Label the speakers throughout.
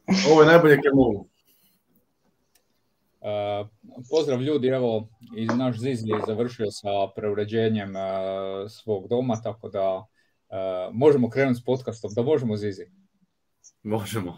Speaker 1: Ovo je najbolje kad mogu.
Speaker 2: Pozdrav ljudi, evo i naš Zizi je završio sa preuređenjem svog doma, tako da možemo krenuti s podcastom. Da možemo, Zizi?
Speaker 1: Možemo.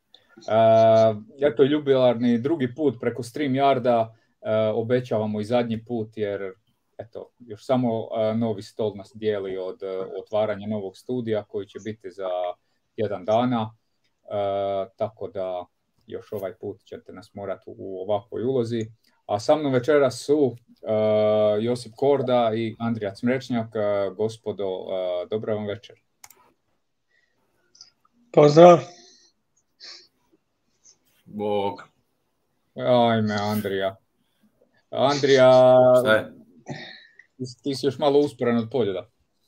Speaker 2: Eto, jubilarni drugi put preko StreamYarda, obećavamo i zadnji put jer eto, još samo novi stol nas dijeli od otvaranja novog studija koji će biti za 1 dana, tako da još ovaj put ćete nas morati u ovakvoj ulozi. A sa mnom večeras su Josip Korda i Andrija Cmrečnjak. Gospodo, dobra vam večer.
Speaker 3: Pozdrav.
Speaker 1: Bog.
Speaker 2: Ajme, Andrija. Andrija,
Speaker 1: šta je?
Speaker 2: Ti si još malo usporen od Poljeda.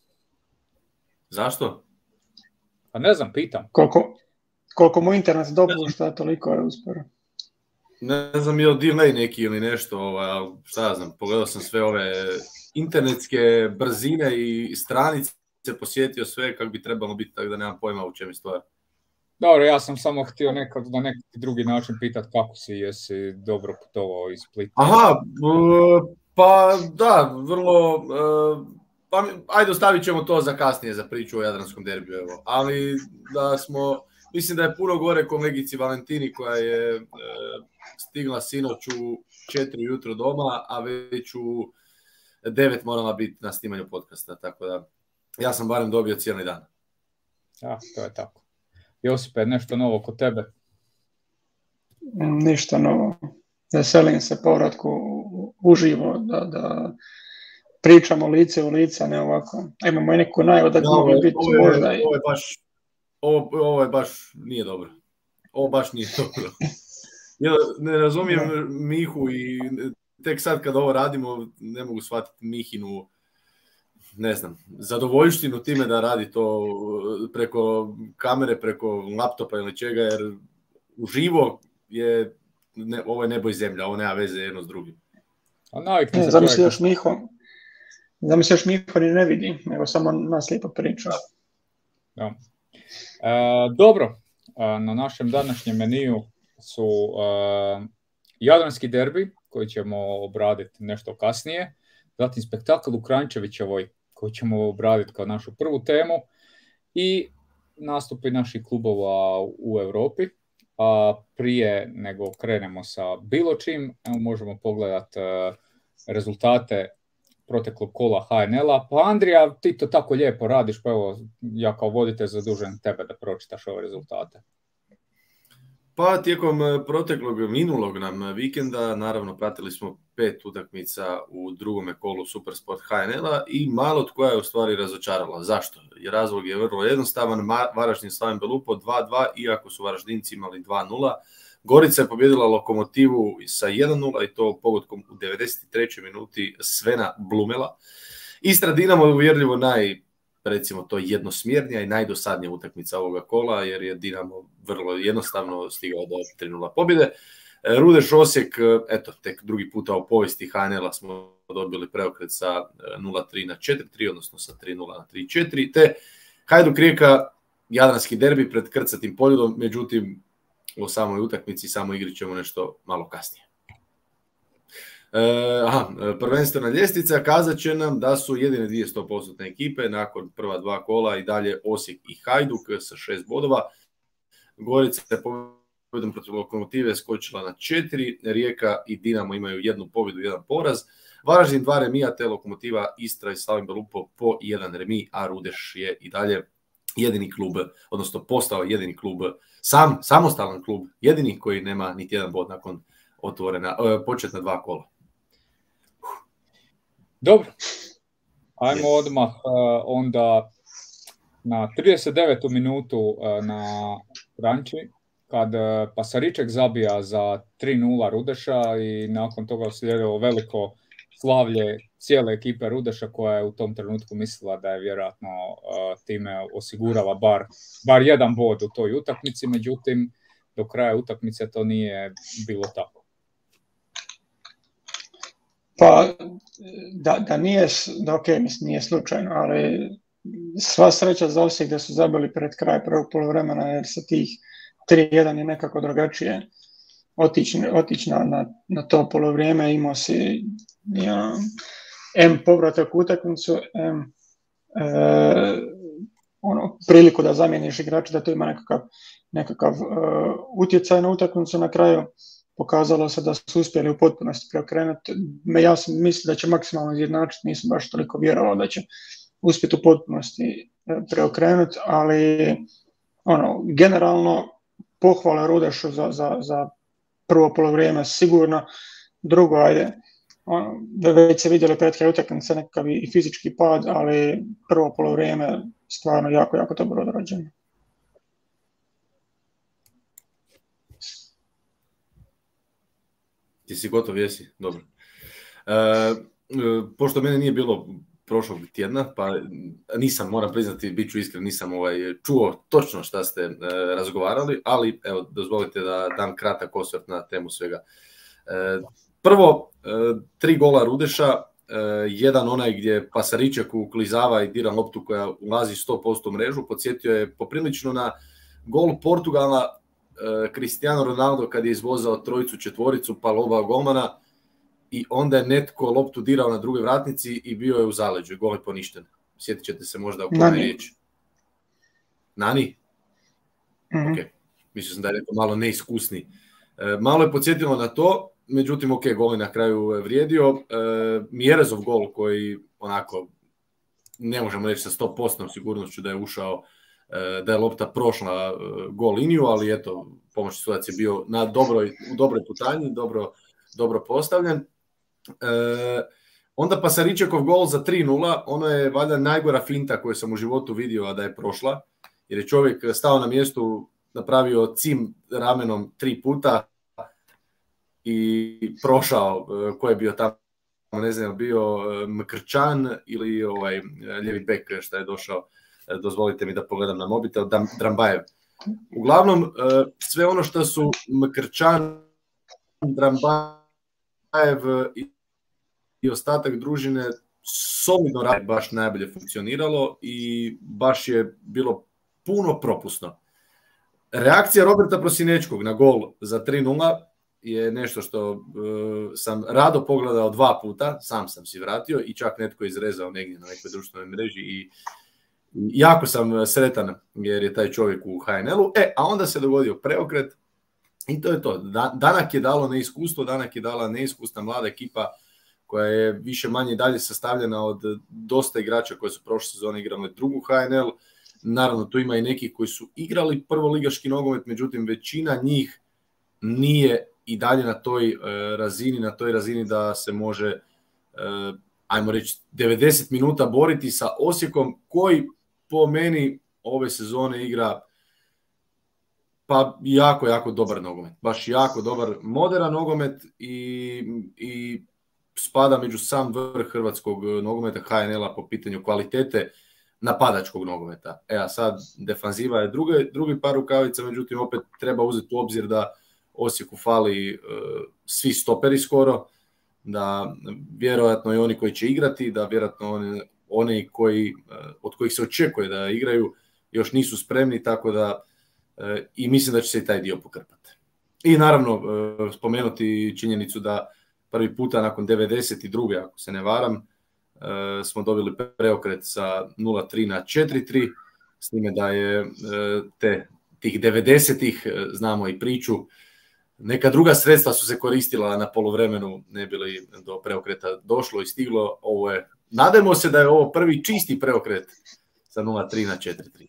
Speaker 1: Zašto?
Speaker 2: Pa ne znam, pitam.
Speaker 3: Koliko mu internet dopušta, toliko je usporen.
Speaker 1: Ne znam, je li delay neki ili nešto, šta ja znam, pogledao sam sve ove internetske brzine i stranice, posjetio sve kako bi trebalo biti, tako da nemam pojma u čem je stvar.
Speaker 2: Dobro, ja sam samo htio na neki drugi način pitati kako si, jesi dobro putovao iz Splita.
Speaker 1: Aha, pa da, vrlo, pa ajde ostavit ćemo to za kasnije, za priču o Jadranskom derbiju, evo. Ali da smo, mislim da je puno gore kolegici Valentini koja je stigla sinoć u 4 ujutro doma, a već u 9 morala biti na snimanju podcasta, tako da ja sam barem dobio cijeli dan.
Speaker 2: Ja, to je tako. Josipe, nešto novo kod tebe?
Speaker 3: Ništa novo. Veselim se povratku uživo, da pričamo lice u lice, ne ovako. Imamo i neku najavu da mogli biti možda.
Speaker 1: Ovo je baš nije dobro. Ovo baš nije dobro. Ja ne razumijem Mihu i tek sad kad ovo radimo ne mogu shvatiti Mihinu, ne znam, zadovoljštinu time da radi to preko kamere, preko laptopa ili čega, jer uživo je, ovo je nebo i zemlja, ovo nema veze jedno s drugim.
Speaker 3: Zamisli još Miho ni ne vidi, nego samo nas lijepo priča.
Speaker 2: Ja. Dobro, na našem današnjem meniju su Jadranski derbi, koji ćemo obraditi nešto kasnije, zatim spektakl u Kranjčevićevoj, koji ćemo obraditi kao našu prvu temu, i nastupi naših klubova u Europi. A prije nego krenemo sa bilo čim, možemo pogledati rezultate proteklog kola HNL-a. Pa Andrija, ti to tako lijepo radiš, pa evo, ja kao voditelj zadužen tebe da pročitaš ove rezultate.
Speaker 1: Pa tijekom proteklog minulog nam vikenda, naravno pratili smo 5 utakmica u drugome kolu Supersport HNL-a i malo tko je u stvari razočarala. Zašto? Jer razlog je vrlo jednostavan, Varaždin Slaven Belupo 2-2, iako su Varaždinci imali 2-0. Gorica je pobjedila Lokomotivu sa 1-0 i to pogodkom u 93. minuti Svena Blumela. Istra Dinamo je uvjerljivo recimo to jednosmjernija i najdosadnija utakmica ovoga kola, jer je Dinamo vrlo jednostavno stigao do 3-0 pobjede. Rudeš Osijek, eto, tek drugi puta u povijesti HNL-a smo dobili preokret sa 0-3 na 4-3, odnosno sa 3-0 na 3-4, te Hajduk Rijeka, Jadranski derbi pred krcatim Poljudom, međutim, o samoj utakmici, samoj igri ćemo nešto malo kasnije. Prvenstvena ljestvica kazat će nam da su jedine 100% ekipe nakon prva 2 kola i dalje Osijek i Hajduk sa 6 bodova. Gorica je pobjedom protiv Lokomotive skočila na 4, Rijeka i Dinamo imaju 1 pobjedu i 1 poraz. Varaždin 2 remija, te Lokomotiva, Istra i Slaven Belupo po 1 remi, a Rudeš je i dalje jedini klub, odnosno postao jedini klub, samostalan klub, jedini koji nema niti jedan bod nakon početna 2 kola.
Speaker 2: Dobro, ajmo odmah onda na 39. minutu na Kranjči, kad Pasariček zabija za 3-0 Rudeša i nakon toga slijedilo veliko slavlje cijele ekipe Rudeša, koja je u tom trenutku mislila da je vjerojatno time osigurala bar jedan bod u toj utakmici, međutim do kraja utakmice to nije bilo tako.
Speaker 3: Pa nije slučajno, ali sva sreća za Osijek da su zabili pred kraj prvog poluvremena, jer sa tih 3-1 je nekako drugačije. Otići na to polovrijeme, imao si povratak u utakmicu, priliku da zamijeniš igrača, da to ima nekakav utjecaj na utakmicu na kraju. Pokazalo se da su uspjeli u potpunosti preokrenuti. Ja sam mislio da će maksimalno izjednačiti, nisam baš toliko vjerovao da će uspjeti u potpunosti preokrenuti, ali generalno pohvala Rudešu za prvo polovrijeme sigurno, drugo, već se vidjeli pred kraj utakmice nekakav i fizički pad, ali prvo polovrijeme stvarno jako, jako dobro odrađeno.
Speaker 1: Ti si gotov, jesi? Dobro. Pošto mene nije bilo prošlog tjedna, pa nisam, moram priznati, bit ću iskren, nisam čuo točno šta ste razgovarali, ali evo, dozvolite da dam kratak osvrt na temu svega. Prvo, 3 gola Rudeša, jedan onaj gdje Pasariček uklizava i dira loptu koja ulazi 100% u mrežu, podsjetio je poprilično na gol Portugala, Cristiano Ronaldo kad je izvozao trojicu, četvoricu, pa lobao golmana i onda je netko loptu dirao na drugoj vratnici i bio je u zaleđu i gol je poništen. Sjetit ćete se možda o kome riječ. Nani?
Speaker 3: Mm-hmm.
Speaker 1: Ok, mislio sam da je neko malo neiskusni. Malo je podsjetilo na to, međutim, ok, gol je na kraju vrijedio. Mjerezov gol koji onako, ne možemo reći sa 100% sigurnošću da je ušao, da je lopta prošla gol liniju, ali eto, pomoćni sudac je bio u dobroj putanji, dobro postavljen. Onda Pasaričekov gol za 3-0, ono je valjda najgora finta koju sam u životu vidio, a da je prošla, jer je čovjek stao na mjestu, napravio cim ramenom 3 puta i prošao, ko je bio tamo, ne znam, bio Mkrčan ili ljevi bek što je došao, dozvolite mi da pogledam na mobitel, Drambajev. Uglavnom, sve ono što su Mkrčan, Drambajev i ostatak družine solidno radi, baš najbolje funkcioniralo i baš je bilo puno propusno. Reakcija Roberta Prosinečkog na gol za 3-0 je nešto što sam rado pogledao 2 puta, sam si vratio i čak netko izrezao negdje na nekoj društvenoj mreži i jako sam sretan jer je taj čovjek u HNL-u. A onda se dogodio preokret i to je to. Danak je dalo neiskustvo, Danak je dala neiskusna mlada ekipa koja je više manje dalje sastavljena od dosta igrača koji su prošle sezone igrali drugu HNL. Naravno, tu ima i neki koji su igrali prvoligaški nogomet, međutim većina njih nije i dalje na toj razini da se može, ajmo reći, 90 minuta boriti sa Osijekom, koji po meni ove sezone igra pa jako, jako dobar nogomet. Baš jako dobar, moderan nogomet i spada među sam vrh hrvatskog nogometa, HNL-a po pitanju kvalitete napadačkog nogometa. A sad defanziva je drugi par rukavica, međutim opet treba uzeti u obzir da Osijeku fali svi stoperi skoro, da vjerojatno i oni koji će igrati, da vjerojatno oni od kojih se očekuje da igraju još nisu spremni, tako da i mislim da će se i taj dio pokrpati. I naravno spomenuti činjenicu da prvi puta nakon 92. ako se ne varam, smo dobili preokret sa 0-3 na 4-3, s time da je tih 90-ih, znamo i priču, neka druga sredstva su se koristila na poluvremenu, ne bi li do preokreta došlo i stiglo. Nadajmo se da je ovo prvi čisti preokret sa 0-3 na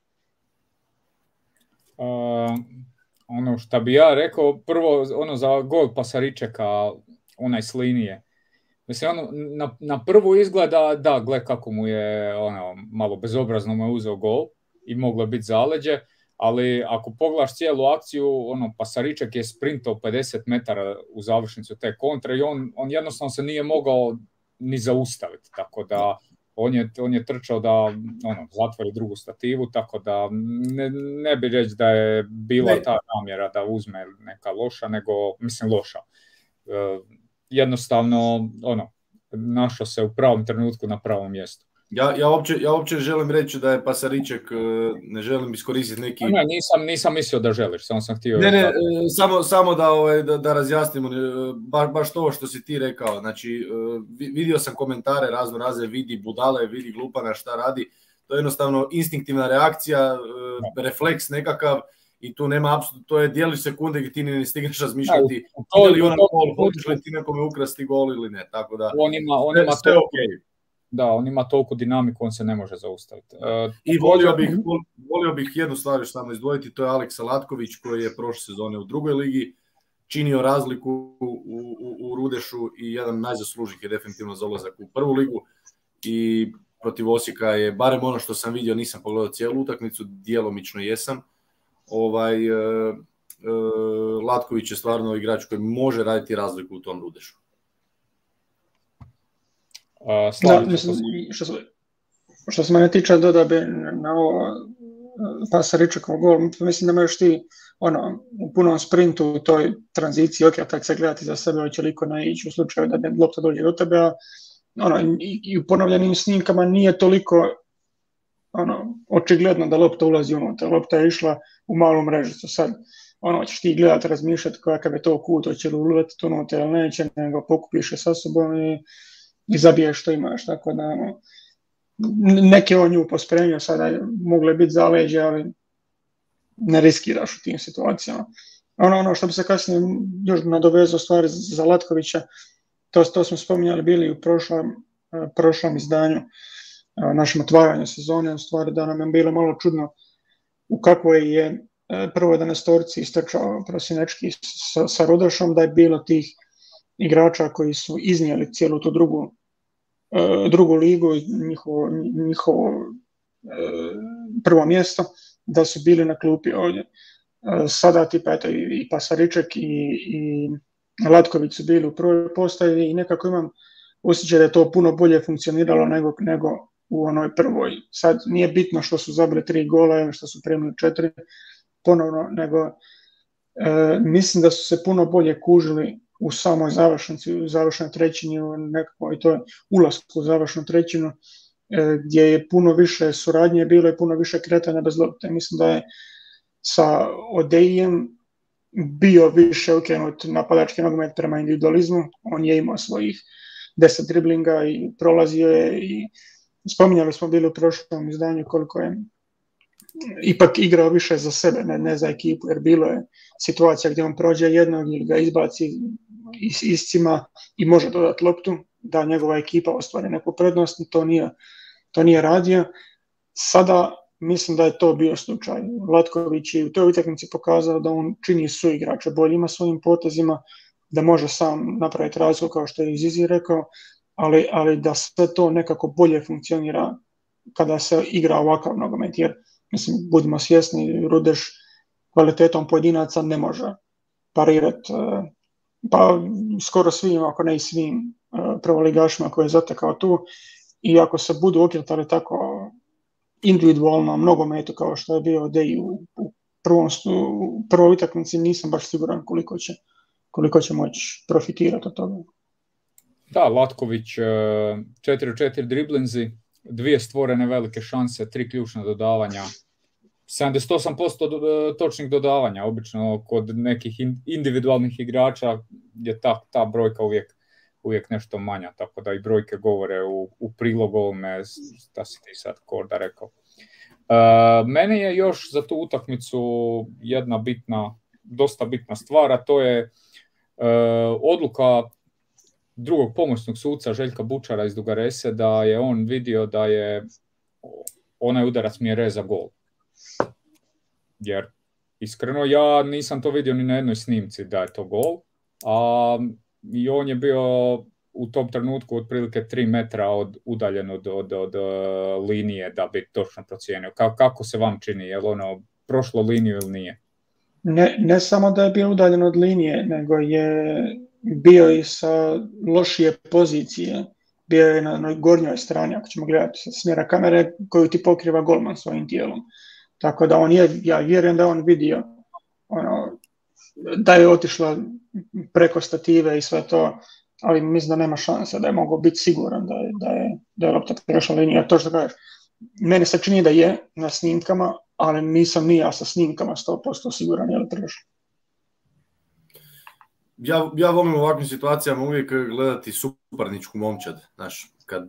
Speaker 1: 4-3.
Speaker 2: Ono što bi ja rekao, prvo ono za gol Pasaričeka, onaj s linije. Mislim, na prvu izgleda, da, gle kako mu je, malo bezobrazno mu je uzeo gol i moglo biti zaleđe, ali ako pogledaš cijelu akciju, Pasariček je sprintao 50 metara u završnicu te kontre i on jednostavno se nije mogao ni zaustaviti, tako da on je trčao da zatvori drugu stativu, tako da ne bi reći da je bila ta namjera da uzme neka loša, nego, mislim, loša. Jednostavno, našao se u pravom trenutku na pravom mjestu.
Speaker 1: Ja uopće želim reći da je Pasariček, ne želim iskoristiti neki...
Speaker 2: Ne, nisam mislio da želiš, samo sam htio...
Speaker 1: Ne, samo da razjasnimo, baš to što si ti rekao, znači vidio sam komentare razne, vidi budale, vidi glupana šta radi, to je jednostavno instinktivna reakcija, refleks nekakav i tu nema apsolutno, to je dijeli sekunde gdje ti ne stigneš razmišljati ili ona gol, hoćeš li ti nekome ukrasti gol ili ne, tako da sve okej.
Speaker 2: Da, on ima toliko dinamiku, on se ne može zaustaviti.
Speaker 1: I volio bih jednu stvar još samo izdvojiti, to je Aleksa Latković koji je prošle sezone u drugoj ligi činio razliku u Rudešu i jedan najzaslužnijih je definitivno za ulazak u prvu ligu i protiv Osijeka je, barem ono što sam vidio, nisam pogledao cijelu utakmicu, djelomično jesam, Latković je stvarno igrač koji može raditi razliku u tom Rudešu.
Speaker 3: Što se mene tiče, dodao bi na ovo Pasaričekov gol, mislim da imaš ti u punom sprintu u toj tranziciji, ok, tako se gledati za sebe, hoće liko naići u slučaju da lopta dođe do tebe, a i u ponovljenim snimkama nije toliko očigledno da lopta ulazi unutra, lopta je išla u malu mrežicu, sad ćeš ti gledati, razmišljati kakav je to kut, hoće li uletiti unutra ili neće, nego pokupiš je sa sobom i zabiješ što imaš, tako da neke on nju pospremio, sada mogle biti zaleđe, ali ne riskiraš u tim situacijama. Ono što bi se kasnije još nadovezao stvari za Latkovića, to smo spominjali bili u prošlom izdanju, našem otvaranju sezone, u stvari da nam je bilo malo čudno u kakvoj je prvo 11-orci istrčao prosinečki sa Rudešom, da je bilo tih igrača koji su iznijeli cijelu tu drugu ligu, njihovo prvo mjesto, da su bili na klupi ovdje. Sada tipa eto, i Pasariček i Latković su bili u prvoj postavi i nekako imam osjećaj da je to puno bolje funkcioniralo nego u onoj prvoj. Sad nije bitno što su zabili 3 gola, što su primili 4 ponovno, nego mislim da su se puno bolje kužili u samoj završnici, u završnoj trećini, nekako i to je ulasku u završnu trećinu, gdje je puno više suradnje bilo i puno više kretanja bez lopte. Mislim da je sa Odejem bio više okrenut napadački nogomet prema individualizmu, on je imao svojih 10 driblinga i prolazio je i spominjali smo bili u prošlom izdanju koliko je ipak igrao više za sebe, ne za ekipu, jer bilo je situacija gdje on prođe jednog ili ga izbaci iscima i može dodati loptu, da njegova ekipa ostvari neku prednost, to nije radio. Sada mislim da je to bio slučaj. Latković je u toj utakmici pokazao da on čini suigrače boljima svojim potezima, da može sam napraviti razliku kao što je Zizi rekao, ali da sve to nekako bolje funkcionira kada se igra ovakav nogomet, jer mislim, budimo svjesni, Rudeš kvalitetom pojedinaca ne može parirati pa skoro svim, ako ne i svim prvoligašima koje je zatekao tu, i ako se budu okretali tako individualno nogometu kao što je bio Odeji u prvoj utakmici, nisam baš siguran koliko će moći profitirati od toga.
Speaker 2: Da, Latković 4-4 driblinzi, 2 stvorene velike šanse, 3 ključna dodavanja, 78% točnih dodavanja, obično kod nekih individualnih igrača je ta brojka uvijek nešto manja, tako da i brojke govore u prilog ovome, šta si ti sad Korda rekao. Meni je još za tu utakmicu jedna dosta bitna stvar, a to je odluka drugog pomoćnog suca Željka Bučara iz Duga Rese, da je on vidio da je onaj udarac Mjere za gol. Jer iskreno ja nisam to vidio ni na jednoj snimci da je to gol, a i on je bio u tom trenutku otprilike 3 metra udaljen od linije da bi točno procijenio. Kako se vam čini? Je li ono prošlo liniju ili nije?
Speaker 3: Ne samo da je bio udaljen od linije, nego je bio i sa lošije pozicije. Bio je na gornjoj strani, ako ćemo gledati sa smjera kamere, koju ti pokriva golman svojim tijelom. Tako da ja vjerujem da on vidio da je otišla preko stative i sve to, ali mislim da nema šanse da je mogao biti siguran da je lopta prešla liniju. Jer to što kažeš, meni se čini da je na snimkama, ali nisam ni ja sa snimkama 100% siguran je li prešla.
Speaker 1: Ja volim u ovakvim situacijama uvijek gledati suparničku momčad. Znaš,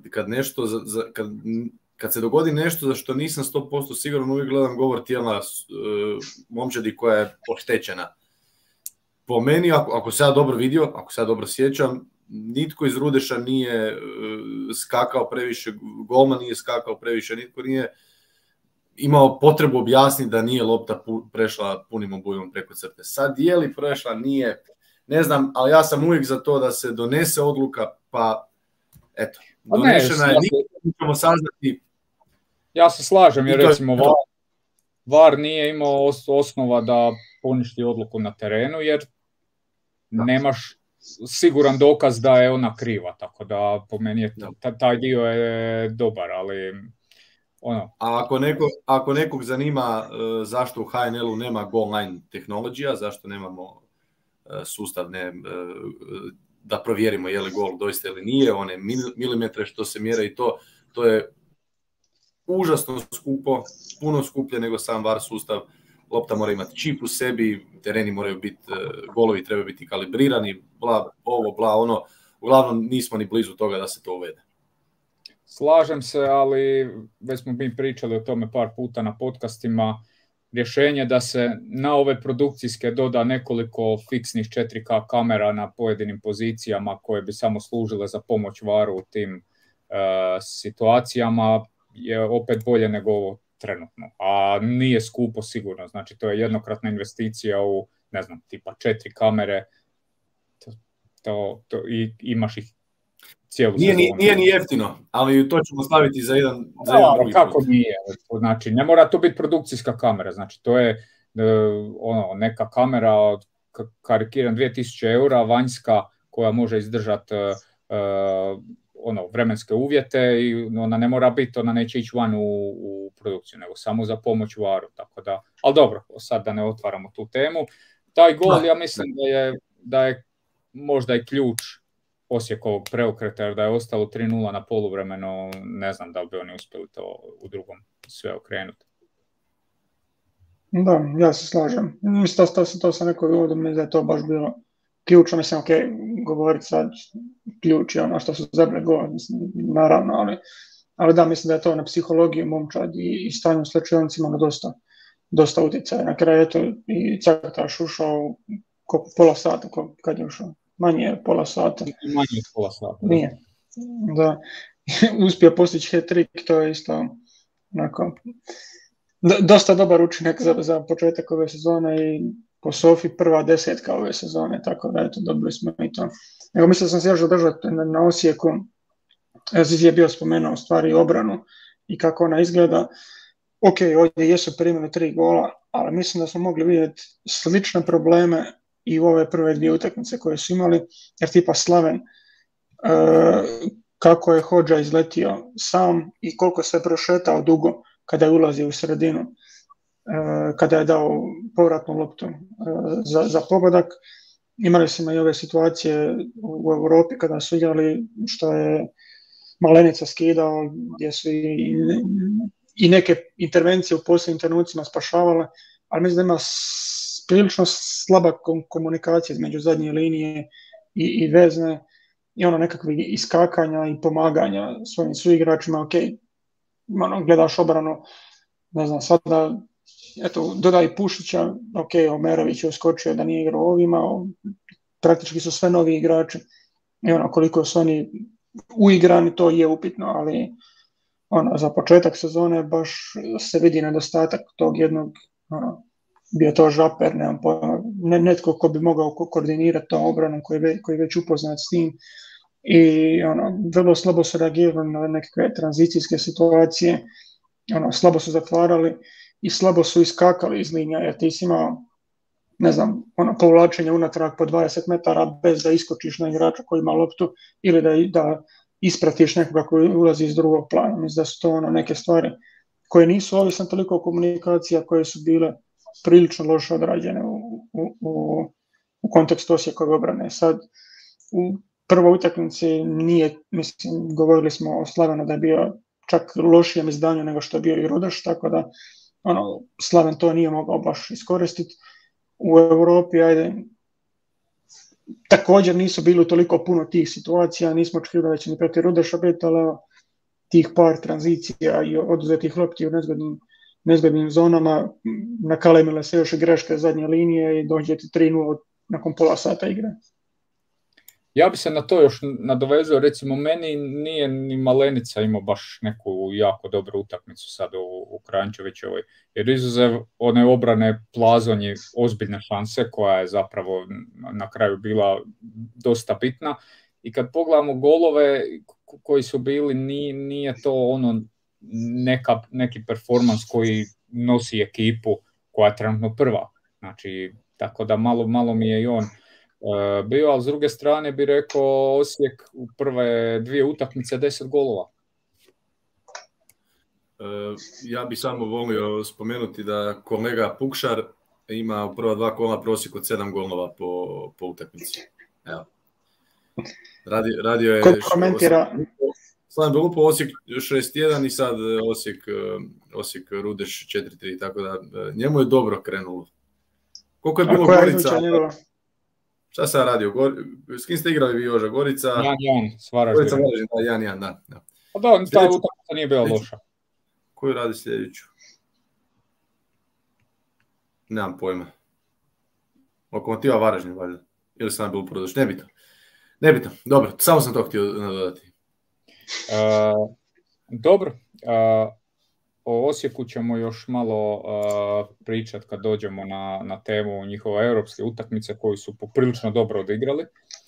Speaker 1: kad se dogodi nešto za što nisam 100% siguran, uvijek gledam govor tijela momčadi koja je oštećena. Po meni, ako se ja dobro vidio, ako se ja dobro sjećam, nitko iz Rudeša nije skakao previše, golman nije skakao previše, nitko nije imao potrebu objasniti da nije lopta prešla punim obujmom preko crte. Sad je li prešla, nije, ne znam, ali ja sam uvijek za to da se donese odluka, pa eto, donešena je, nikamo saznati.
Speaker 2: Ja se slažem, jer recimo VAR nije imao osnova da poništi odluku na terenu, jer nemaš siguran dokaz da je ona kriva, tako da po meni je taj dio je dobar, ali ono.
Speaker 1: A ako nekog zanima zašto u HNL-u nema goal line tehnologija, zašto nemamo sustav da provjerimo je li gol doista ili nije, one milimetre što se mjere i to je užasno skupo, puno skuplje nego sam VAR sustav. Lopta mora imati čip u sebi, tereni moraju biti, golovi trebaju biti kalibrirani, bla ono. Uglavnom nismo ni blizu toga da se to uvede.
Speaker 2: Slažem se, ali već smo mi pričali o tome par puta na podcastima. Rješenje da se na ove produkcijske doda nekoliko fiksnih 4K kamera na pojedinim pozicijama koje bi samo služile za pomoć VAR-u u tim situacijama je opet bolje nego ovo trenutno, a nije skupo sigurno, znači to je jednokratna investicija u, ne znam, tipa 4 kamere, i imaš ih cijelu sezonu.
Speaker 1: Nije ni jeftino, ali to ćemo staviti za jedan drugi
Speaker 2: kako
Speaker 1: put.
Speaker 2: Nije, znači ne mora to biti produkcijska kamera, znači to je neka kamera od karikiran 2000 eura, vanjska koja može izdržati vremenske uvjete i ona ne mora biti, ona neće ići van u produkciju, nego samo za pomoć VAR-u, tako da, ali dobro, sad da ne otvaramo tu temu. Taj gol, ja mislim da je možda i ključ Osijekovog preokreta, jer da je ostalo 3-0 na poluvremenu, ne znam da li bi oni uspjeli to u drugom sve okrenuti.
Speaker 3: Da, ja se slažem. Mislim, to sam rekao i uvodom, da je to baš bilo ključno, mislim, govoriti sad ključ je ono što su zabili gol, naravno, ali da, mislim da je to na psihologiju momčad i stanju u slučajonicima ima dosta utjecaja. Na kraju eto i Caktaš ušao pola sata, kad je ušao? Manje je pola sata.
Speaker 2: Manje je pola sata.
Speaker 3: Nije. Da, uspio postići hat-trick, to je isto onako dosta dobar učinak za početak ove sezone i po Sofi prva 10 ove sezone, tako da eto, dobili smo i to. Evo, mislio sam se još zadržati na Osijeku, Zizi je bio spomenuo u stvari obranu i kako ona izgleda. Ok, ovdje jesu primili 3 gola, ali mislim da smo mogli vidjeti slične probleme i u ove prve 2 utakmice koje su imali, jer tipa Slaven, kako je Hodža izletio sam i koliko se prošetao dugo kada je ulazio u sredinu, kada je dao povratnu loptu za pogodak. Imali smo i ove situacije u Europi kada su igrali što je Malenica skidao, gdje su i neke intervencije u posljednjim trenucima spašavale, ali mislim da ima prilično slaba komunikacija između zadnje linije i vezne i nekakve iskakanja i pomaganja svojim suigračima. Ok, gledaš obranu, ne znam, sada eto, dodaj Pušića, ok, Omerović je uskočio da nije igrao ovima, praktički su sve novi igrači i koliko su oni uigrani, to je upitno, ali za početak sezone baš se vidi nedostatak tog jednog, bio to Žaper, nemam pojma, netko ko bi mogao koordinirati tom obranom koji je već upoznat s tim i vrlo slabo su reagirali na nekakve tranzicijske situacije, slabo su zatvarali i slabo su iskakali iz linija, jer ti si imao, ne znam, povlačenje unatrag po 20 metara bez da iskočiš na igrača koji ima loptu ili da ispratiš nekoga koji ulazi iz drugog plana. Mislim da su to neke stvari koje nisu ovisne toliko o komunikacija, koje su bile prilično loše odrađene u kontekstu Osijekove obrane. Sad, u prvoj utakmici nije, mislim, govorili smo o Slavenu da je bio čak lošijem izdanju nego što je bio i Rudeš, tako da Slaven to nije mogao baš iskoristiti. U Europi, također nisu bili toliko puno tih situacija, nismo očekivali da će ni protiv Rudeša biti, ali tih par tranzicija i oduzetih lopti u nezgodnim zonama, nakalemile se još i greške zadnje linije i dođe ti 3-0 nakon pola sata igre.
Speaker 2: Ja bi se na to još nadovezao, recimo meni nije ni Malenica imao baš neku jako dobru utakmicu sad u Kranjčevićevoj, jer izuzev one obrane Plazonji ozbiljne šanse koja je zapravo na kraju bila dosta bitna i kad pogledamo golove koji su bili, nije to neki performans koji nosi ekipu koja je trenutno prva, znači tako da malo mi je i on bio, ali s druge strane bi rekao Osijek u prve 2 utakmice 10 golova.
Speaker 1: Ja bi samo volio spomenuti da kolega Pukšar ima u prva 2 kola prosjek od 7 golova po utakmici. Evo. Radio je...
Speaker 3: Ko komentira?
Speaker 1: Slaven Belupo, Osijek 6-1 i sad Osijek Rudeš 4-3, tako da njemu je dobro krenulo. Koliko je bilo Gorica? Šta sam radio? S kim ste igrali vi, Joža? Gorica?
Speaker 2: 1-1, s Varaždinom.
Speaker 1: Gorica, 1-1, da.
Speaker 2: Pa da, ta utakmica nije bila loša.
Speaker 1: Koju radi sljedeću? Nemam pojma. Lokomotiva Varaždin, valjda. Ili sam bil prodoš? Nebitno. Dobro, samo sam to htio nadodati.
Speaker 2: Dobro. O Osijeku ćemo još malo pričati kad dođemo na temu njihove europske utakmice koju su poprilično dobro odigrali.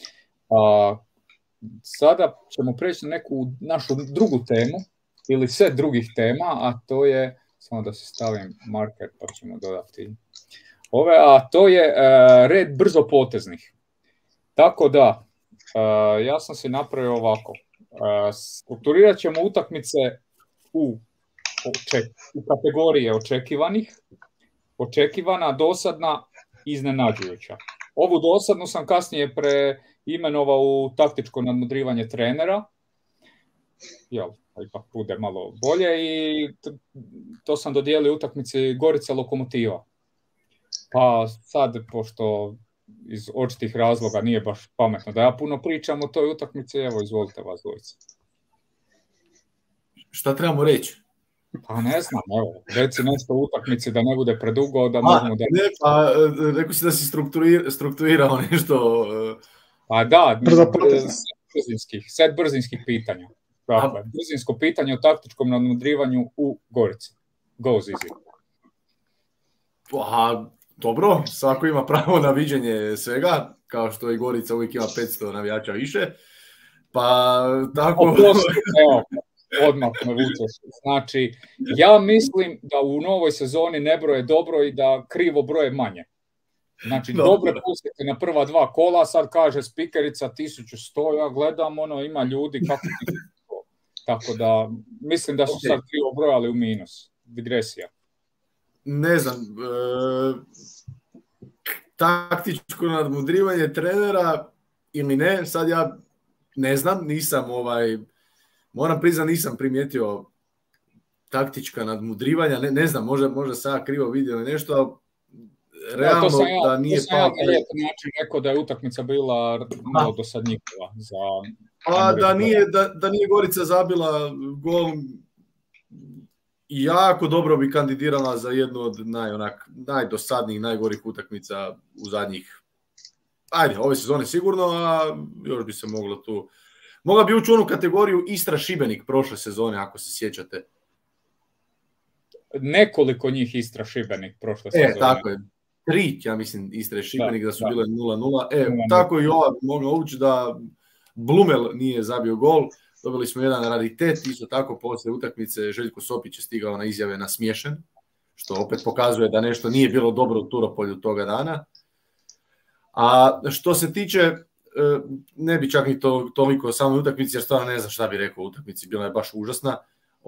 Speaker 2: Sada ćemo preći na neku našu drugu temu ili set drugih tema, a to je, samo da se stavim marker pa ćemo dodati a to je red brzo poteznih. Tako da, ja sam si napravio ovako. Strukturirat ćemo utakmice u kategorije očekivana, dosadna, iznenađujuća. Ovu dosadnu sam kasnije preimenovao u taktičko nadmudrivanje trenera, ipak bude malo bolje, i to sam dodijelio utakmici Gorica Lokomotiva. Pa sad, pošto iz očitih razloga nije baš pametno da ja puno pričam o toj utakmici, evo, izvolite vas dvojice.
Speaker 1: Šta trebamo reći?
Speaker 2: Pa ne znam, evo, reci nešto u utakmici da ne bude predugo, da možemo da...
Speaker 1: Ne, pa rekao si da si strukturirao nešto...
Speaker 2: Pa da, set brzinskih pitanja. Dakle, brzinsko pitanje o taktičkom nadmudrivanju u Gorici. Go, Zizi.
Speaker 1: Pa, dobro, svako ima pravo na viđenje svega, kao što i Gorica uvijek ima 500 navijača više. Pa, tako...
Speaker 2: Evo, odmah me vučeš. Znači, ja mislim da u novoj sezoni ne broje dobro i da krivo broje manje. Znači, dobro pustite na prva 2 kola, sad kaže spikerica 1100, ja gledam, ima ljudi kako 1100. Tako da, mislim da su sad krivo brojali u minus. Digresija.
Speaker 1: Ne znam, taktičko nadmudrivanje trenera ili ne, sad ja ne znam, nisam moram priznati, nisam primijetio taktička nadmudrivanja, ne znam, možda sam ja krivo vidio nešto, ali realno da nije
Speaker 2: pao... To sam ja na lijep način rekao da je utakmica bila malo dosadnjikova.
Speaker 1: Da nije Gorica zabila gol, jako dobro bi kandidirala za jednu od najdosadnijih, najgorih utakmica u zadnjih, ove sezone sigurno, a još bi se moglo tu... Mogla bi ući u onu kategoriju Istra-Šibenik prošle sezone, ako se sjećate.
Speaker 2: Nekoliko njih Istra-Šibenik prošle sezone.
Speaker 1: Tako je. 3, ja mislim, Istra i Šibenik da su bile 0-0. Tako i ova mogla ući da Blumel nije zabio gol. Dobili smo jedan raritet, isto tako poslije utakmice Željko Sopić je stigao na izjave nasmiješen, što opet pokazuje da nešto nije bilo dobro u Turopolju toga dana. A što se tiče, ne bi čak ni toliko samo utakmici, jer stvarno ne znam šta bi rekao o utakmici, bila je baš užasna.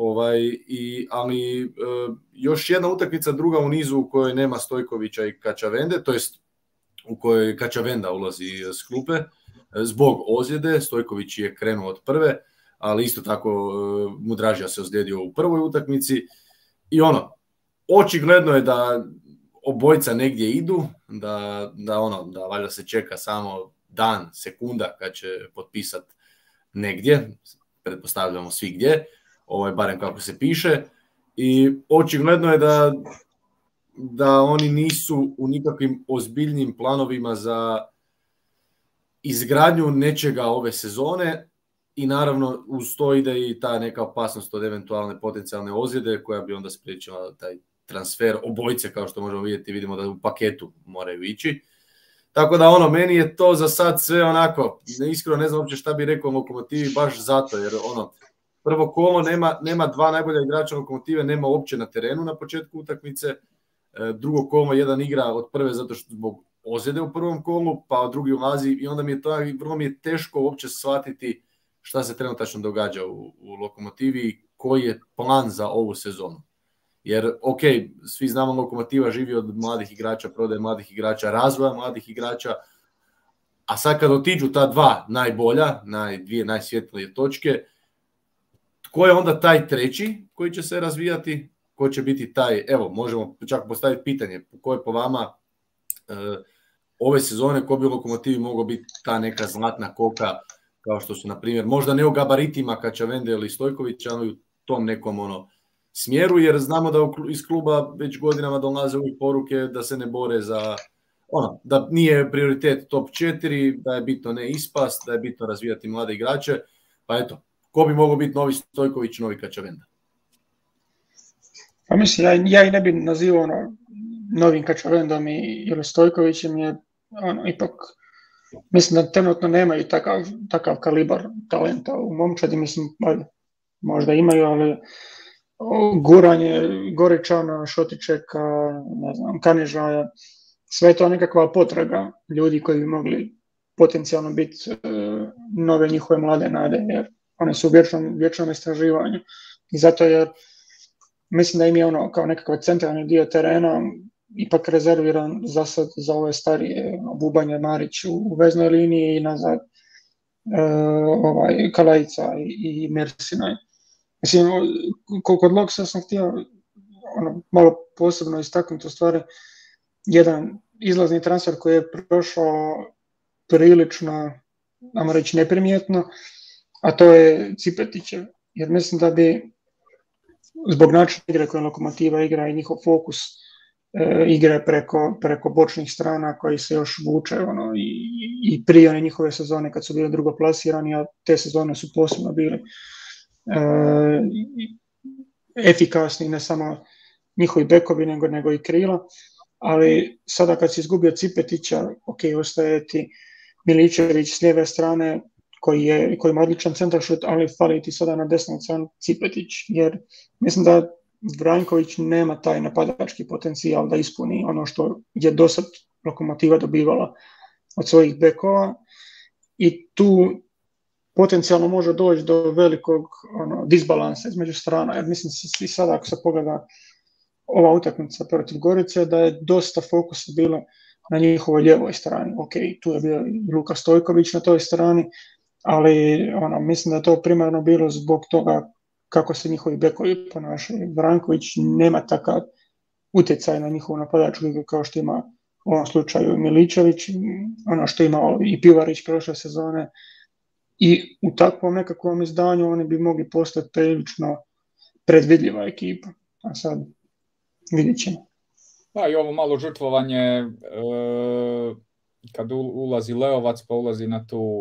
Speaker 1: Ali još jedna utakmica, druga u nizu u kojoj nema Stojkovića i Kačavende, to jest u kojoj Kačavenda ulazi s klupe. zbog ozljede. Stojković je krenuo od prve, ali isto tako Mudražija se ozlijedio u prvoj utakmici. I očigledno je da obojca negdje idu, da valjda se čeka samo dan, sekunda kad će potpisati negdje, pretpostavljamo svi gdje, barem kako se piše. I očigledno je da oni nisu u nikakvim ozbiljnim planovima za izgradnju nečega ove sezone i naravno uz to ide i ta neka opasnost od eventualne potencijalne ozljede koja bi onda spriječila taj transfer obojice, kao što možemo vidjeti, vidimo da u paketu moraju ići. Tako da meni je to za sad sve onako, iskreno ne znam uopće šta bi rekao Lokomotivi baš zato, jer prvo kolo nema dva najbolja igrača Lokomotive, nema uopće na terenu na početku utakmice, drugo kolo jedan igra od prve zato što zbog ozljede u prvom kolu, pa drugi ulazi i onda vrlo mi je teško uopće shvatiti šta se trenutačno događa u Lokomotivi i koji je plan za ovu sezonu. Jer, ok, svi znamo Lokomotiva živi od mladih igrača, prodaje mladih igrača, razvoja mladih igrača, a sad kad otiđu ta dva najbolja, dvije najsvjetlije točke, tko je onda taj treći koji će se razvijati? Ko će biti taj, evo, možemo čak postaviti pitanje, ko je po vama ove sezone, ko bi u Lokomotivi mogao biti ta neka zlatna koka, kao što su, na primjer, možda ne u gabaritima Kačavende ili Stojkovića, ali u tom nekom smjeru, jer znamo da iz kluba već godinama dolaze uvijek poruke da se ne bore za, da nije prioritet top 4, da je bitno ne ispast, da je bitno razvijati mlade igrače, pa eto, ko bi mogao biti novi Stojković, novi Kačavenda?
Speaker 3: Pa mislim, ja i ne bi nazivao novim Kačavendom ili Stojkovićem, jer ipak mislim da trenutno nemaju takav kalibar talenta u momčadi, mislim, možda imaju, ali guranje Goričana, Šotičeka, ne znam, Kanižaja, sve je to nekakva potraga ljudi koji bi mogli potencijalno biti nove njihove mlade nade, jer one su u vječnom istraživanju. I zato jer mislim da im je kao nekakav centralni dio terena ipak rezerviran za ove starije, Bubanje, Marić u veznoj liniji i nazad Kalajica i Mersinaj. Mislim, kod Loksa sam htio malo posebno istaknuti u stvari jedan izlazni transfer koji je prošao prilično, ajmo reći, neprimjetno, a to je Cipetićev. Jer mislim da bi zbog načina igre koje Lokomotiva igra i njihov fokus igre preko bočnih strana koji se još vuče i prije one njihove sezone kad su bili drugoplasirani, a te sezone su posebno bili efikasni, ne samo njihovi bekovi nego i krila, ali sada kad si izgubio Cipetića, ok, ostaje ti Miličević s lijeve strane koji ima odličan centaršut, ali fali ti sada na desnoj strani Cipetić, jer mislim da Vranjković nema taj napadački potencijal da ispuni ono što je dosad Lokomotiva dobivala od svojih bekova i tu potencijalno može doći do velikog disbalansa između strana, jer mislim svi sada ako se pogleda ova utakmica protiv Gorice da je dosta fokusa bilo na njihovoj lijevoj strani. Ok, tu je bio Luka Stojković na toj strani, ali mislim da je to primarno bilo zbog toga kako se njihovi bekovi ponašaju. Vranković nema takav utjecaj na njihovu napadačku igru kao što ima u ovom slučaju Miličević, ono što imao i Pivarić prošle sezone. I u takvom nekakvom izdanju oni bi mogli postati prilično predvidljiva ekipa. A sad vidjet ćemo.
Speaker 2: Pa i ovo malo žrtvovanje kad ulazi Leovac pa ulazi na tu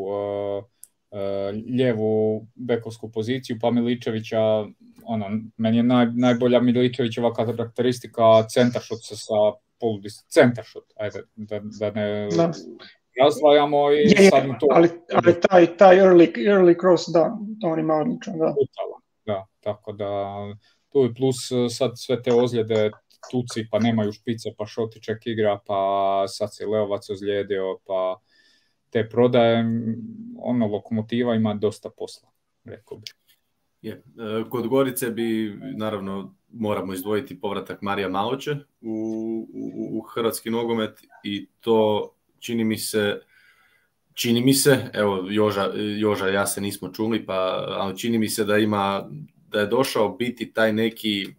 Speaker 2: lijevu bekovsku poziciju, pa Miličevića, meni je najbolja Miličevićeva karakteristika centaršut sa centaršut, ajde, da ne razdvajamo i sad to...
Speaker 3: Ali taj early cross, da, on ima odličan, da.
Speaker 2: Da, tako da tu je plus sad sve te ozljede, Tuci, pa nemaju špice, pa Šotiček igra, pa sad se Leovac ozlijedio, pa te prodaje, Lokomotiva ima dosta posla, rekao bih.
Speaker 1: Kod Gorice bi, naravno, moramo izdvojiti povratak Marija Maoče u hrvatski nogomet i to čini mi se čini mi se, evo Joža ja se nismo čuli, ali čini mi se da je došao biti taj neki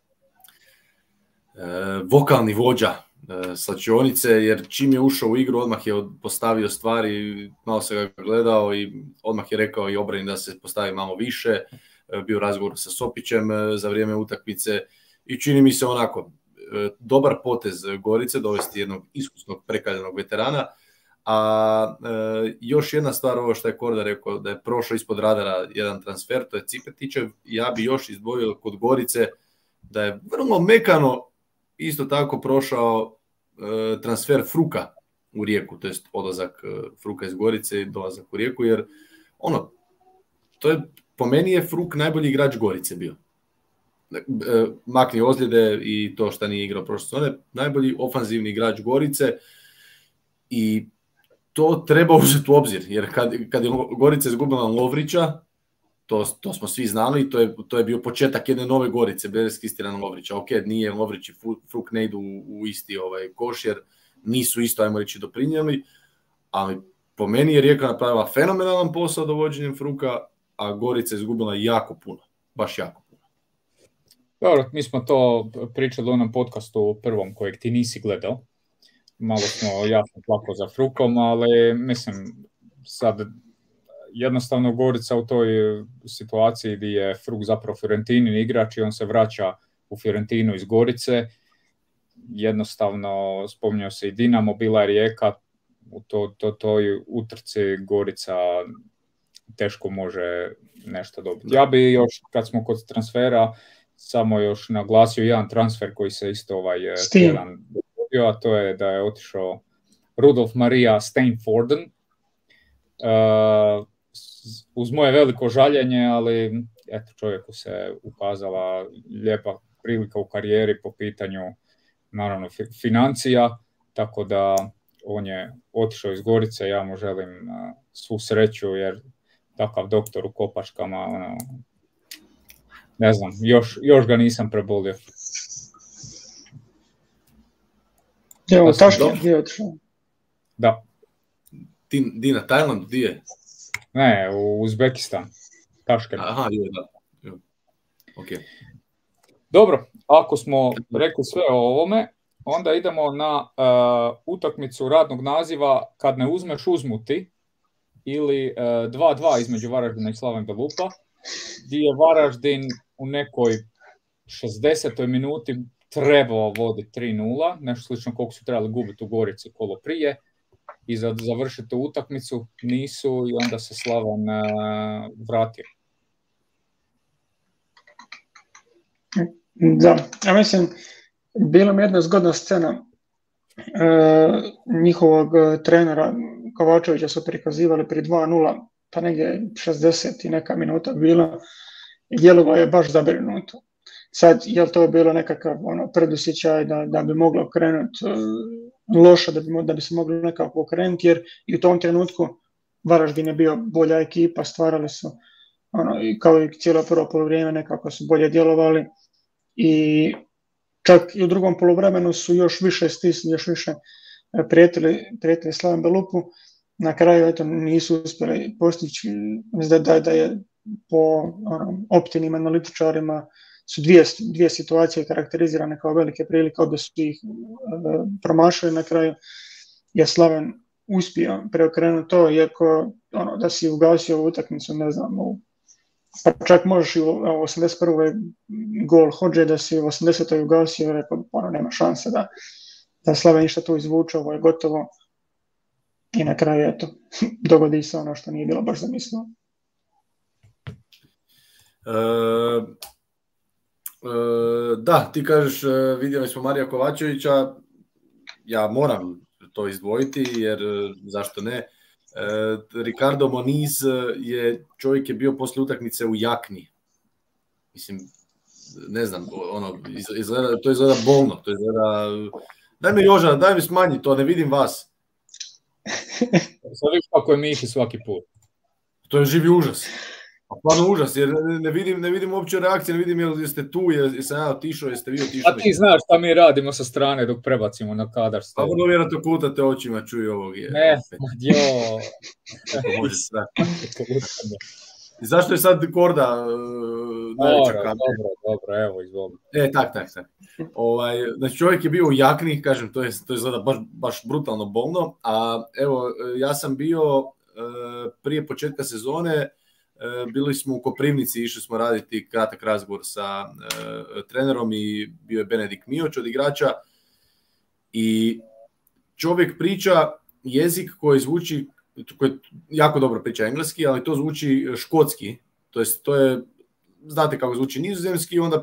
Speaker 1: vokalni vođa slačionice, jer čim je ušao u igru odmah je postavio stvari, malo se ga gledao i odmah je rekao i obrani da se postavi malo više, bio razgovor sa Sopićem za vrijeme utakmice i čini mi se onako dobar potez Gorice dovesti jednog iskusnog prekaljenog veterana. A još jedna stvar, ovo što je Korda rekao, da je prošao ispod radara jedan transfer, to je Cipetićev. Ja bi još izdvojio kod Gorice da je vrlo mekano isto tako prošao transfer Fruka u Rijeku, to jest odlazak Fruka iz Gorice i dolazak u Rijeku, jer po meni je Fruk najbolji igrač Gorice bio. Makni ozljede i to što nije igrao prošle sezone, najbolji ofanzivni igrač Gorice i to treba uzeti u obzir, jer kad je Gorica izgubila Lovrića, to smo svi znali i to je bio početak jedne nove Gorice, bez Kristijana Lovrića. Ok, nije Lovrić i Fruk ne idu u isti koš, jer nisu isto, ajmo reći, doprinijeli, ali po meni je Rijeka napravila fenomenalan posao dovođenjem Fruka, a Gorica izgubila jako puno, baš jako puno.
Speaker 2: Dobro, mi smo to pričali u onom podcastu prvom kojeg ti nisi gledao. Malo smo jasno plako za Frukom, ali mislim sad jednostavno Gorica u toj situaciji gdje je Fruk zapravo Fiorentinin igrač i on se vraća u Fiorentinu iz Gorice. Jednostavno spominjao se i Dinamo, bila je Rijeka, u toj utrci Gorica teško može nešto dobiti. Ja bi još, kad smo kod transfera, samo još naglasio jedan transfer koji se isto tjedan dogodio, a to je da je otišao Rudolf Maria Steinforden. Uz moje veliko žaljenje, ali eto, čovjeku se ukazala lijepa prilika u karijeri po pitanju naravno financija, tako da on je otišao iz Gorice, ja mu želim svu sreću, jer takav doktor u kopačkama, ne znam, još ga nisam prebolio.
Speaker 3: Evo, Taškent gdje je otišao?
Speaker 2: Da.
Speaker 1: Di na Tajlandu, gdje je?
Speaker 2: Ne, u Uzbekistan. Taškent.
Speaker 1: Aha, da. Okay.
Speaker 2: Dobro, ako smo rekli sve o ovome, onda idemo na utakmicu radnog naziva Kad ne uzmeš uzmuti, ili 2-2 između Varaždina i Slaven Belupa, gdje je Varaždin u nekoj 60. minuti trebao voditi 3-0, nešto slično koliko su trebali gubiti u Gorici kolo prije, i za završiti utakmicu nisu, i onda se Slaven vratio.
Speaker 3: Da, ja mislim, bila mi jedna zgodna scena njihovog trenera Kovačevića su prikazivali pri 2-0, pa negdje 60 i neka minuta bila, i djelovao je baš zabrinuto. Sad, je li to bilo nekakav predosjećaj da bi moglo krenuti loše, da bi se moglo nekako okrenuti, jer i u tom trenutku Varaždin je bio bolja ekipa, stvarali su, i kao i cijelo prvo polovrijeme nekako su bolje djelovali, i čak i u drugom poluvremenu su još više stisli, još više prijetili Slaven Belupu. Na kraju nisu uspjeli postići, da je po optimnim analitičarima su dvije situacije karakterizirane kao velike prilike, obje su ih promašili. Na kraju je Slaven uspio preokrenuti to, iako da si ugasio utakmicu, ne znam, pa čak možeš i u 81. gol Hodže da si u 80. ugasio, rekao, nema šanse da Slaven ništa tu izvuče, ovo je gotovo. I na kraju, eto, dogodi se ono što nije bilo baš zamisleno.
Speaker 1: Da, ti kažeš, vidjeli smo Marija Kovačevića, ja moram to izdvojiti, jer zašto ne. Ricardo Moniz čovjek je bio poslije utakmice u jakni. Mislim, ne znam, to izgleda bolno, to izgleda... Daj mi Joža, daj mi smanji to, ne vidim vas.
Speaker 2: Sad viš kako je Miši svaki put.
Speaker 1: To je živi užas. Stvarno užas, jer ne vidim uopće reakcije, ne vidim jeste tu, jesam ja otišao, jeste vi otišli.
Speaker 2: A ti znaš šta mi radimo sa strane dok prebacimo na kadar.
Speaker 1: Pa vrlo vjerojatno kutate očima, čuj ovog je.
Speaker 2: Ne, jo.
Speaker 1: Može strah. I zašto je sad Korda najveća kamera?
Speaker 2: Dobro, evo, izvoli.
Speaker 1: Tak. Znači čovjek je bio u jakni, kažem, to je izgleda baš brutalno bolno, a evo, ja sam bio prije početka sezone, bili smo u Koprivnici, išli smo raditi kratak razgovor sa trenerom i bio je Benedik Mioć od igrača i čovjek priča jezik koji zvuči, koji jako dobro priča engleski, ali to zvuči škotski, to je, znate kako zvuči nizozemski i onda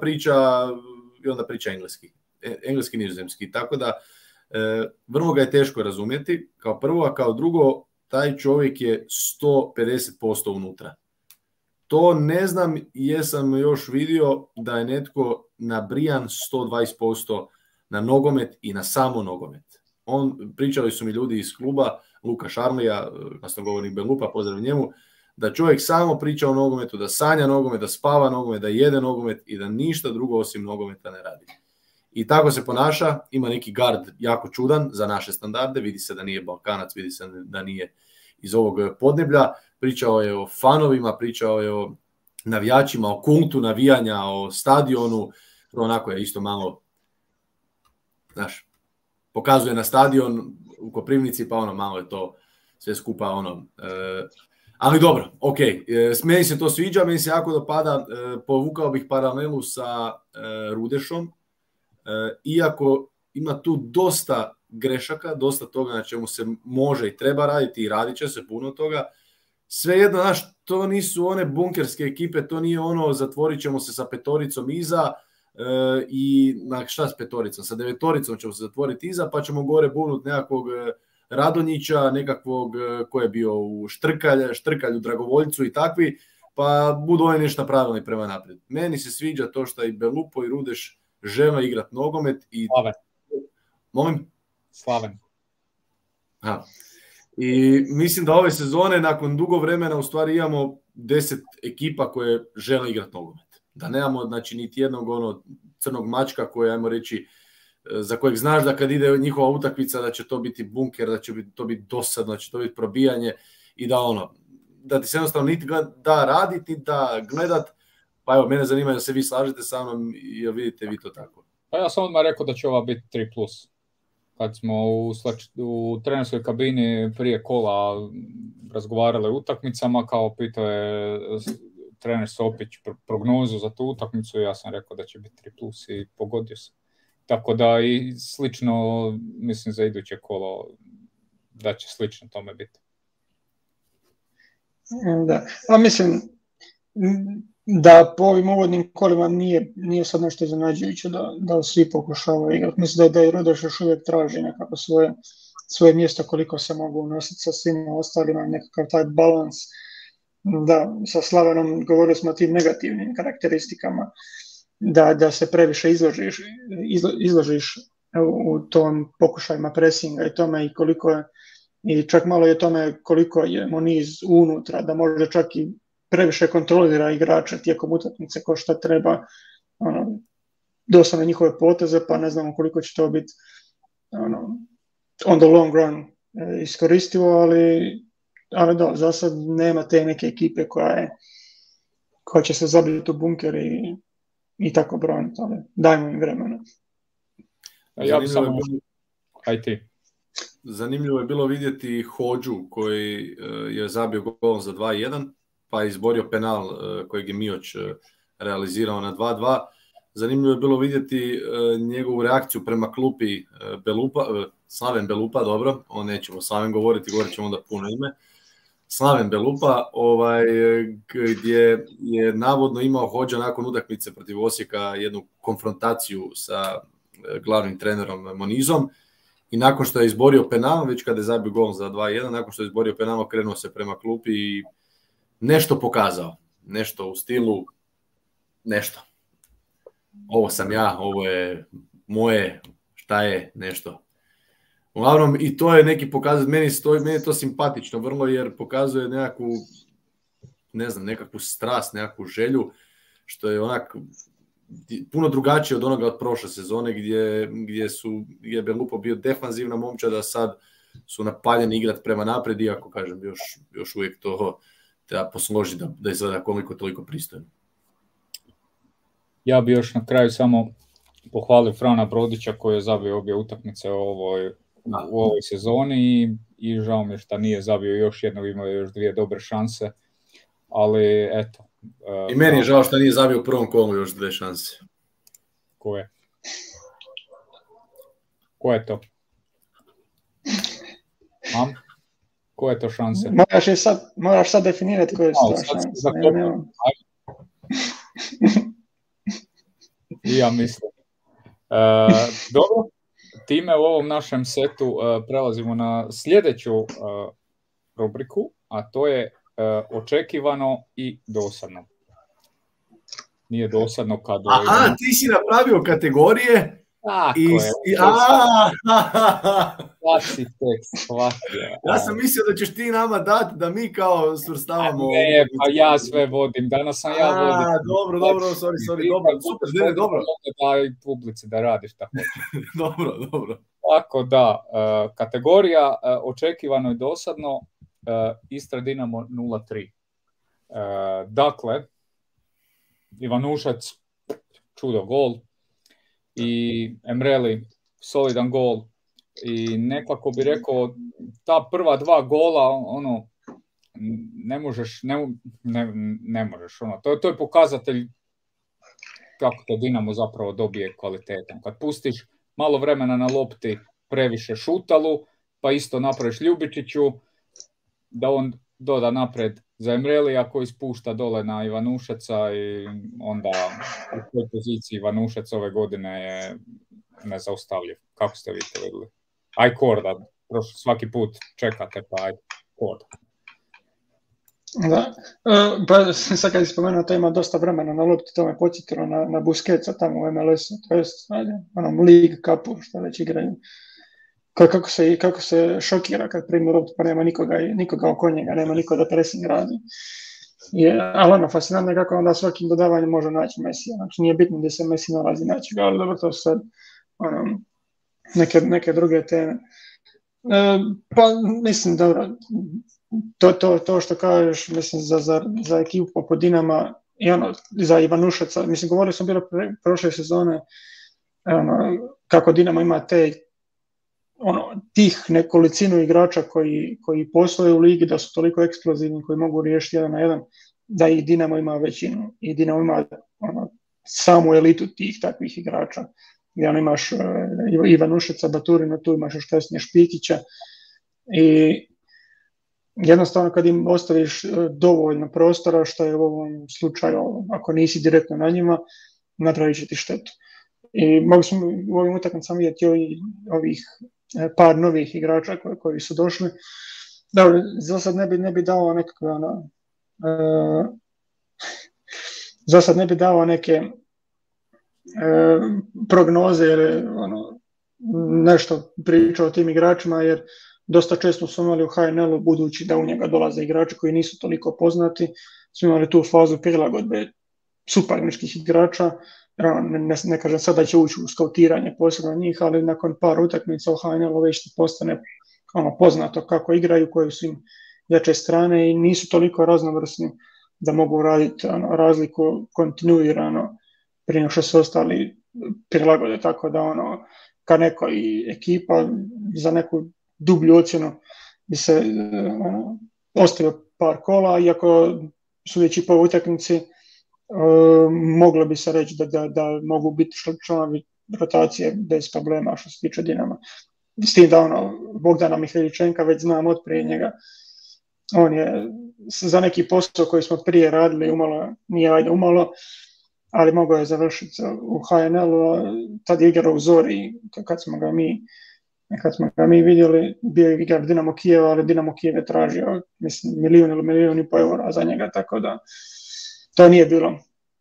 Speaker 1: priča engleski nizozemski, tako da vrlo ga je teško razumjeti, kao prvo, a kao drugo, taj čovjek je 150% unutra. To ne znam, jesam još vidio da je netko nabrijan 120% na nogomet i na samo nogomet. Pričali su mi ljudi iz kluba, Luka Šarlija, glasnogovornik Belupa, pozdrav njemu, da čovjek samo priča o nogometu, da sanja nogomet, da spava nogomet, da jede nogomet i da ništa drugo osim nogometa ne radi. I tako se ponaša, ima neki gard jako čudan za naše standarde, vidi se da nije Balkanac, vidi se da nije iz ovog podneblja, pričao je o fanovima, pričao je o navijačima, o kultu navijanja, o stadionu, onako je isto malo, znaš, pokazuje na stadion u Koprivnici, pa malo je to sve skupa ali dobro, ok, meni se to sviđa, meni se jako dopada, povukao bih paralelu sa Rudešom, iako ima tu dosta grešaka, dosta toga na čemu se može i treba raditi i radit će se puno toga. Svejedno, znaš, to nisu one bunkerske ekipe, to nije zatvorit ćemo se sa petoricom iza i šta s petoricom, sa devetoricom ćemo se zatvoriti iza pa ćemo gore bunut nekakvog Radonjića, nekakvog ko je bio u Štrkalju, Dragovoljcu i takvi, pa budu oni nešto napravili prema naprijed. Meni se sviđa to što i Belupo i Rudeš žele igrati nogomet i...
Speaker 2: Slaven.
Speaker 1: Molim?
Speaker 2: Slaven.
Speaker 1: I mislim da ove sezone nakon dugo vremena u stvari imamo 10 ekipa koje žele igrati nogomet. Da nemamo znači niti jednog crnog mačka koje, ajmo reći, za kojeg znaš da kad ide njihova utakmica da će to biti bunker, da će to biti dosadno, da će to biti probijanje i da ti se jednostavno niti da raditi, niti da gledat. Pa evo, mene zanima da se vi slažete sa mnom i vidite vi to tako.
Speaker 2: Pa ja sam odmah rekao da će ova biti 3+. Kad smo u trenerskoj kabini prije kola razgovarali o utakmicama, kao pitao je trener Sopić prognozu za tu utakmicu, ja sam rekao da će biti 3+ i pogodio se. Tako da i slično, mislim, za iduće kolo da će slično tome biti.
Speaker 3: Da, a mislim da po ovim uvodnim kolima nije sad nešto iznenađujuće da svi pokušavaju igrati. Mislim da i Rudeš još uvijek traži nekako svoje mjesto koliko se mogu unositi sa svima ostalima, nekakav taj balans. Da, sa Slavenom govorili smo o tim negativnim karakteristikama, da se previše izložiš u tom pokušajima presinga i tome i koliko je, i čak malo je tome koliko je Moniz unutra, da može čak i previše kontrolira igrača tijekom utakmice ko šta treba, dosta na njihove poteze, pa ne znamo koliko će to biti on the long run iskoristivo, ali da, za sad nema te neke ekipe koja će se zabiti u bunker i tako braniti, ali dajmo im vremena.
Speaker 1: Zanimljivo je bilo vidjeti Hođu koji je zabio gol za 2-1, pa je izborio penal kojeg je Mioć realizirao na 2-2. Zanimljivo je bilo vidjeti njegovu reakciju prema klupi Slaven Belupa, dobro, nećemo Slaven govorit ćemo onda puno ime. Slaven Belupa, gdje je navodno imao Hođa nakon utakmice protiv Osijeka jednu konfrontaciju sa glavnim trenerom Monizom i nakon što je izborio penal, već kada je zabio gol za 2-1, nakon što je izborio penal, krenuo se prema klupi i nešto pokazao. Nešto u stilu, nešto. Ovo sam ja, ovo je moje, šta je, nešto. Uglavnom, i to je neki pokazatelj, meni je to simpatično vrlo, jer pokazuje nekakvu ne znam, nekakvu strast, nekakvu želju, što je onak puno drugačije od onoga od prošle sezone gdje je Belupo bio defanzivna momčad, a sad su napaljeni igrat prema naprijed, iako kažem još uvijek to treba posložiti da izgleda koliko toliko pristojno.
Speaker 2: Ja bi još na kraju samo pohvalio Frana Brodića koji je zabio obje utakmice u ovoj sezoni i žao mi je što nije zabio još jednog, imao je još 2 dobre šanse, ali eto.
Speaker 1: I meni je žao što nije zabio u prvom kolu još 2 šanse.
Speaker 2: Ko je to? Ko je to šanse?
Speaker 3: Moraš sad definirati koje su to šanse.
Speaker 2: Ja mislim. Dobro, time u ovom našem setu prelazimo na sljedeću rubriku, a to je očekivano i dosadno. Nije dosadno kad...
Speaker 1: ti si napravio kategorije...
Speaker 2: Tako je. Ja
Speaker 1: sam mislio da ćeš ti nama dati da mi kao svrstavamo...
Speaker 2: Ne, pa ja sve vodim. Danas sam ja vodim.
Speaker 1: Dobro, sorry, dobro.
Speaker 2: Da i publici da radiš tako.
Speaker 1: Dobro.
Speaker 2: Tako da, kategorija očekivano i dosadno, Istra Dinamo 0-3. Dakle, Ivanušac, čudo gol, i Emreli, solidan gol, i nekako bi rekao ta prva 2 gola, ono, ne možeš, ono, to je pokazatelj kako to Dinamo zapravo dobije kvalitetom. Kad pustiš malo vremena na lopti previše Šutalu, pa isto napraviš Ljubičiću, da on doda napred za Emrelija koji spušta dole na Ivanušaca i onda u toj poziciji Ivanušac ove godine je nezaustavljiv. Kako ste vi to vidjeli? Aj Korda, svaki put čekate pa aj Korda.
Speaker 3: Da, pa sad kad si spomenuo to ima dosta vremena na lopti, to me podsjetilo na Busquetsa tamo u MLS-u, to jest onom League Cupu što već igraju. Kako se šokira kad primi loptu pa nema nikoga oko njega, nema niko da pressing radi. Ali ono, fascinantno je kako onda svakim dodavanjem može naći Mesija. Znači nije bitno gdje se Messi nalazi naći ga, ali dobro, to su sad neke druge teme. Pa mislim, dobro, to što kažeš, mislim, za ekipu poput Dinama i ono, za Ivanušaca, mislim, govorili smo bilo prošle sezone kako Dinamo ima tih nekolicinu igrača koji postoje u ligi, da su toliko eksplozivni, koji mogu riješiti 1-1, da i Dinamo ima većinu. I Dinamo ima samu elitu tih takvih igrača. Gdje imaš Ivanušaca, Baturina, tu imaš još kasnije Špikića. I jednostavno kad im ostaviš dovoljno prostora, što je u ovom slučaju, ako nisi direktno na njima, napravit će ti štetu. I mogu smo u ovim utakmicama vidjeti ovih par novih igrača koji su došli. Dobro, za sad ne bi dao nekakve za sad ne bi dao neke prognoze ili nešto pričao o tim igračima, jer dosta često su imali u HNL-u, budući da u njega dolaze igrači koji nisu toliko poznati, su imali tu fazu prilagodbe suparničkih igrača. Ne kažem sad da će ući u skautiranje posebno njih, ali nakon par utakmica u HNL-u već postane poznato kako igraju, koje su im jače strane i nisu toliko raznovrsni da mogu raditi razliku kontinuirano prije što se ostali prilagode, tako da kad neko i ekipa za neku dublju ocjenu bi se ostavio par kola, iako sudeći po utakmici moglo bi se reći da mogu biti članovi rotacije bez problema što se tiče Dinama. S tim da Bogdana Mihajličenka već znam od prije njega. On je za neki posao koji smo prije radili nije umalo, ali mogao je završiti u HNL-u, tad je igrao u Zori kad smo ga mi vidjeli, bio je igrač Dinamo Kijeva, ali Dinamo Kijev je tražio mislim, 1 ili 1,5 eura za njega, tako da to nije bilo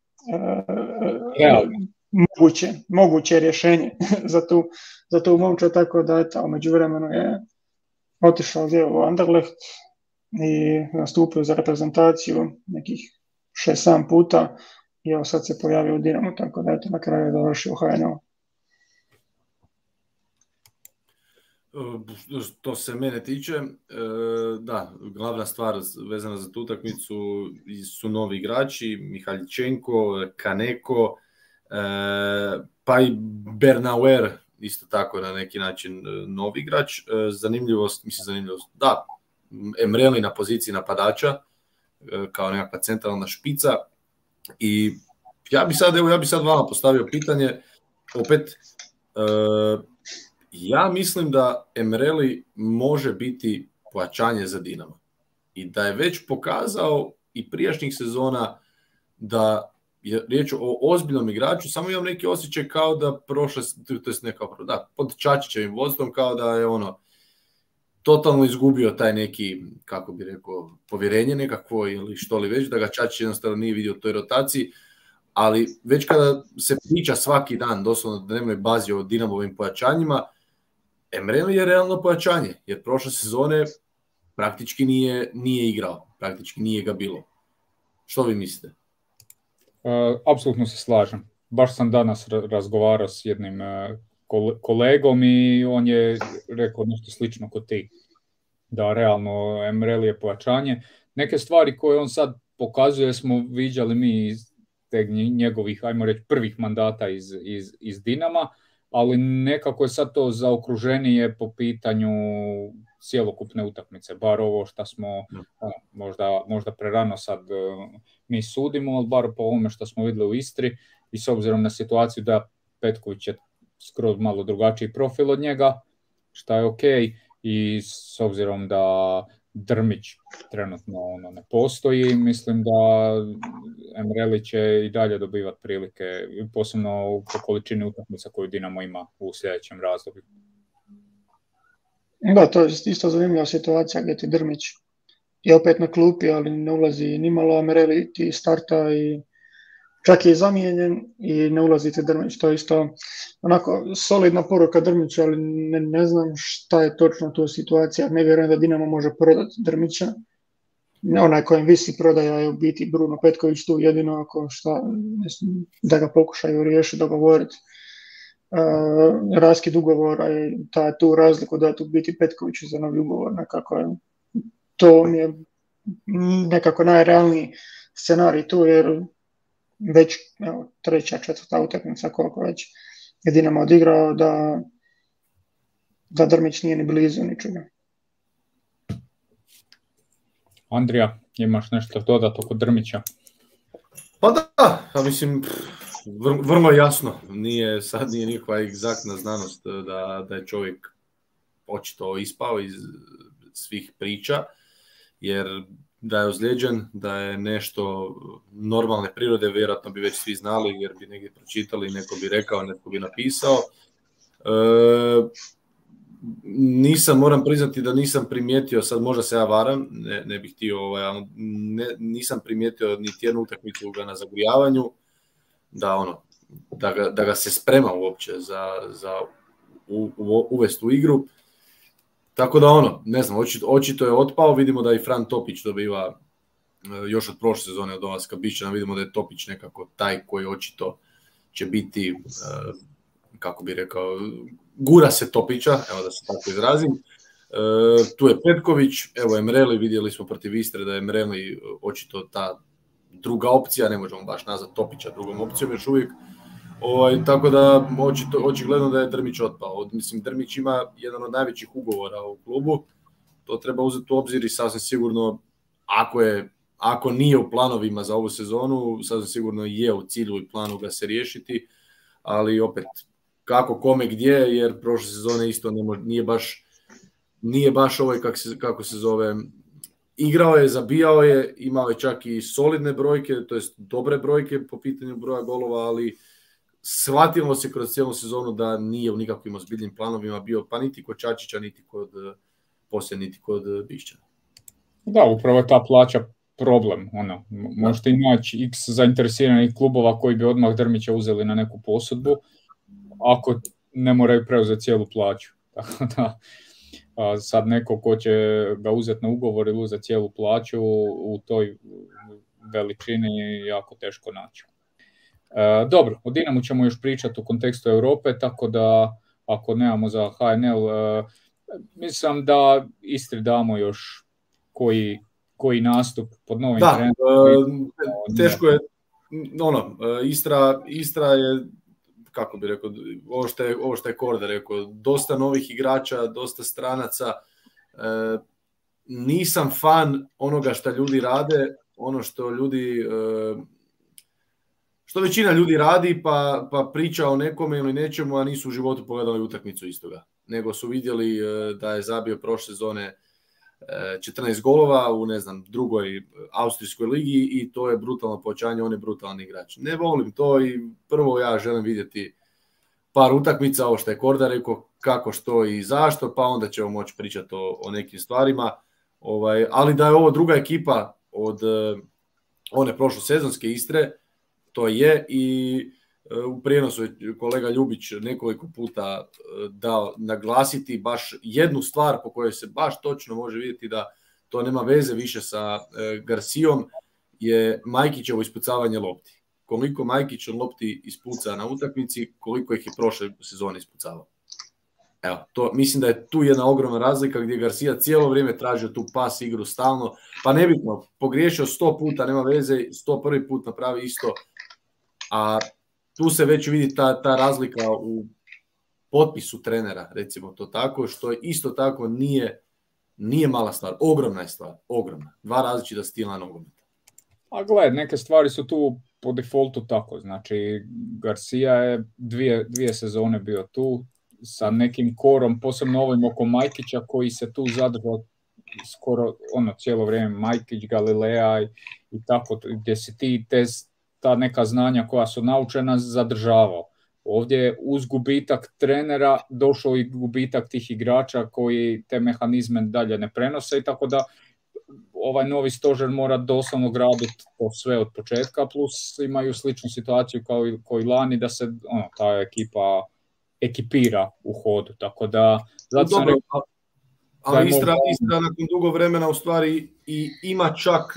Speaker 3: moguće rješenje za tu momčad, tako da u međuvremenu je otišao u Anderlecht i nastupio za reprezentaciju nekih 6-7 puta i evo sad se pojavio u Dinamo, tako da je na kraju završio u HNL.
Speaker 1: Što se mene tiče, da, glavna stvar vezana za tu utakmicu su novi igrači, Mihaljičenko, Kaneko, pa i Bernauer, isto tako na neki način novi igrač. Zanimljivost, da, Emreli na poziciji napadača, kao nekakva centralna špica. I ja bi sad vama postavio pitanje, opet, ja mislim da Emreli može biti pojačanje za Dinamo. I da je već pokazao i prijašnjih sezona da je riječ o ozbiljnom igraču, samo imam neki osjećaj kao da pod Čačićevim vodstvom, kao da je totalno izgubio taj neki, kako bi rekao, povjerenje nekakvo ili što li već, da ga Čačić jednostavno nije vidio u toj rotaciji, ali već kada se priča svaki dan, doslovno na dnevnoj bazi o Dinamovim pojačanjima, Emreli je realno pojačanje, jer prošle sezone praktički nije igrao, praktički nije ga bilo. Što vi mislite?
Speaker 2: Apsolutno se slažem. Baš sam danas razgovarao s jednim kolegom i on je rekao nešto slično kod ti. Da, realno Emreli je pojačanje. Neke stvari koje on sad pokazuje smo viđali mi iz njegovih, ajmo reći, prvih mandata iz Dinama, ali nekako je sad to zaokruženije po pitanju cjelokupne utakmice, bar ovo što smo možda prerano sad mi sudimo, ali bar po ovome što smo vidjeli u Istri i s obzirom na situaciju da Petković je skroz malo drugačiji profil od njega, što je ok, i s obzirom da Drmić trenutno ne postoji, mislim da Emreli će i dalje dobivati prilike, posebno po količini utakmica koju Dinamo ima u sljedećem razdoblju.
Speaker 3: Da, to je isto zanimljiva situacija gdje ti Drmić je opet na klupi, ali ne ulazi nimalo, Emreli ti starta i čak je zamijenjen i ne ulazi ti Drmić. To je isto onako solidna poruka Drmića, ali ne znam šta je točno tu situacija. Ne vjerujem da Dinamo može prodati Drmića. Onaj kojem visi prodaja je u biti Bruno Petković tu, jedino ako šta, da ga pokušaju riješiti, dogovoriti. Raskid ugovora i tu razliku da tu biti Petkoviću za novi ugovor. To mi je nekako najrealniji scenarij tu, jer već treća, četvrta utakmica koliko već je Dinamo odigrao da Drmić nije ni blizu ničega.
Speaker 2: Andrija, imaš nešto dodati oko Drmića?
Speaker 1: Pa da, mislim, vrlo jasno, nije nikakva egzaktna znanost da je čovjek očito ispao iz svih priča, jer da je ozlijeđen, da je nešto normalne prirode, vjerojatno bi već svi znali, jer bi negdje pročitali, neko bi rekao, neko bi napisao. Moram priznati da nisam primijetio, sad možda se ja varam, ne bih htio, nisam primijetio niti jednu utakmicu na zagrijavanju, da ga se sprema uopće za uvesti u igru. Tako da ne znam, očito je otpao, vidimo da i Fran Topić dobiva još od prošle sezone od dolaska Bišćana, vidimo da je Topić nekako taj koji očito će biti, kako bi rekao, gura se Topića, evo da se tako izrazim. Tu je Petković, evo Emreli, vidjeli smo protiv Istre da je Emreli očito ta druga opcija, ne možemo baš nazvati Topića drugom opcijom još uvijek. Tako da očigledno da je Drmić otpao. Mislim, Drmić ima jedan od najvećih ugovora u klubu, to treba uzeti u obzir i sasvim sigurno, ako nije u planovima za ovu sezonu, sasvim sigurno je u cilju i planu ga se riješiti, ali opet, kako, kome, gdje, jer prošle sezone isto nije baš kako se zove, igrao je, zabijao je, imao je čak i solidne brojke, to jest dobre brojke po pitanju broja golova, ali shvatilo se kroz cijelu sezonu da nije u nikakvim ozbiljnim planovima bio, pa niti kod Čačića, niti kod Bišćana.
Speaker 2: Da, upravo je ta plaća problem. Možete naći x zainteresiranih klubova koji bi odmah Drmića uzeli na neku posudbu, ako ne moraju preuzeti cijelu plaću. Tako da, sad neko ko će ga uzeti na ugovor ili uzeti cijelu plaću u toj veličini je jako teško naći. Dobro, o Dinamu ćemo još pričati u kontekstu Europe, tako da ako nemamo za HNL, mislim da Istri damo još koji nastup pod novim trenerom.
Speaker 1: Teško je, Istra je, kako bi rekao, ovo što je Korda rekao, dosta novih igrača, dosta stranaca. Nisam fan onoga što ljudi rade, ono što većina ljudi radi, pa priča o nekome ili nečemu, a nisu u životu pogledali utakmicu istoga. Nego su vidjeli da je zabio prošle sezone 14 golova u, drugoj austrijskoj ligi i to je brutalno povećanje, on je brutalan igrač. Ne volim to i prvo ja želim vidjeti par utakmica, ovo što je Korda rekao, kako, što i zašto, pa onda ćemo moći pričati o nekim stvarima. Ali da je ovo druga ekipa od one prošlosezonske Istre, to je, i u prijenosu je kolega Ljubić nekoliko puta dao naglasiti baš jednu stvar po kojoj se baš točno može vidjeti da to nema veze više sa Garcijom, je Majkićevo ispucavanje lopti. Koliko Majkić lopti ispuca na utakmici, koliko ih je prošle sezone ispucavao. Evo, mislim da je tu jedna ogromna razlika gdje Garcia cijelo vrijeme tražio tu pas igru stalno, pa nebitno, pogriješio 100 puta, nema veze, 101. put napravi isto, a tu se već vidi ta razlika u potpisu trenera, recimo to tako, što je isto tako nije mala stvar, ogromna je stvar, ogromna. 2 različita stila nogometa.
Speaker 2: A gled, neke stvari su tu po defaultu tako, znači Garcia je dvije sezone bio tu, sa nekim korom, posebno ovim oko Majkića koji se tu zadržao skoro cijelo vrijeme, Majkić, Galilea i tako, gdje si ti ta neka znanja koja su naučena zadržavao. Ovdje je uz gubitak trenera došao i gubitak tih igrača koji te mehanizme dalje ne prenose i tako da ovaj novi stožer mora doslovno graditi to sve od početka, plus imaju sličnu situaciju kao i lani da se ta ekipa ekipira u hodu, tako da...
Speaker 1: Dobro, ali Istra nakon dugo vremena u stvari i ima čak,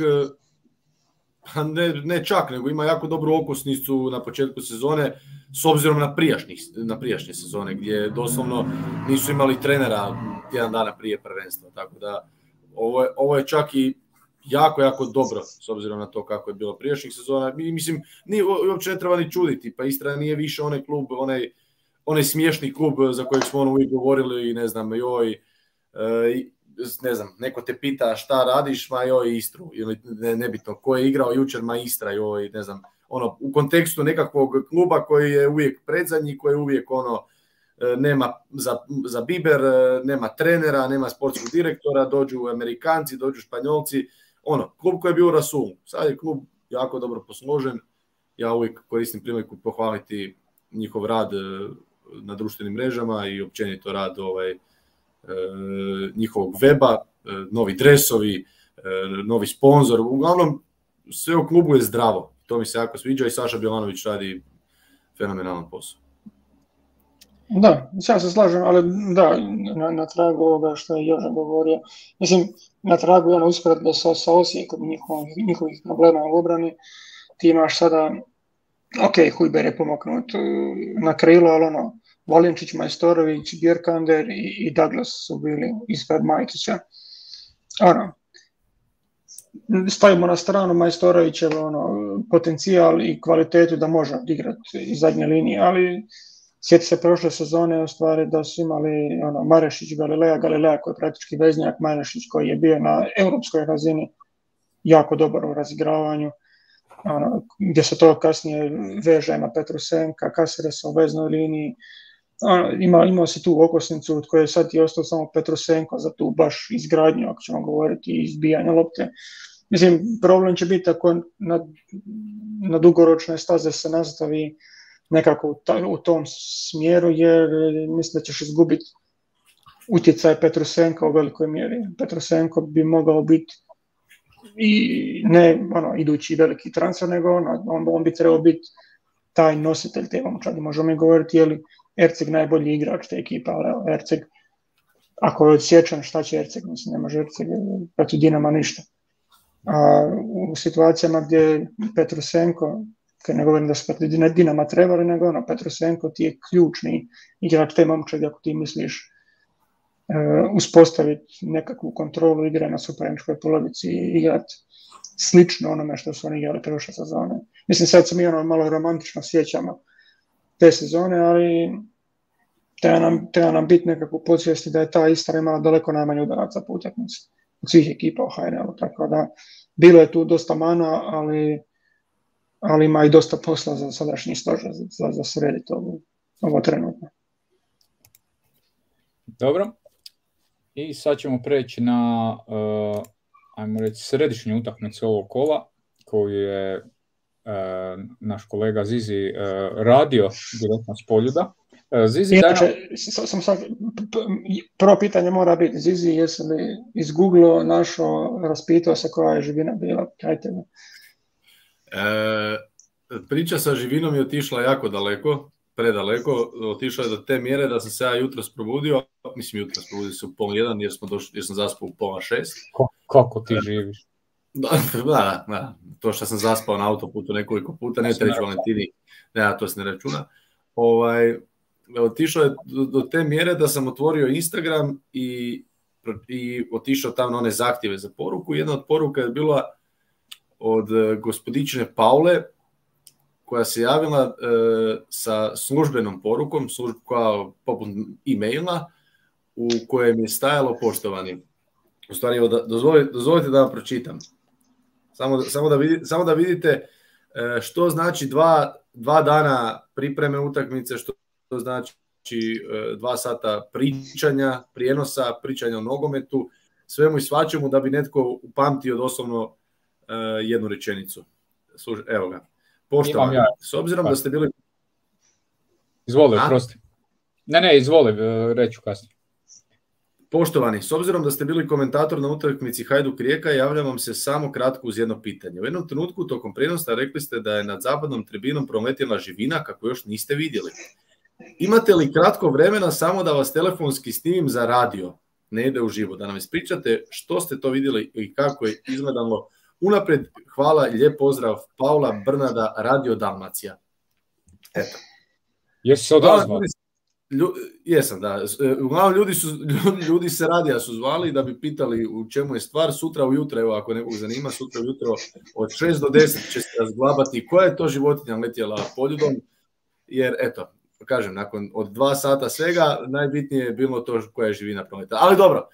Speaker 1: ne čak, nego ima jako dobru okosnicu na početku sezone, s obzirom na prijašnje sezone, gdje doslovno nisu imali trenera tjedan dana prije prvenstva, tako da ovo je čak i jako, jako dobro, s obzirom na to kako je bilo prijašnjih sezona. Mislim, uopće ne treba ni čuditi, pa Istra nije više onaj klub, onaj smiješni klub za kojeg smo uvijek govorili i neko te pita šta radiš, ma joj Istru, ili nebitno, ko je igrao jučer, ma Istra, joj, u kontekstu nekakvog kluba koji je uvijek predzadnji, koji je uvijek nema za biber, nema trenera, nema sportskog direktora, dođu Amerikanci, dođu Španjolci, klub koji je bio u rasulu. Sad je klub jako dobro posložen, ja uvijek koristim priliku pohvaliti njihov rad na društvenim mrežama i općenito rad njihovog weba, novi dresovi, novi sponzor, uglavnom sve u klubu je zdravo, to mi se jako sviđa i Saša Bjelanović radi fenomenalan posao.
Speaker 3: Da, ja se slažem, ali da, na tragu ovoga što je Joža govorio, mislim, na tragu je usporedba sa Osijekom njihovih problema u obrani, ti imaš sada, Hujber je pomoknut na krilo, ali Valenčić, Majstorović, Bjerkander i Douglas su bili ispred Majkića. Stavimo na stranu Majstorovićev potencijal i kvalitetu da može odigrati iz zadnje linije, ali sjeti se prošle sezone u stvari da su imali Marešić, Galilea koji je praktički veznjak, Marešić koji je bio na europskoj razini jako dobar u razigravanju, gdje se to kasnije veže na Petrusenka, Caceresa u veznoj liniji. Imao si tu okosnicu od koje sad je ostao samo Petrusenko za tu baš izgradnju, ako ćemo govoriti, izbijanja lopte. Mislim, problem će biti ako na dugoročne staze se nastavi nekako u tom smjeru, jer mislim da ćeš izgubiti utjecaj Petrusenka u velikoj mjeri. Petrusenko bi mogao biti i ne idući veliki transfer, nego on bi trebao biti taj nositelj te momčadi. Možemo mi govoriti je li Erceg najbolji igrač te ekipe, ali Erceg ako je odsječan, šta će Erceg? Mislim, ne može Erceg protiv Dinama ništa. A u situacijama gdje Petrusenko, kad ne govorim da su protiv Dinama trebali, nego Petrusenko ti je ključni igrač te momčadi ako ti misliš uspostaviti nekakvu kontrolu igre na suparničkoj polovici i igrati slično onome što su oni igrali prošle sezone. Mislim, sad se mi malo romantično sjećamo te sezone, ali treba nam biti nekako podsvijesti da je ta Istra imala daleko najmanje udaraca po utakmici od svih ekipa u HNL-u, tako da bilo je tu dosta mana, ali ima i dosta posla za sadašnji stožer za srediti ovo trenutno.
Speaker 2: Dobro. I sad ćemo preći na ajmo reći središnju utakmicu ovog kola koju je naš kolega Zizi radio direktno s Poljuda. Zizi,
Speaker 3: inače, prvo pitanje mora biti, Zizi, jesi li izgooglao, našao, raspitao se koja je živina bila?
Speaker 1: Priča sa živinom je otišla jako daleko, predaleko, otišla je do te mjere da sam se ja jutros probudio, probudio se u 1:30 jer sam zaspao u 5:30.
Speaker 2: Kako ti živiš?
Speaker 1: Da, to što sam zaspao na autoputu nekoliko puta, ne treći Valentini, ne, to se ne računa. Otišao je do te mjere da sam otvorio Instagram i otišao tamo na one zahtjeve za poruku. Jedna od poruka je bila od gospodične Paule, koja se javila sa službenom porukom, koja poput e-maila, u kojem je stajalo poštovani. U stvari, dozvolite da vam pročitam. Samo da vidite što znači dva dana pripreme utakmice, što znači 2 sata pričanja, pričanja o nogometu, svemu i svačemu da bi netko upamtio doslovno jednu rečenicu. Evo ga. Poštovani, s obzirom da ste bili...
Speaker 2: Izvoli, prosti. Ne, izvoli, reću kasnije.
Speaker 1: Poštovani, s obzirom da ste bili komentator na utakmici Hajduk-Rijeka, javljam vam se samo kratko uz jedno pitanje. U jednom trenutku tokom prijenosa rekli ste da je nad zapadnom tribinom proletjela živina kako još niste vidjeli. Imate li kratko vremena samo da vas telefonski snimim za radio, ne ide u živo, da nam ispričate što ste to vidjeli i kako je izgledalo? Unaprijed hvala i lijep pozdrav, Paula Brnada, Radio Dalmacija. Eto.
Speaker 2: Jesi se odazvao?
Speaker 1: Jesam, da. Uglavnom ljudi se radija su zvali da bi pitali u čemu je stvar. Sutra ujutro, evo ako nekog zanima, sutra ujutro od 6 do 10 će se razglabati koja je to životinja letjela Poljudom, jer eto, kažem, nakon od 2 sata svega, najbitnije je bilo to koja je živina proletala. Ali dobro.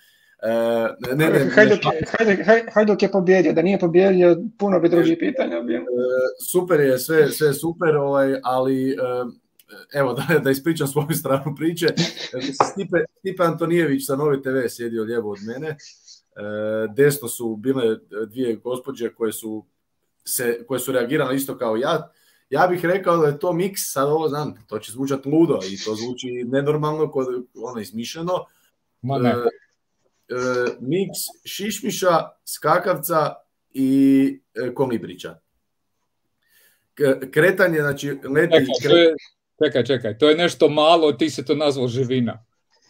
Speaker 3: Hajduk je pobjedio, da nije pobjedio, puno bi drugih pitanja bilo.
Speaker 1: Super je, sve super, ali evo da ispričam svoju stranu priče. Stipe Antonijević sa Nove TV sjedio lijevo od mene. Desno su bile 2 gospođe koje su reagirale isto kao ja. Ja bih rekao da je to miks, sad ovo znam, to će zvučati ludo i to zvuči nenormalno, izmišljeno. Miks šišmiša, skakavca i kolibrića. Kretanje, znači leti...
Speaker 2: Čekaj, to je nešto malo, ti se to nazvao živina.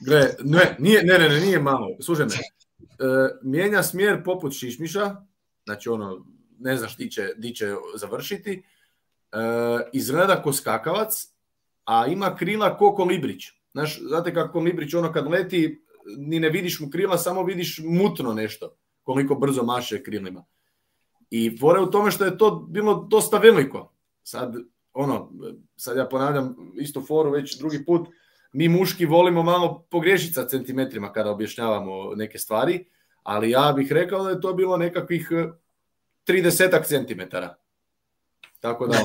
Speaker 1: Nije malo, slušaj me. Mijenja smjer poput šišmiša, znači ne znaš di će završiti, izgleda ko skakavac, a ima krila ko kolibrić. Znate kako kolibrić kad leti, ni ne vidiš mu krila, samo vidiš mutno nešto, koliko brzo maše krilima. I fora u tome što je to bilo dosta veliko. Sad ja ponavljam istu foru već drugi put, mi muški volimo malo pogriješiti sa centimetrima kada objašnjavamo neke stvari, ali ja bih rekao da je to bilo nekakvih 30 centimetara. Tako da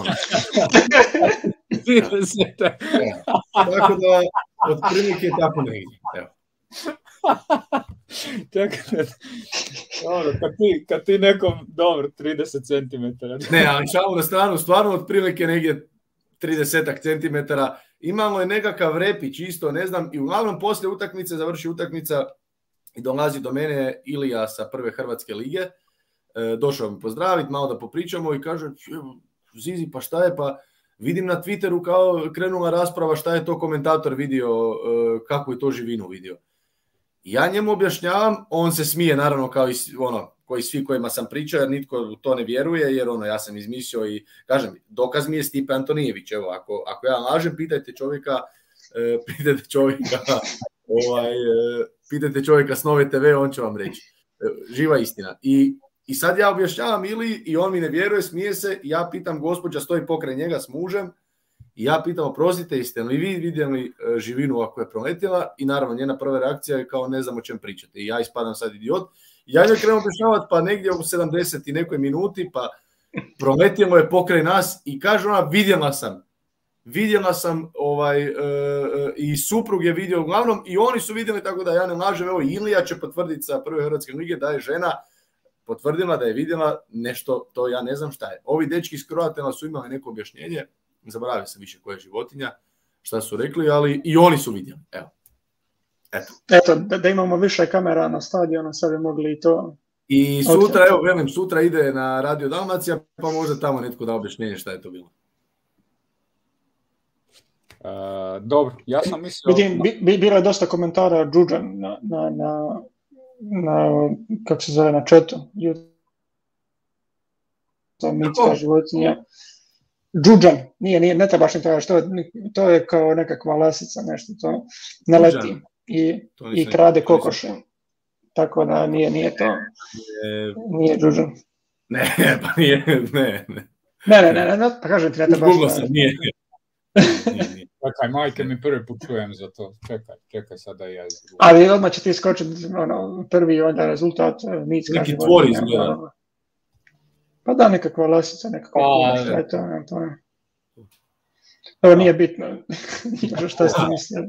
Speaker 1: tako da otprilike tako negdje. Evo.
Speaker 2: Dobro, kad ti nekom, dobro, 30 cm.
Speaker 1: Ne, ali šalu na stranu, stvarno otprilike negdje 30 cm. Imamo je nekakav repić isto, ne znam, i uglavnom poslije utakmice, završi utakmica i dolazi do mene Ilija sa prve Hrvatske lige. Došao mi pozdraviti, malo da popričamo i kaže, Zizi, pa šta je, pa vidim na Twitteru kao krenula rasprava šta je to komentator vidio, kako je to živinu vidio. Ja njemu objašnjavam, on se smije naravno kao i koji svi kojima sam pričao, jer nitko u to ne vjeruje, jer ja sam izmislio i kažem, dokaz mi je Stipe Antonijević. Evo, ako ja lažem, pitajte čovjeka pitajte čovjeka s Nove TV, on će vam reći. Živa istina. I sad ja objašnjavam Ili i on mi ne vjeruje, smije se, ja pitam, gospođa stoji pokraj njega s mužem, i ja pitam, oprostite, jeste li vi vidjeli živinu ako je proletjela, i naravno njena prva reakcija je kao ne znam o čem pričate. I ja ispadam sad idiot. Ja njoj krenem objašnjavati, pa negdje u 70 i nekoj minuti, pa proletjelo je pokraj nas i kaže ona, vidjela sam i suprug je vidio uglavnom i oni su vidjeli, tako da ja ne lažem. Evo, Ilija će potvrditi sa Prve hrvatske lige da je žena potvrdila da je vidjela nešto, to ja ne znam šta je. Ovi dečki iz Croatena su imali neko objašnjenje, zaboravio sam više koja je životinja, šta su rekli, ali i oni su vidjeli. Evo.
Speaker 3: Eto, da imamo više kamera na stadionu, sad bi mogli i to...
Speaker 1: I sutra, sutra ide na Radio Dalmacija, pa možda tamo netko da objašnjenje šta je to bilo.
Speaker 2: Dobro, ja sam mislio...
Speaker 3: Vidim, bilo je dosta komentara Đuđan na kako se zove, na chatu. To mitska životinja. Đuđan, ne trebaš ni tražiš, to je kao nekakva lasica, nešto to ne leti i krade kokoše. Tako da nije to, nije Đuđan.
Speaker 1: Ne, pa nije, ne.
Speaker 3: Ne, pa kažem ti, ne trebaš.
Speaker 1: Google sam, nije.
Speaker 2: Čekaj, majke mi prvi put čujem za to. Čekaj sad da ja izgledam.
Speaker 3: Ali odmah će ti skočiti prvi onda rezultat mitska
Speaker 1: neki tvor izgleda.
Speaker 3: Pa da, nekakva lasica, nekakva šta je to. Ovo nije bitno. Šta ste mislili?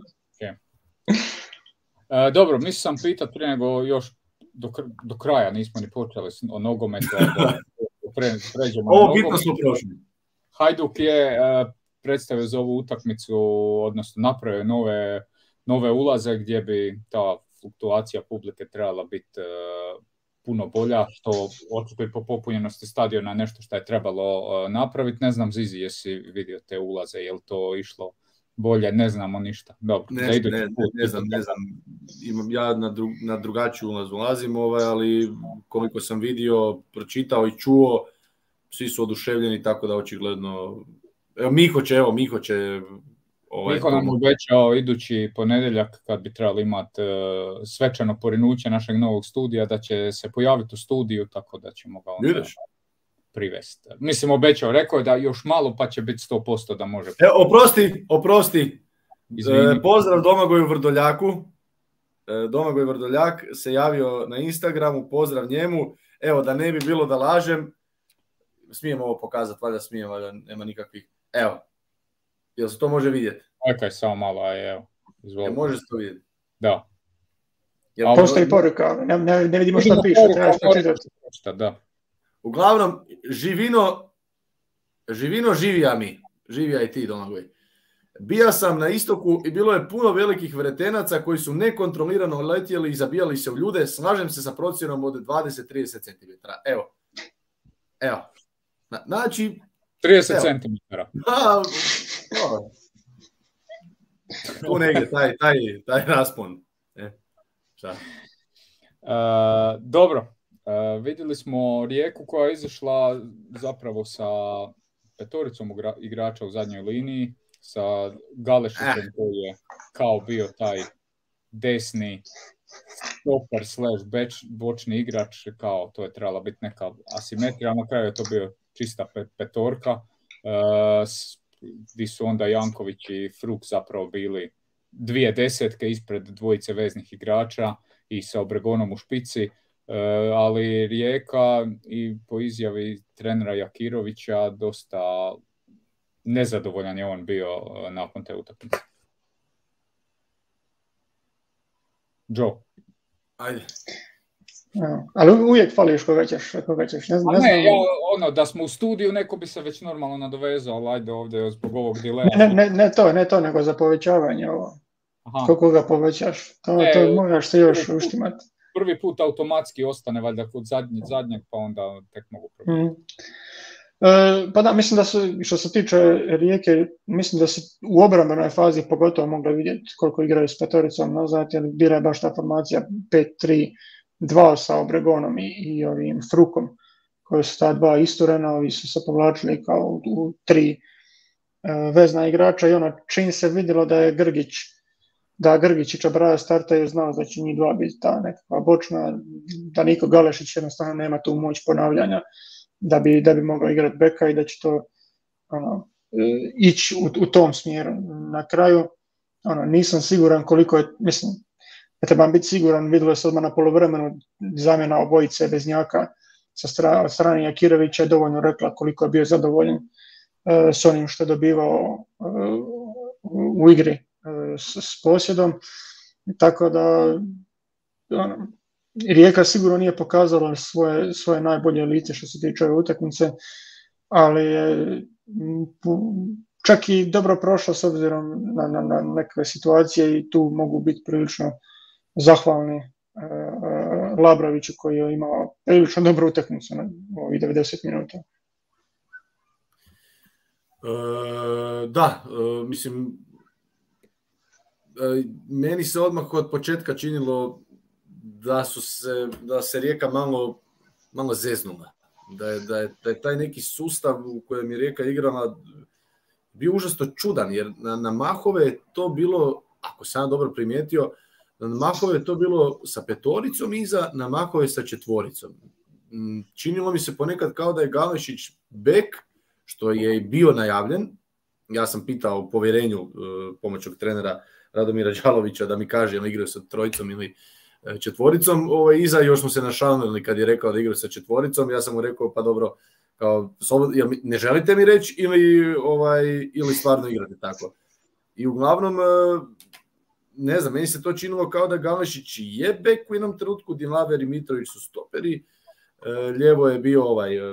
Speaker 2: Dobro, mislio sam pitati prije nego još do kraja nismo ni počeli o nogometu. Pređemo
Speaker 1: ovo bitno smo prošli.
Speaker 2: Hajduk je predstavio za ovu utakmicu, odnosno napravio nove ulaze gdje bi ta fluktuacija publike trebala biti puno bolja, što očito i po popunjenosti stadiona nešto što je trebalo napraviti. Ne znam, Zizi, jesi vidio te ulaze, je li to išlo bolje, ne znamo ništa. Dobro,
Speaker 1: ne znam. Ja na drugačiju ulaz ulazim, ali koliko sam vidio, pročitao i čuo, svi su oduševljeni, tako da očigledno... Miho će
Speaker 2: Miho nam obećao idući ponedjeljak, kad bi trebali imati svečano porinuće našeg novog studija, da će se pojaviti u studiju, tako da ćemo ga onda privesti. Mislim, obećao, rekao je da još malo pa će biti 100% da može.
Speaker 1: Oprosti. Pozdrav Domagoju Vrdoljaku. Domagoj Vrdoljak se javio na Instagramu, pozdrav njemu. Evo, da ne bi bilo da lažem, smijem ovo pokazati, valjda smijem, valjda nema nikakvih. Evo, jel se to može vidjeti?
Speaker 2: Čekaj, samo malo, evo. Izvolite.
Speaker 1: Može se to vidjeti?
Speaker 2: Da.
Speaker 3: Postoji poruka, ne vidimo što piše, trebaš to čitati.
Speaker 2: Da.
Speaker 1: Uglavnom, živino živija mi, živija i ti, Domagoj. Bija sam na istoku i bilo je puno velikih vretenaca koji su nekontrolirano letjeli i zabijali se u ljude. Slažem se sa procjenom od 20-30 cm. Evo. Znači...
Speaker 2: 30 cm.
Speaker 1: Tu negdje, taj raspon.
Speaker 2: Dobro. Vidjeli smo Rijeku koja je izašla zapravo sa petoricom igrača u zadnjoj liniji, sa Galešićem koji je kao bio taj desni stoper / bočni igrač, kao to je trebala biti neka asimetrija, na kraju je to bio čista petorka, gdje su onda Janković i Fruk zapravo bili dvije desetke ispred dvojice veznih igrača i sa Obregonom u špici, ali Rijeka i po izjavi trenera Jakirovića dosta nezadovoljan je on bio nakon te utakmice. Joe.
Speaker 1: Ajde.
Speaker 3: Ali uvijek fališ koga ćeš. Ne znam.
Speaker 2: Da smo u studiju, neko bi se već normalno nadovezao, ali ajde ovdje zbog ovog dilema.
Speaker 3: Ne to, nego za povećavanje ovo. Koga povećaš? To moraš se još uštimati.
Speaker 2: Prvi put automatski ostane valjda kod zadnjeg, pa onda tek mogu probati.
Speaker 3: Pa da, mislim da su, što se tiče Rijeke, mislim da se u obrambenoj fazi pogotovo mogli vidjeti koliko igraju s petoricom nazad, jer bila je baš ta formacija 5-3-2 sa Obregonom i ovim Frukom, koji su ta dva isturena, ovi su se povlačili kao u 3 vezna igrača i čim se vidjelo da je Grgić i Čabraja startaju, znao da će njih dva biti ta nekakva bočna, da Niko Galešić jednostavno nema tu moć ponavljanja da bi mogao igrati beka i da će to ići u tom smjeru. Na kraju nisam siguran koliko je, mislim, da trebam biti siguran, vidjelo se odmah na poluvremenu zamjena obojice Beznjaka sa strane Jakirovića je dovoljno rekla koliko je bio zadovoljen s onim što je dobivao u igri s posjedom, tako da Rijeka sigurno nije pokazala svoje najbolje lice što se tiče ove utakmice, ali je čak i dobro prošla s obzirom na neke situacije i tu mogu biti prilično zahvalni Labroviću koji je imao prilično dobru utakmicu na ovih 90 minuta.
Speaker 1: Mislim, meni se odmah od početka činilo da se Rijeka malo zeznula. Da je taj neki sustav u kojem je Rijeka igrala bio užasno čudan, jer na mahove je to bilo, ako sam dobro primijetio, na mahove je to bilo sa petoricom iza, na mahove sa četvoricom. Činilo mi se ponekad kao da je Galešić bek, što je bio najavljen. Ja sam pitao u povjerenju pomoćnog trenera Radomira Đalovića da mi kaže ili igraju sa trojicom ili četvoricom. Iza još smo se našalili kad je rekao da igraju sa četvoricom. Ja sam mu rekao pa dobro, kao, ne želite mi reći ili stvarno igrate tako. I uglavnom, ne znam, meni se to činilo kao da Galešić je bek u jednom trenutku, Dinlaver i Mitrović su stoperi, lijevo je bio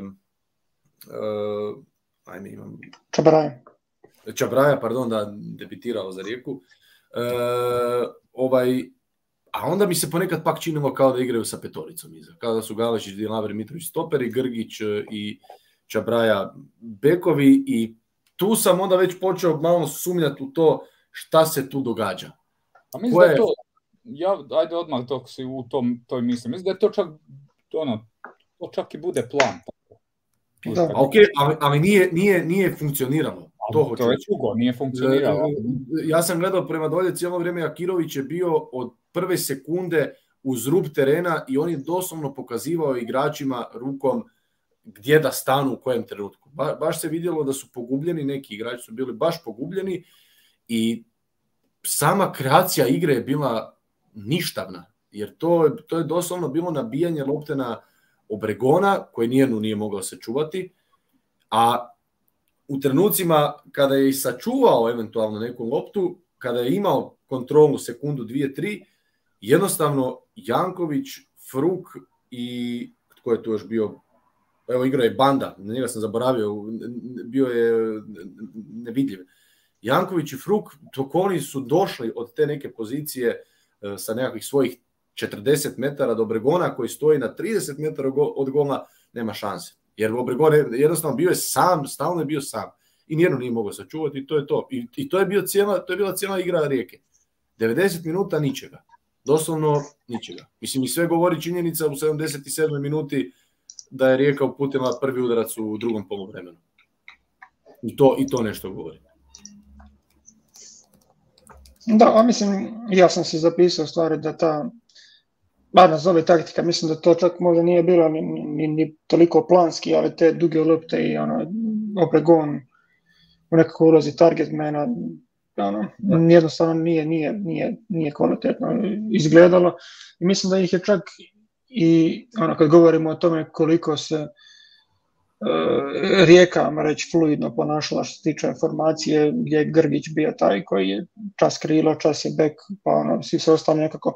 Speaker 1: Čabraja, pardon, da debitirao za Rijeku. A onda mi se ponekad pak činilo kao da igraju sa petoricom iza. Kao da su Galešić, Dinlaver, Mitrović stoperi, Grgić i Čabraja bekovi i tu sam onda već počeo malo sumnjati u to šta se tu događa.
Speaker 2: A mislim da je to, ajde odmah dok si u toj misli, mislim da je to čak i bude plan.
Speaker 1: Ok, ali nije funkcioniralo.
Speaker 2: To je drugo, nije funkcioniralo.
Speaker 1: Ja sam gledao prema dolje cijelo vrijeme, Jakirović je bio od prve sekunde uz rub terena i on je doslovno pokazivao igračima rukom gdje da stanu u kojem trenutku. Baš se vidjelo da su pogubljeni, neki igrači su bili baš pogubljeni i sama kreacija igre je bila ništavna, jer to je doslovno bilo nabijanje lopte na Obregona, koji nijednu nije mogao sačuvati, a u trenucima kada je i sačuvao eventualno neku loptu, kada je imao kontrolu sekundu, 2, 3, jednostavno Janković, Fruk i tko je tu još bio, evo igrao je Banda, na njega sam zaboravio, bio je nevidljiv. Janković i Fruk, dok oni su došli od te neke pozicije sa nekakvih svojih 40 metara do Obregona koji stoji na 30 metara od gola, nema šanse. Jer Obregon jednostavno bio je sam, stalno je bio sam. I nijedno nije mogao sačuvati i to je to. I to je bila cijela igra Rijeke. 90 minuta ničega. Doslovno ničega. Mislim, i sve govori činjenica u 77. minuti da je Rijeka uputila prvi udarac u drugom poluvremenu. I to nešto govori.
Speaker 3: Da, a mislim, ja sam si zapisao stvari da ta nazove taktika, mislim da to čak možda nije bilo ni toliko planski, ali te duge lopte i Obregon u nekako ulazi targetmana, jednostavno nije kvalitetno izgledalo. I mislim da ih je čak i kad govorimo o tome koliko se Rijeka, reći, fluidno ponašala što se tiče formacije, gdje je Grgić bio taj koji je čas krilo, čas je bek, pa svi se ostali nekako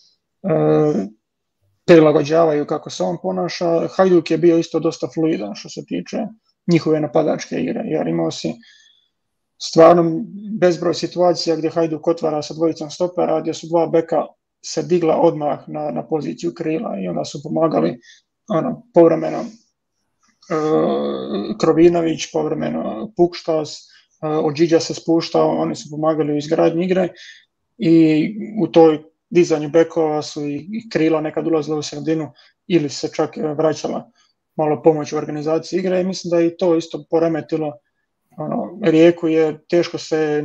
Speaker 3: prilagođavaju kako se on ponaša. Hajduk je bio isto dosta fluidan što se tiče njihove napadačke igre, jer imao si stvarno bezbroj situacija gdje Hajduk otvara sa dvojicom stopera, gdje su dva beka se digla odmah na poziciju krila i onda su pomagali povremeno Krovinović, povremeno Pukštas, Odžiđa se spuštao, oni su pomagali u izgradnji igre i u toj dizanju bekova su i krila nekad ulazila u sredinu ili se čak vraćala malo pomoć u organizaciji igre i mislim da je i to isto poremetilo Rijeku, jer teško se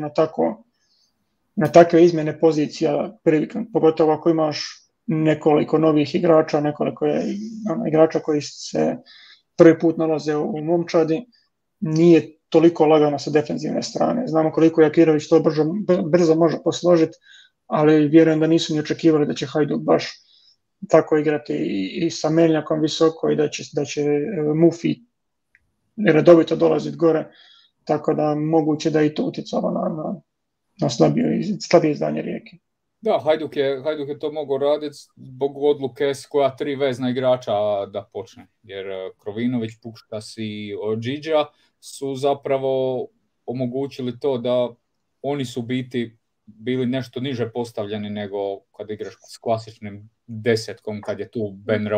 Speaker 3: na takve izmjene pozicija priviknuti, pogotovo ako imaš nekoliko novih igrača, nekoliko igrača koji se prvi put nalaze u momčadi, nije toliko lagano sa defenzivne strane. Znamo koliko Jakirović to brzo može posložiti, ali vjerujem da nisu ni očekivali da će Hajduk baš tako igrati i sa Melnjakom visoko i da će Mufi redovito dolaziti gore, tako da moguće da i to utjecalo na slabije izdanje Rijeke.
Speaker 2: Da, Hajduk je to mogao raditi zbog odluke s koja 3 vezna igrača da počne, jer Krovinović, Pukštas i Odžiđa su zapravo omogućili to da oni su bili nešto niže postavljeni nego kad igraš s klasičnim desetkom, kad je tu Benrau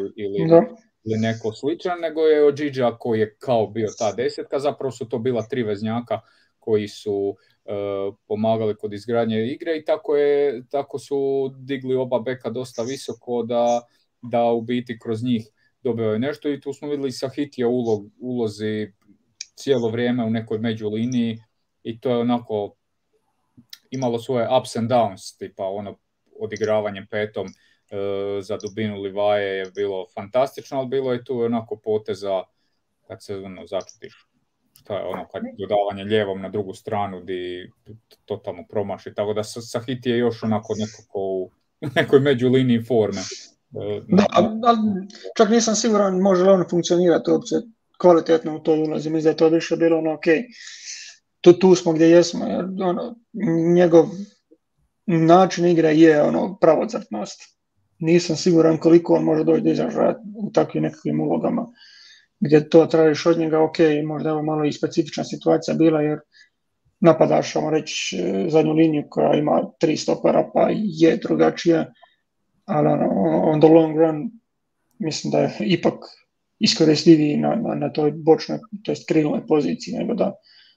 Speaker 2: ili neko sličan, nego je Odžiđa koji je kao bio ta desetka, zapravo su to bila 3 veznjaka koji su pomagali kod izgradnje igre i tako su digli oba beka dosta visoko da u biti kroz njih dobivaju nešto i tu smo vidjeli Sahitija ulozi cijelo vrijeme u nekoj međuliniji i to je onako imalo svoje ups and downs, tipa odigravanje petom za dubinu Livaje je bilo fantastično, ali bilo je tu onako poteza kad se začutiš. Šta je kad dodavanje lijevom na drugu stranu di totalno promaši, tako da Sahiti je još onako nekako u nekoj međuliniji forme.
Speaker 3: Da, ali čak nisam siguran može li on funkcionirati uopće kvalitetno u toj ulozi, mislim da je to više bilo ok, tu smo gdje jesmo, jer njegov način igre je pravocrtnost. Nisam siguran koliko on može doći do izražaja u takvim nekakvim ulogama gdje to tražiš od njega, ok, možda je malo i specifična situacija bila jer napadaš, reći, zadnju liniju koja ima 3 stopera pa je drugačija, ali on the long run mislim da je ipak iskoristljiviji na toj bočnoj, to jest krilnoj poziciji, nego da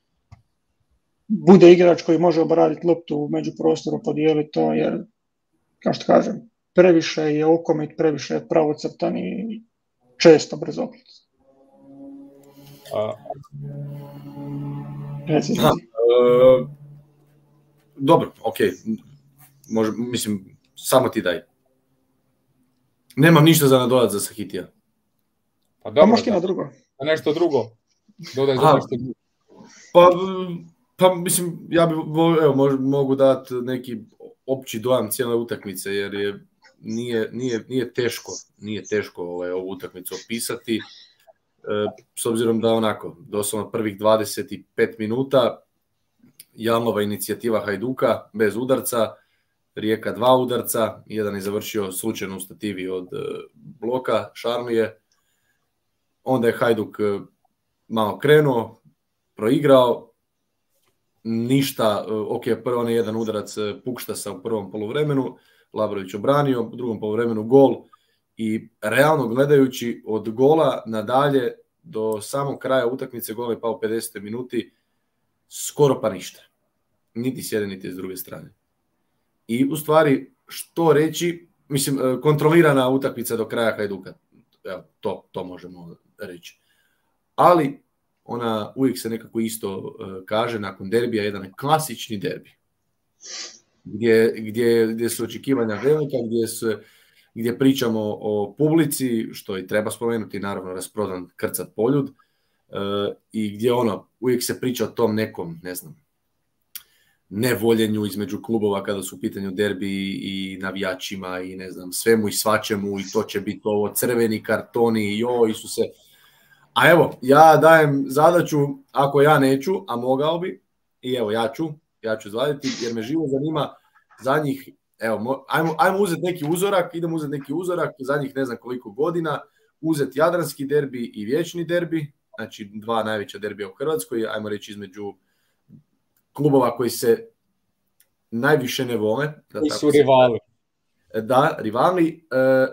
Speaker 3: bude igrač koji može obraditi loptu u međuprostoru, podijeliti to, jer, kao što kažem, previše je okomit, previše je pravocrtan i često brzoplet.
Speaker 1: Dobro, ok. Mislim, samo ti daj. Nemam ništa za nadodat za Sahitija.
Speaker 2: Pa dobro,
Speaker 3: možda na drugo.
Speaker 2: Nešto drugo. Dodaj za nešto drugo.
Speaker 1: Pa mislim, ja bi mogu dati neki opći dojam cijele utakmice, jer nije teško ovu utakmicu opisati. S obzirom da doslovno prvih 25 minuta Jalnova inicijativa Hajduka bez udarca, Rijeka 2 udarca, jedan je završio slučajno u stativi od bloka Šarlije, onda je Hajduk malo krenuo, proigrao, ništa, ok, prvo je jedan udarac Pukštasa u prvom poluvremenu, Labrović obranio, u drugom poluvremenu gol i realno gledajući od gola nadalje do samog kraja utakmice, gol je pao u 50. minuti, skoro pa ništa. Niti s jedne, niti s druge strane. I u stvari, što reći, mislim, kontrolirana utakmica do kraja Hajduka, evo, to možemo reći. Ali ona uvijek se nekako isto kaže nakon derbija, jedan klasični derbi. Gdje su očekivanja velika, gdje pričamo o publici, što i treba spomenuti, naravno rasprodan krcat poljud, i gdje uvijek se priča o tom nekom, ne znam, nevoljenju između klubova kada su u pitanju derbi i navijačima i ne znam, svemu i svačemu i to će biti ovo, crveni kartoni, joj Isuse. A evo, ja dajem zadaću, ako ja neću, a mogao bi, i evo ja ću zvaditi, jer me živo zanima zadnjih, evo, ajmo uzeti neki uzorak, zadnjih ne znam koliko godina, uzeti jadranski derbi i vječni derbi, znači 2 najveća derbija u Hrvatskoj, ajmo reći između klubova koji se najviše ne vole.
Speaker 2: Koji su rivali.
Speaker 1: Da, rivali.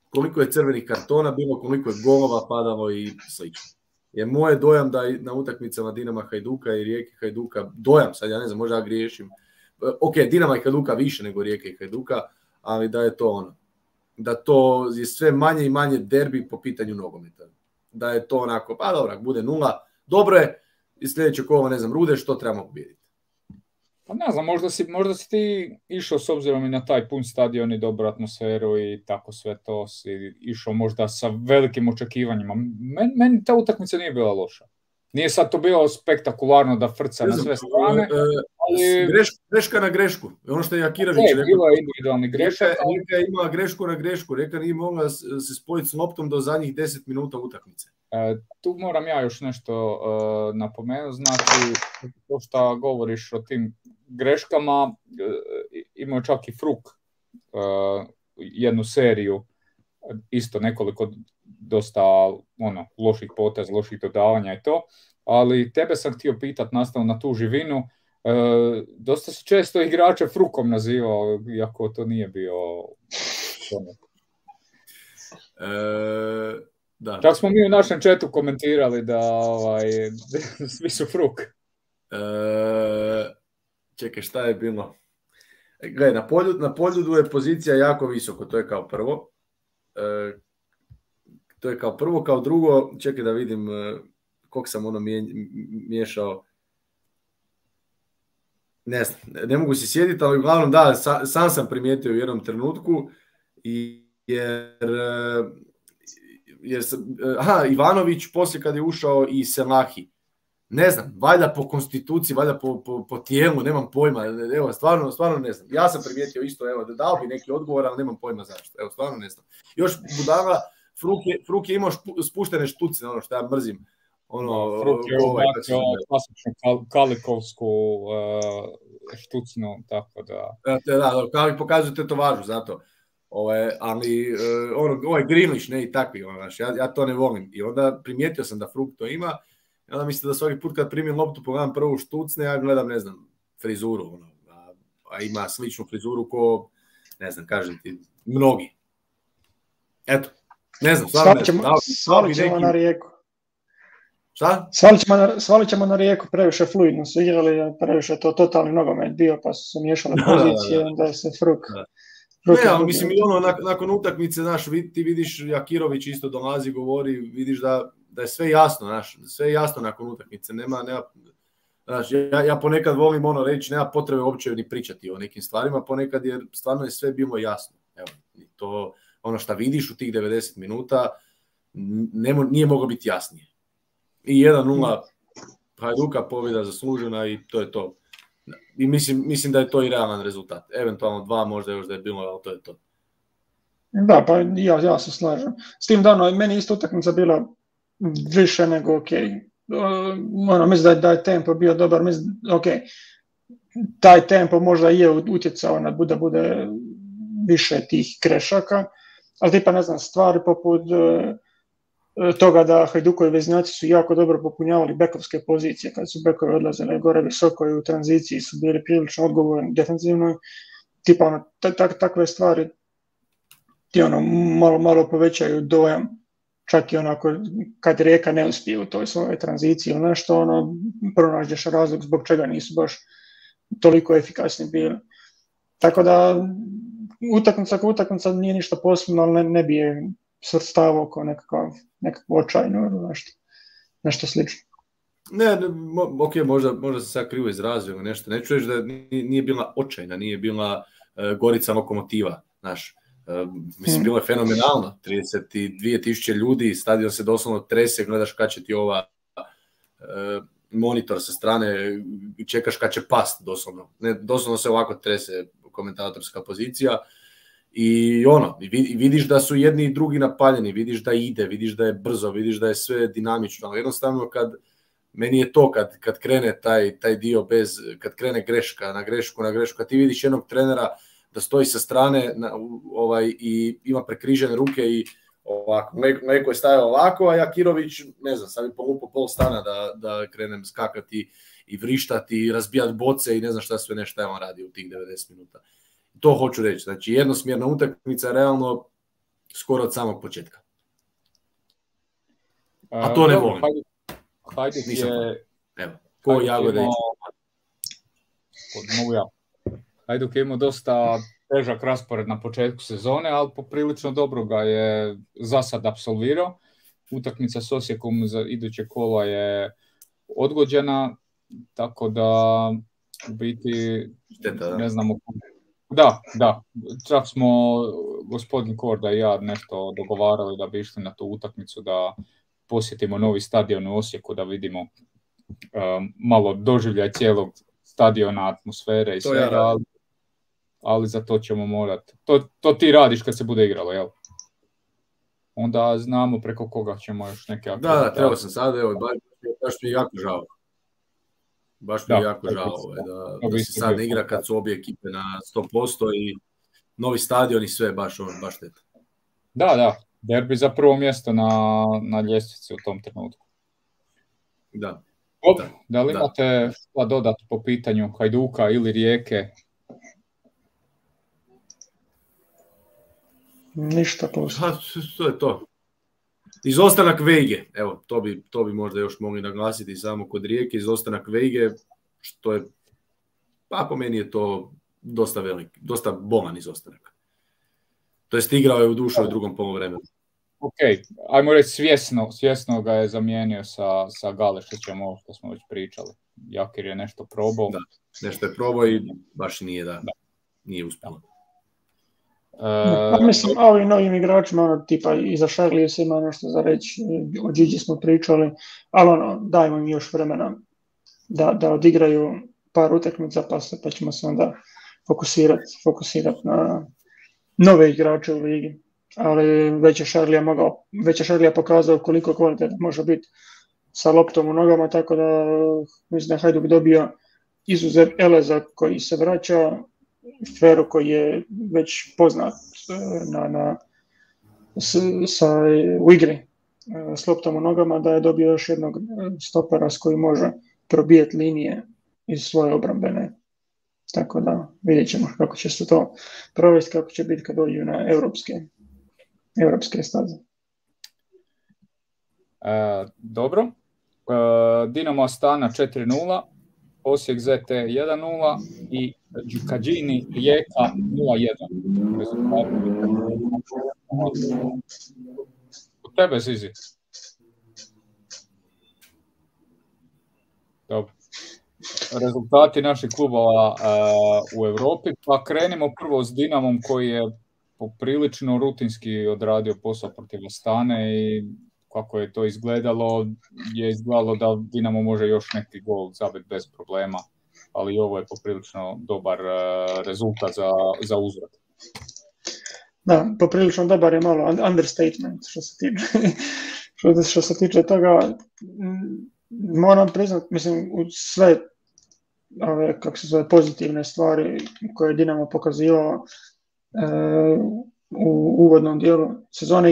Speaker 1: koliko je crvenih kartona bilo, koliko je golova padalo i slično. Je moj dojam da na utakmicama Dinama Hajduka i Rijeke Hajduka, dojam sad, ja ne znam, možda ja griješim, ok, Dinama i Hajduka više nego Rijeke i Hajduka, ali da je to ono, da to je sve manje i manje derbi po pitanju nogometa. Da je to onako, pa dobro, bude 0, dobro je, i sljedeće kolo, ne znam, Rude, što trebamo pobijediti?
Speaker 2: Pa ne znam, možda si ti išao s obzirom i na taj pun stadion i dobru atmosferu i tako sve to, si išao možda sa velikim očekivanjima. Meni ta utakmica nije bila loša. Nije sad to bilo spektakularno da frca na sve strane, ali...
Speaker 1: Greška na grešku. Ono što je Jakirović rekao.
Speaker 2: Bilo je individualni grešak.
Speaker 1: Rijeka ima grešku na grešku. Rijeka nije mogla se spojiti s loptom do zadnjih 10 minuta utakmice.
Speaker 2: Tu moram ja još nešto napomenuti. Znači, to što govoriš o tim greškama, imao čak i Fruk jednu seriju, isto nekoliko dosta loših poteza, loših dodavanja i to, ali tebe sam htio pitati nastavno na tu živinu, dosta se često igrače Frukom nazivao, iako to nije bio
Speaker 1: da.
Speaker 2: Čak smo mi u našem chatu komentirali da svi su Fruk.
Speaker 1: Čekaj, šta je bilo? Gledaj, na Poljudu je pozicija jako visoko, to je kao prvo. Kao drugo, čekaj da vidim koliko sam miješao. Ne znam, ne mogu si sjediti, ali uglavnom da, sam sam primijetio u jednom trenutku, Ivanović poslije kad je ušao i Selahi. Ne znam, valjda po konstituciji, valjda po tijelu, nemam pojma, evo, stvarno ne znam. Ja sam primijetio isto, evo, dao bi neki odgovor, ali nemam pojma zašto, evo, stvarno ne znam. Još budala, Fruk je imao spuštene štucne, ono što ja mrzim.
Speaker 2: Fruk je ubacio klasičnu kalikovsku štucnu, tako da...
Speaker 1: Da, kao pokazuju tetovažu, zato. Ali ovo je Grilić, ne i takvi, ja to ne volim. I onda primijetio sam da Fruk to ima. I onda mislim da svaki put kad primim loptu pogledam prvu štucne, ja gledam, ne znam, frizuru. A ima sličnu frizuru ko, ne znam, kažem ti, mnogi. Eto, ne znam, stvarno ne znam.
Speaker 3: Svalit ćemo na Rijeku.
Speaker 1: Šta?
Speaker 3: Svalit ćemo na Rijeku, previše fluidno su igrali, previše to totalni nogomet bio, pa su se miješale pozicije, onda se Fruk...
Speaker 1: Ne, ali mislim i nakon utakmice, ti vidiš, Jakirović isto dolazi, govori, vidiš da je sve jasno, sve je jasno nakon utakmice, nema ja ponekad volim reći, nema potrebe uopće ni pričati o nekim stvarima, ponekad jer stvarno je sve bilo jasno. Evo, to ono što vidiš u tih 90 minuta nije moglo biti jasnije. I 1-0 Hajduka, pobjeda zaslužena i to je to. I mislim da je to i realan rezultat. Eventualno 2 možda još da je bilo, ali to je to.
Speaker 3: Da, pa ja se slažem. S tim da meni isto utakmica bila više nego ok. Mislim da je tempo bio dobar. Ok, taj tempo možda je utjecao na da bude više tih grešaka, ali tipa ne znam, stvari poput toga da Hajdukovi veznjaci su jako dobro popunjavali bekovske pozicije, kad su bekovi odlazili gore visoko i u tranziciji su bili prilično odgovorni defensivno, tipa takve stvari ti malo povećaju dojam, čak i onako kad Rijeka ne uspije u toj svojoj tranziciji ili nešto, pronađeš razlog zbog čega nisu baš toliko efikasni bili. Tako da utakmica nije ništa posebno, ali ne bi je svrstavao kao nekakvo očajno, nešto slično.
Speaker 1: Ne, ok, možda se sad krivo izrazio nešto. Neću reći da nije bila očajna, nije bila Gorica Lokomotiva, znaš. Mislim, bilo je fenomenalno. 32.000 ljudi, stadion se doslovno trese, gledaš kad će ti monitor sa strane, čekaš kad će past, doslovno. Doslovno se ovako trese komentatorska pozicija. I vidiš da su jedni i drugi napaljeni, vidiš da ide, vidiš da je brzo, vidiš da je sve dinamično, ali jednostavno meni je to kad krene taj dio kad krene greška na grešku, kad ti vidiš jednog trenera da stoji sa strane i ima prekrižene ruke i ovako, neko je stajao ovako, a Jakirović, ne znam, sad bi polupao pol stana da krenem skakati i vrištati i razbijati boce i ne znam šta je on radi u tih 90 minuta. To hoću reći, znači jednosmjerna utakmica, realno skoro od samog početka. A to ne volim.
Speaker 2: Hajduk je...
Speaker 1: Evo, ko jagode
Speaker 2: mogu ja. Hajduk je imao dosta težak raspored na početku sezone, ali poprilično dobro ga je za sad apsolvirao. Utakmica s Osijekom za iduće kola je odgođena, tako da u biti ne znamo. Da. Čak smo gospodin Korda i ja nešto dogovarali da bi išli na tu utakmicu, da posjetimo novi stadion u Osijeku, da vidimo malo doživljaj cijelog stadiona, atmosfere i svega, ali za to ćemo morati. To ti radiš kad se bude igralo, jel? Onda znamo preko koga ćemo još neke aktivitete.
Speaker 1: Da, trebao sam sad, evo, baš mi je jako žao. Baš mi je jako žao da se sad ne igra kad su obje ekipe na 100% i novi stadion i sve, baš teta.
Speaker 2: Da, derbi za prvo mjesto na ljestvici u tom trenutku.
Speaker 1: Da.
Speaker 2: Da li imate šta dodati po pitanju Hajduka ili Rijeke?
Speaker 3: Ništa plus.
Speaker 1: To je to. Izostanak Vejge, evo, to bi možda još mogli naglasiti samo kod Rijeke, izostanak Vejge, što je, pa po meni je to dosta velik, dosta bolan izostanak. To jest igrao je u dušu u drugom poluvremenu.
Speaker 2: Ok, ajmo reći svjesno ga je zamijenio sa Galešićem, ovo što smo već pričali. Jakir je nešto probao.
Speaker 1: Da, nešto je probao i baš nije uspjelo.
Speaker 3: Mislim, ovim novim igračima, tipa i za Šarlijus ima nešto za reći, o Điđi smo pričali, ali dajmo im još vremena da odigraju par utakmica, pa ćemo se onda fokusirati na nove igrače u ligi. Ali već je Šarlija pokazao koliko kvaliteta može biti sa loptom u nogama, tako da mislim da je Hajduk dobio izuzev Eleza koji se vraća, Feru koji je već poznat u igri s loptom u nogama, da je dobio još jednog stopera s koji može probijeti linije iz svoje obrambene. Tako da vidjet ćemo kako će se to provesti, kako će biti kad dođu na europske staze.
Speaker 2: Dobro. Dinamo Astana 4-0, Osijek ZT 1-0 i Đukadžini Rijeka 0-1. U tebe, Zizi. Dobro. Rezultati naših klubova u Europi. Pa krenimo prvo s Dinamom koji je poprilično rutinski odradio posao protiv Astane i kako je to izgledalo, je izgledalo da Dinamo može još neki gol zabiti bez problema, ali ovo je poprilično dobar rezultat za uzvrat.
Speaker 3: Da, poprilično dobar je malo understatement što se tiče toga. Moram priznati, mislim, u sve ove, kako se zove, pozitivne stvari koje je Dinamo pokazivao u uvodnom dijelu sezone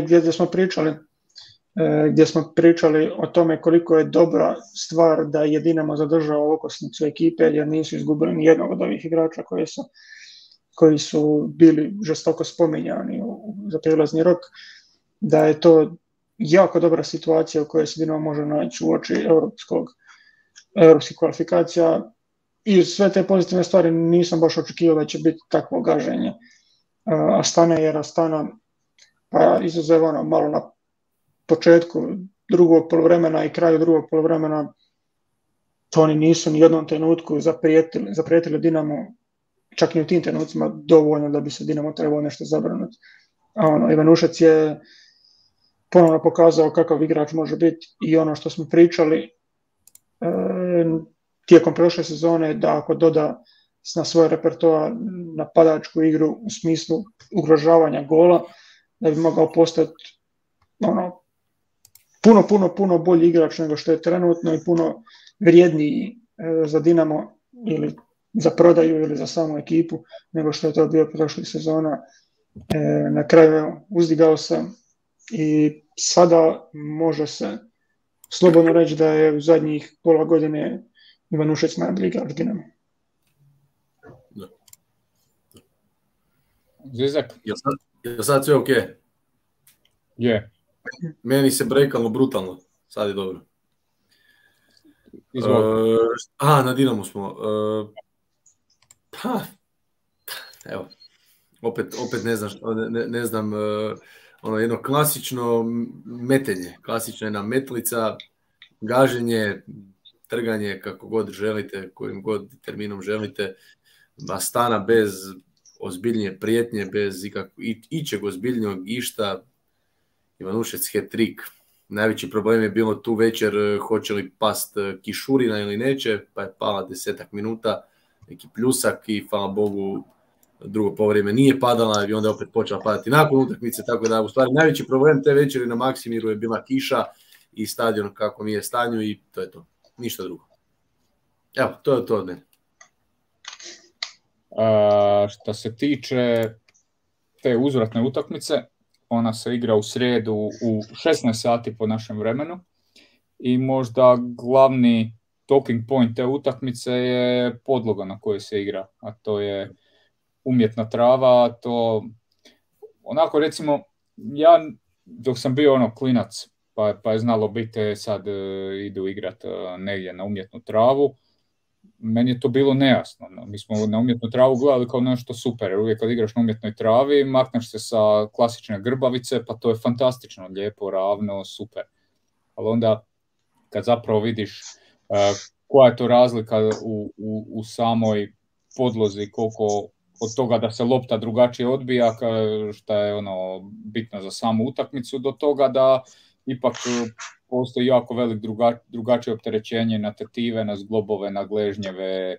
Speaker 3: gdje smo pričali o tome koliko je dobra stvar da je Dinamo zadržao okosnicu ekipe jer nisu izgubili ni jednog od ovih igrača koji su bili žestoko spominjani za prijelazni rok, da je to jako dobra situacija u kojoj se Dinamo može naći uoči europskih kvalifikacija i sve te pozitivne stvari nisam baš očekivao da će biti takvo gaženje Astane, jer Astana pa izuzev malo na početku drugog poluvremena i kraju drugog poluvremena to oni nisu ni jednom trenutku zaprijetili Dinamo, čak i u tim trenucima dovoljno da bi se Dinamo trebao nešto zabrinuti. Ivanušec je ponovno pokazao kakav igrač može biti i ono što smo pričali tijekom prošle sezone, da ako doda na svoj repertoar napadačku igru u smislu ugrožavanja gola, da bi mogao postati puno bolji igrač nego što je trenutno i puno vrijedniji za Dinamo ili za prodaju ili za samu ekipu nego što je to bio prošlih sezona. Na kraju uzdigao se i sada može se slobodno reći da je u zadnjih pola godine Ivanušec najbolji igrač Dinamo.
Speaker 2: Zizak?
Speaker 1: Je sad sve ok?
Speaker 2: Je.
Speaker 1: Meni se brekalo brutalno, sad je dobro. Na Dinamo smo. Evo, opet ne znam, ono jedno klasično metenje, klasična jedna metlica, gaženje, trganje, kako god želite, kojim god terminom želite, Astana bez ozbiljnije prijetnje, bez ičeg ozbiljnijeg išta, Ivanušec hat-trick. Najveći problem je bilo tu večer hoće li past kišurina ili neće, pa je pala 10 minuta, neki pljusak i hvala Bogu drugo povrijeme nije padala i onda je opet počela padati nakon utakmice, tako da u stvari najveći problem te večeri na Maksimiru je bila kiša i stadion kako nije stanju i to je to, ništa drugo. Evo, to je to od mene.
Speaker 2: Što se tiče te uzvratne utakmice, ona se igra u srijedu u 16 sati po našem vremenu i možda glavni talking point te utakmice je podloga na kojoj se igra, a to je umjetna trava. To onako recimo, ja dok sam bio klinac pa je znalo biti sad idu igrat negdje na umjetnu travu, meni je to bilo nejasno. Mi smo na umjetnu travu gledali kao nešto super, jer uvijek kad igraš na umjetnoj travi, makneš se sa klasične grbavice, pa to je fantastično, lijepo, ravno, super. Ali onda kad zapravo vidiš koja je to razlika u samoj podlozi, koliko od toga da se lopta drugačije odbija, što je bitno za samu utakmicu, do toga da ipak postoji jako velik drugačije opterećenje na tetive, na zglobove, na gležnjeve,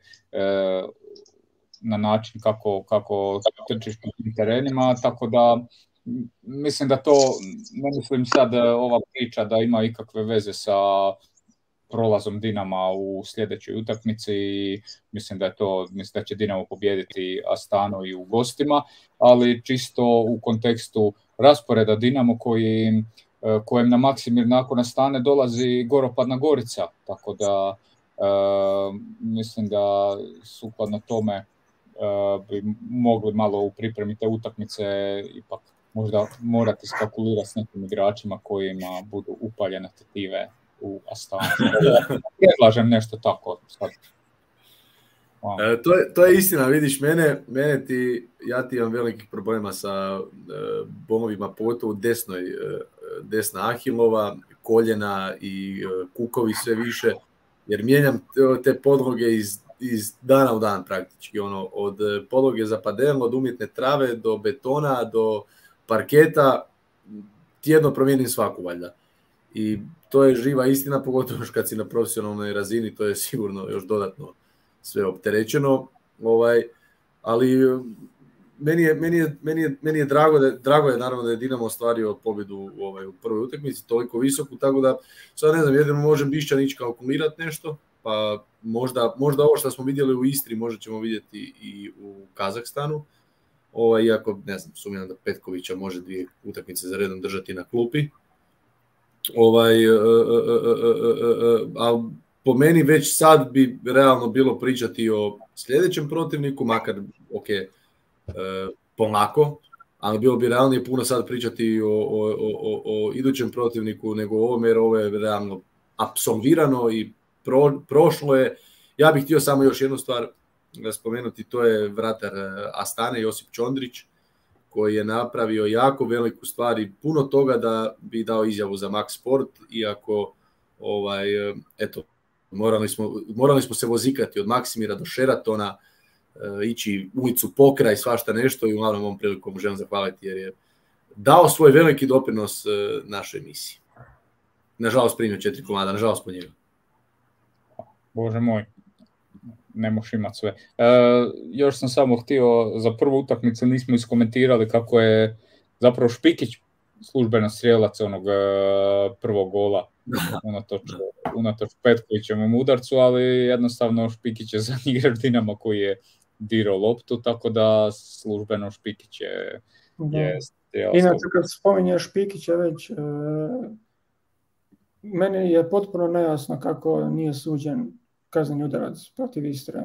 Speaker 2: na način kako trčiš po tim terenima, tako da mislim da to, ne mislim sad ova priča da ima ikakve veze sa prolazom Dinama u sljedećoj utakmici i mislim da će Dinamo pobijediti Astanu i u gostima, ali čisto u kontekstu rasporeda Dinamo kojem na Maksimir nakon Astane dolazi Goropadna Gorica, tako da mislim da sukladno tome bi mogli malo u pripremi te utakmice ipak možda morati spekulirati s nekim igračima kojima budu upaljene tetive u Astanu. Predlažem nešto tako.
Speaker 1: Wow. To je istina, vidiš, ja ti imam velikih problema sa bolovima, pogotovo desna ahilova, koljena i kukovi sve više, jer mijenjam te podloge iz dana u dan praktički, od podloge za padel, od umjetne trave do betona, do parketa, tjedno promijenim svaku valjda. I to je živa istina, pogotovo kad si na profesionalnoj razini, to je sigurno još dodatno sve opterećeno, ali meni je drago je naravno da je Dinamo ostvario pobjedu u prvoj utakmici, toliko visoku, tako da sad ne znam, jedino može Bišćanić kalkulirati nešto, pa možda ovo što smo vidjeli u Istri možda ćemo vidjeti i u Kazahstanu, iako ne znam, sumnjam da Petkovića može 2 utakmice za redom držati na klupi, ali po meni već sad bi realno bilo pričati o sljedećem protivniku, makar polako, ali bilo bi realnije puno sad pričati o idućem protivniku nego o ovome, jer ovo je realno apsolvirano i prošlo je. Ja bih htio samo još jednu stvar spomenuti, to je vratar Astane, Josip Čondrić, koji je napravio jako veliku stvar i puno toga da bi dao izjavu za Max Sport, iako morali smo se vozikati od Maksimira do Sheratona, ići ulicu pokraj, svašta nešto, i uglavnom ovom prilikom želim zahvaliti jer je dao svoj veliki doprinos našoj emisiji. Nažalost primio 4 komada, nažalost po njega.
Speaker 2: Bože moj, ne možeš imati sve. Još sam samo htio, za prvu utakmicu nismo iskomentirali kako je zapravo Špikić službeno strijelac onog prvog gola, unatoč Petkovićevom udarcu, ali jednostavno Špikić je zadnji igrač Dinama koji je dirao loptu, tako da službeno Špikić je strijelac.
Speaker 3: Inače, kad spominješ Špikića već, meni je potpuno nejasno kako nije suđen kazneni udarac protiv Istre.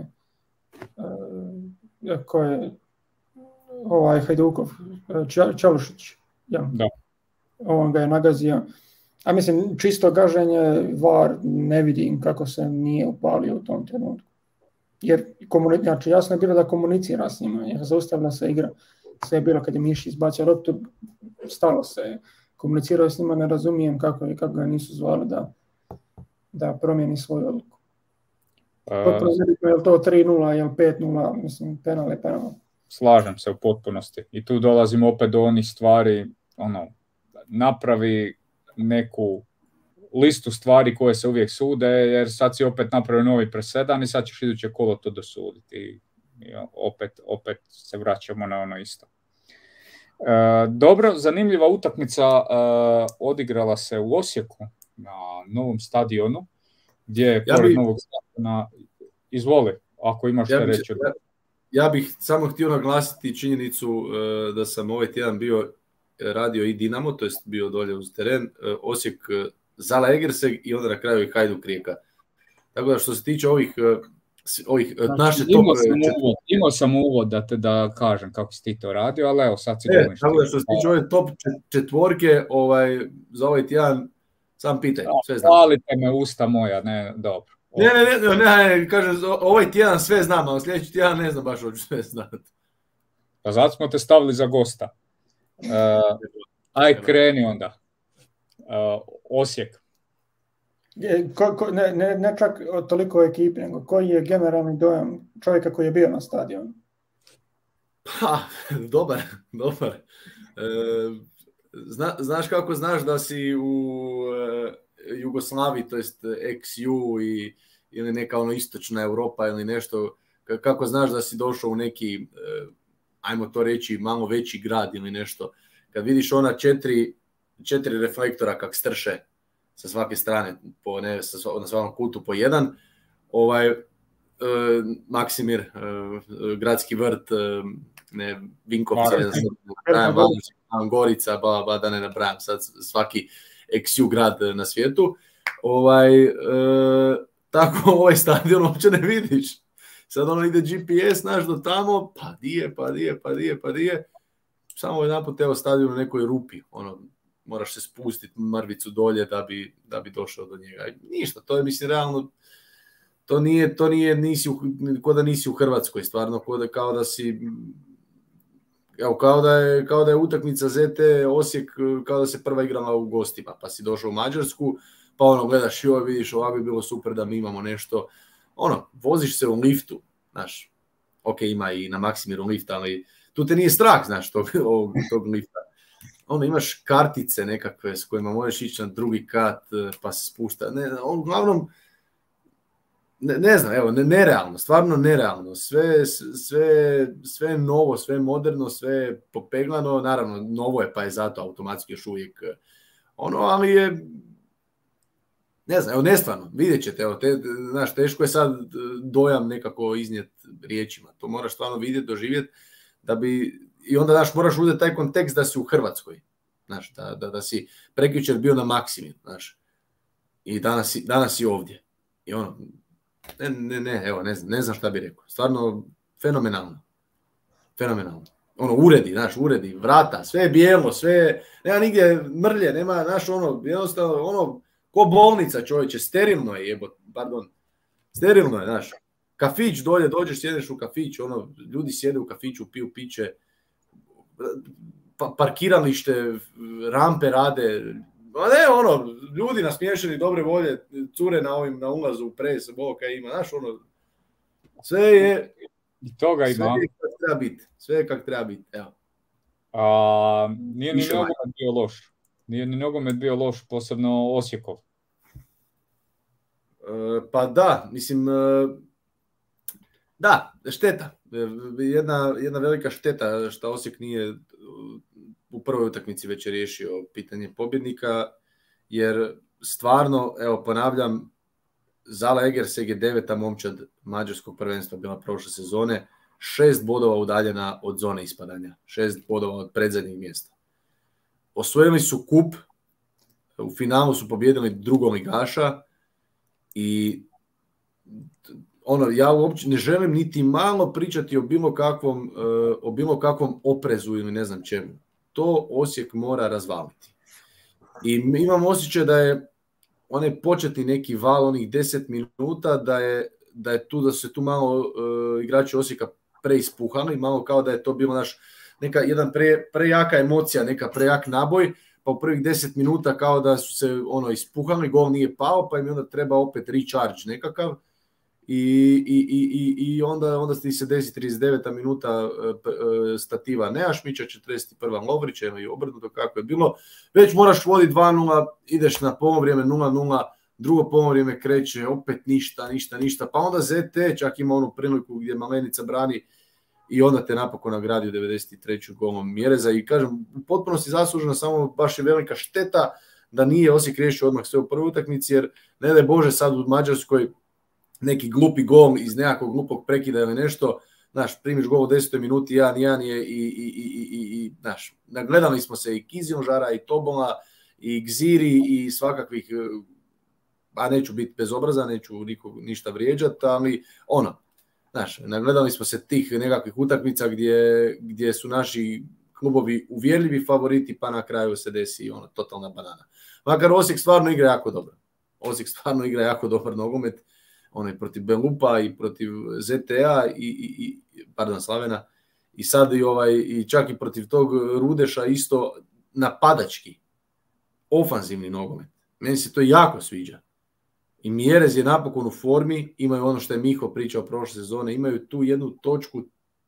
Speaker 3: Ko je Hajdukov, Čalušić. Ja.
Speaker 2: Da.
Speaker 3: on ga je nagazio. A mislim, čisto gaženje, VAR ne vidim kako se nije upalio u tom trenutku. Jer znači, jasno je bilo da komunicira s njima, jer zaustavila se igra. Sve je bilo kad je Mišić izbacio loptu, stalo se, komunicirao s njima, ne razumijem kako ga nisu zvali da promijeni svoju odluku. Potpuno nebitno je li to 3-0, je li 5-0, mislim, penal je penal.
Speaker 2: Slažem se u potpunosti. I tu dolazimo opet do onih stvari, napravi neku listu stvari koje se uvijek sude, jer sad si opet napravio novi presedan i sad ćeš iduće kolo to dosuditi. I opet se vraćamo na ono isto. Dobro, zanimljiva utakmica odigrala se u Osijeku na novom stadionu, gdje je pored novog stadiona, izvoli, ako imaš što reći.
Speaker 1: Ja bih samo htio naglasiti činjenicu da sam ovaj tjedan bio radio i Dinamo, to jest bio dolje uz teren, Osijek Zala Egerseg i onda na kraju i Hajduk Rijeka. Tako da što se tiče ovih naše topove...
Speaker 2: Imao sam uvod da kažem kako si ti to radio, ali evo sad si govoriš.
Speaker 1: Tako da što se tiče ove top četvorke za ovaj tjedan, sam pitaj, sve znam.
Speaker 2: Hvalite me usta moja, ne, dobro.
Speaker 1: Ne, kažem, ovaj tjedan sve znam, a sljedeći tjedan ne znam baš hoću sve znati.
Speaker 2: Pa zato smo te stavili za gosta. Aj kreni onda. Osijek.
Speaker 3: Ne čak toliko o ekipi, nego koji je generalni dojam čovjeka koji je bio na stadionu?
Speaker 1: Dobar. Znaš kako znaš da si u Jugoslaviji, to jest ex-Ju ili neka istočna Europa ili nešto, kako znaš da si došao u neki, ajmo to reći, malo veći grad ili nešto, kad vidiš ona četiri reflektora kak strše sa svake strane, na svakom kutu po jedan, Maksimir, Gradski vrt, Vinkovci, Gorica, da ne nabrajam sad svaki ex-Ju grad na svijetu, tako ovaj stadion uopće ne vidiš. Sad ide GPS, znaš do tamo, pa di je. Samo jedanput stadion u nekoj rupi, moraš se spustiti mrvicu dolje da bi došao do njega. Ništa, to je, mislim, realno, to nije ko da nisi u Hrvatskoj, stvarno, kao da si, evo, kao da je utakmica ZT Osijek, kao da se prva igrala u gostima, pa si došao u Mađarsku, pa gledaš, vidiš, ovako bi bilo super da mi imamo nešto, voziš se u liftu, znaš, ok, ima i na Maksimiru lift, ali tu te nije strah, znaš, tog lifta. Imaš kartice nekakve s kojima možeš ići na drugi kat, pa se spušta. Uglavnom, ne znam, evo, nerealno, stvarno nerealno. Sve novo, sve moderno, sve popeglano. Naravno, novo je, pa je zato automatski još uvijek ali je, ne znam, evo, nestvarno, vidjet ćete, evo, znaš, teško je sad dojam nekako iznijeti riječima. To moraš stvarno vidjeti, doživjeti, da bi, i onda, znaš, moraš uzeti taj kontekst da si u Hrvatskoj, znaš, da si prekjučer bio na Maksimiru, znaš, i danas si ovdje. I evo, ne znam šta bi rekao. Stvarno, fenomenalno. Uredi, vrata, sve je bijelo, nema nigdje mrlje, nema, znaš, jednostavno, ko bolnica, čovječe, sterilno je, znaš. Kafić dolje, dođeš, sjedeš u kafić, ljudi sjede u kafiću, piju piće, parkiralište, rampe rade, ljudi nasmiješeni, dobre volje, cure na ulazu u pres, kaj ima, znaš, sve je,
Speaker 2: i toga ima.
Speaker 1: Sve je kak treba biti, evo.
Speaker 2: Nije ni nogomet bio loš. Nije ni nogomet bio loš, posebno Osijekov.
Speaker 1: Pa da, mislim, da, šteta. Jedna velika šteta što Osijek nije u prvoj utakmici već riješio pitanje pobjednika, jer stvarno, evo, ponavljam, Zala Egerseg je 9. momčad mađarskog prvenstva bila prošle sezone, 6 bodova udaljena od zone ispadanja, 6 bodova od predzadnjeg mjesta. Osvojili su kup, u finalu su pobjedili drugoligaša i ja uopće ne želim niti malo pričati o bilo kakvom oprezu ili ne znam čemu. To Osijek mora razvaliti. I imam osjećaj da je onaj početni neki val, onih 10 minuta, da su se tu malo igrači Osijeka preispuhali, malo kao da je to bilo jedan prejaka emocija, neka prejak naboj, pa u prvih 10 minuta kao da su se ispuhali, gol nije pao, pa im onda treba opet recharge nekakav i onda se desi 39. minuta stativa Nejašmića, 41. Lovrića i obrnuto kako je bilo. Već moraš voditi 2-0, ideš na polovrijeme 0-0, drugo polovrijeme kreće, opet ništa, pa onda ZT čak ima onu priliku gdje Malenica brani i onda te napokon nagradi u 93. golom Mjereza i kažem, u potpunosti zaslužena, samo baš je velika šteta da nije Osijek riješio odmah sve u prvoj utakmici, jer ne daj Bože sad u Mađarskoj neki glupi gol iz nekakvog glupog prekida ili nešto, primiš gol u 10. minuti, 1-1 je i nagledali smo se i Kizilžara i Tobola i Gziri i svakakvih, a neću biti bezobrazan, neću nikog ništa vrijeđati, ali nagledali smo se tih nekakvih utakmica gdje su naši klubovi uvjerljivi favoriti, pa na kraju se desi totalna banana. Makar Osijek stvarno igra jako dobro. Osijek stvarno igra jako dobar nogomet, protiv Belupa i protiv ZTA pardon, Slavena, i sad i čak i protiv tog Rudeša isto napadački, ofanzivni nogomet. Meni se to jako sviđa. I Mjerez je napokon u formi, imaju ono što je Miho pričao prošle sezone, imaju tu jednu točku,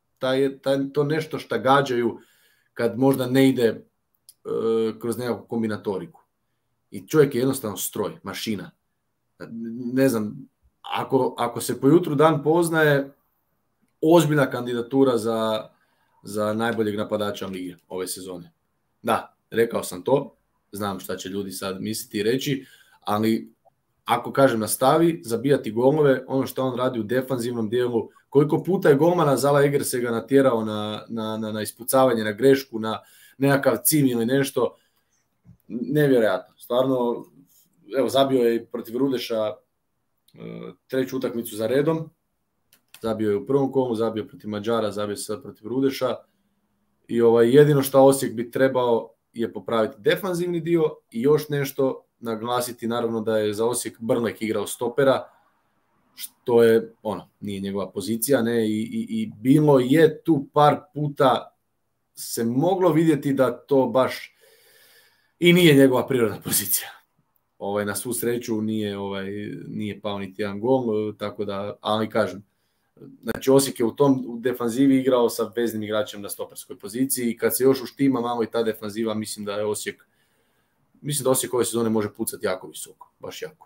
Speaker 1: to nešto što gađaju kad možda ne ide kroz nekakvu kombinatoriku. I čovjek je jednostavno stroj, mašina. Ne znam, ako se po jutru dan poznaje, ozbiljna kandidatura za najboljeg napadača lige ove sezone. Da, rekao sam to, znam šta će ljudi sad misliti i reći, ali ako kažem nastavi zabijati golove, ono što on radi u defanzivnom dijelu, koliko puta je golmana Zala Eger se ga natjerao na ispucavanje, na grešku, na nekakav cilj ili nešto, nevjerojatno. Stvarno, evo, zabio je protiv Rudeša treću utakmicu za redom, zabio je u prvom kolu, zabio protiv Mađara, zabio se sad protiv Rudeša i jedino što Osijek bi trebao je popraviti defanzivni dio i još nešto naglasiti, naravno da je za Osijek Brnlek igrao stopera, što je nije njegova pozicija, ne, i bilo je tu par puta se moglo vidjeti da to baš i nije njegova prirodna pozicija. Na svu sreću nije pao niti jedan gol, tako da, ali kažem, znači Osijek je u defanzivi igrao sa veznim igračem na stoperskoj poziciji i kad se još uštima malo i ta defanziva, mislim da Osijek ove sezone može pucati jako visoko, baš jako.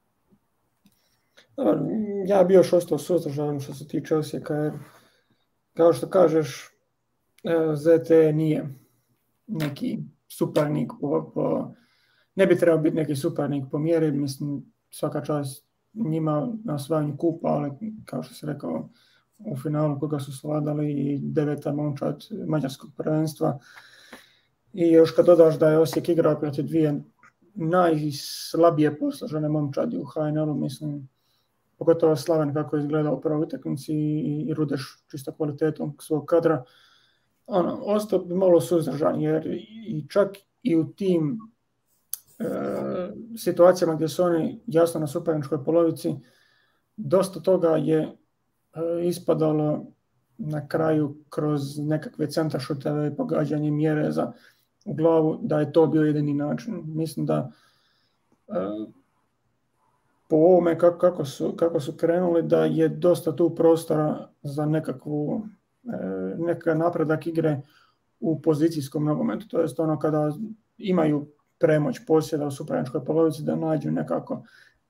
Speaker 3: Ja bi još ostao suzdržan što se tiče Osijeka, jer kao što kažeš, ZT nije neki suparnik ne bi trebao biti neki suparnik po mjeri, mislim, svaka čast njima na osvajanju kupa, ali kao što se rekao, u finalu koga su svladali i 9. momčad mađarskog prvenstva. I još kad dodaš da je Osijek igrao protiv dvije najslabije posložene momčadi u HNL-u, mislim, pogotovo Slaven kako je izgledao u prvoj utakmici i Rudeš čisto kvalitetom svog kadra, ostao bi malo suzdržan, jer i čak i u tim situacijama gdje su oni jasno na suparničkoj polovici, dosta toga je ispadalo na kraju kroz nekakve centaršuteve i pogađanje Mjereza u glavu, da je to bio jedini način. Mislim da po ovome kako su krenuli, da je dosta tu prostora za nekakav napredak igre u pozicijskom nogometu. To jest kada imaju premoć posjeda u suparničkoj polovici, da nađu nekako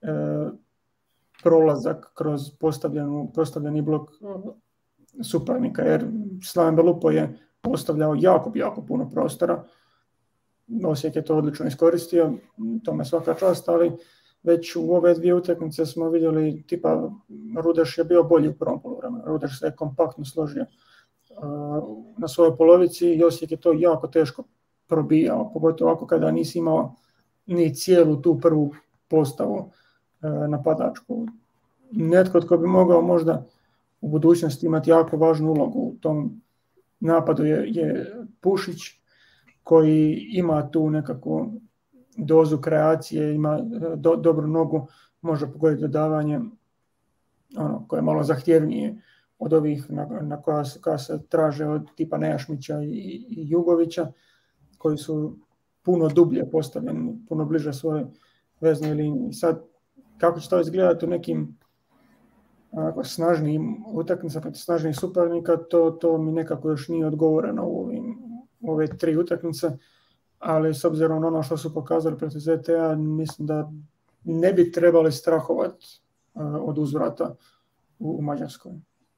Speaker 3: prolazak kroz postavljeni blok suparnika, jer Slaven Belupo je postavljao jako puno prostora. Osijek je to odlično iskoristio, tome svaka čast, ali već u ove dvije utakmice smo vidjeli, tipa Rudeš je bio bolji u prvom poluvremenu. Rudeš se je kompaktno složio na svojoj polovici i Osijek je to jako teško probijao, pogotovo ako kada nisi imao ni cijelu tu prvu postavu napadačku. Netko tko bi mogao možda u budućnosti imati jako važnu ulogu u tom napadu je Pušić, koji ima tu nekakvu dozu kreacije, ima dobru nogu, može pogoditi dodavanje koje je malo zahtjevnije od ovih na koja se traže od tipa Nejašmića i Jugovića, koji su puno dublje postavljeni, puno bliže svoje veznoj liniji. Sad, kako će to izgledati u nekim snažnijim utakmicama protiv snažnijih suparnika, to mi nekako još nije odgovoreno u ove 3 utakmice, ali s obzirom na ono što su pokazali protiv ZTA, mislim da ne bi trebali strahovati od uzvrata u Mađarskoj.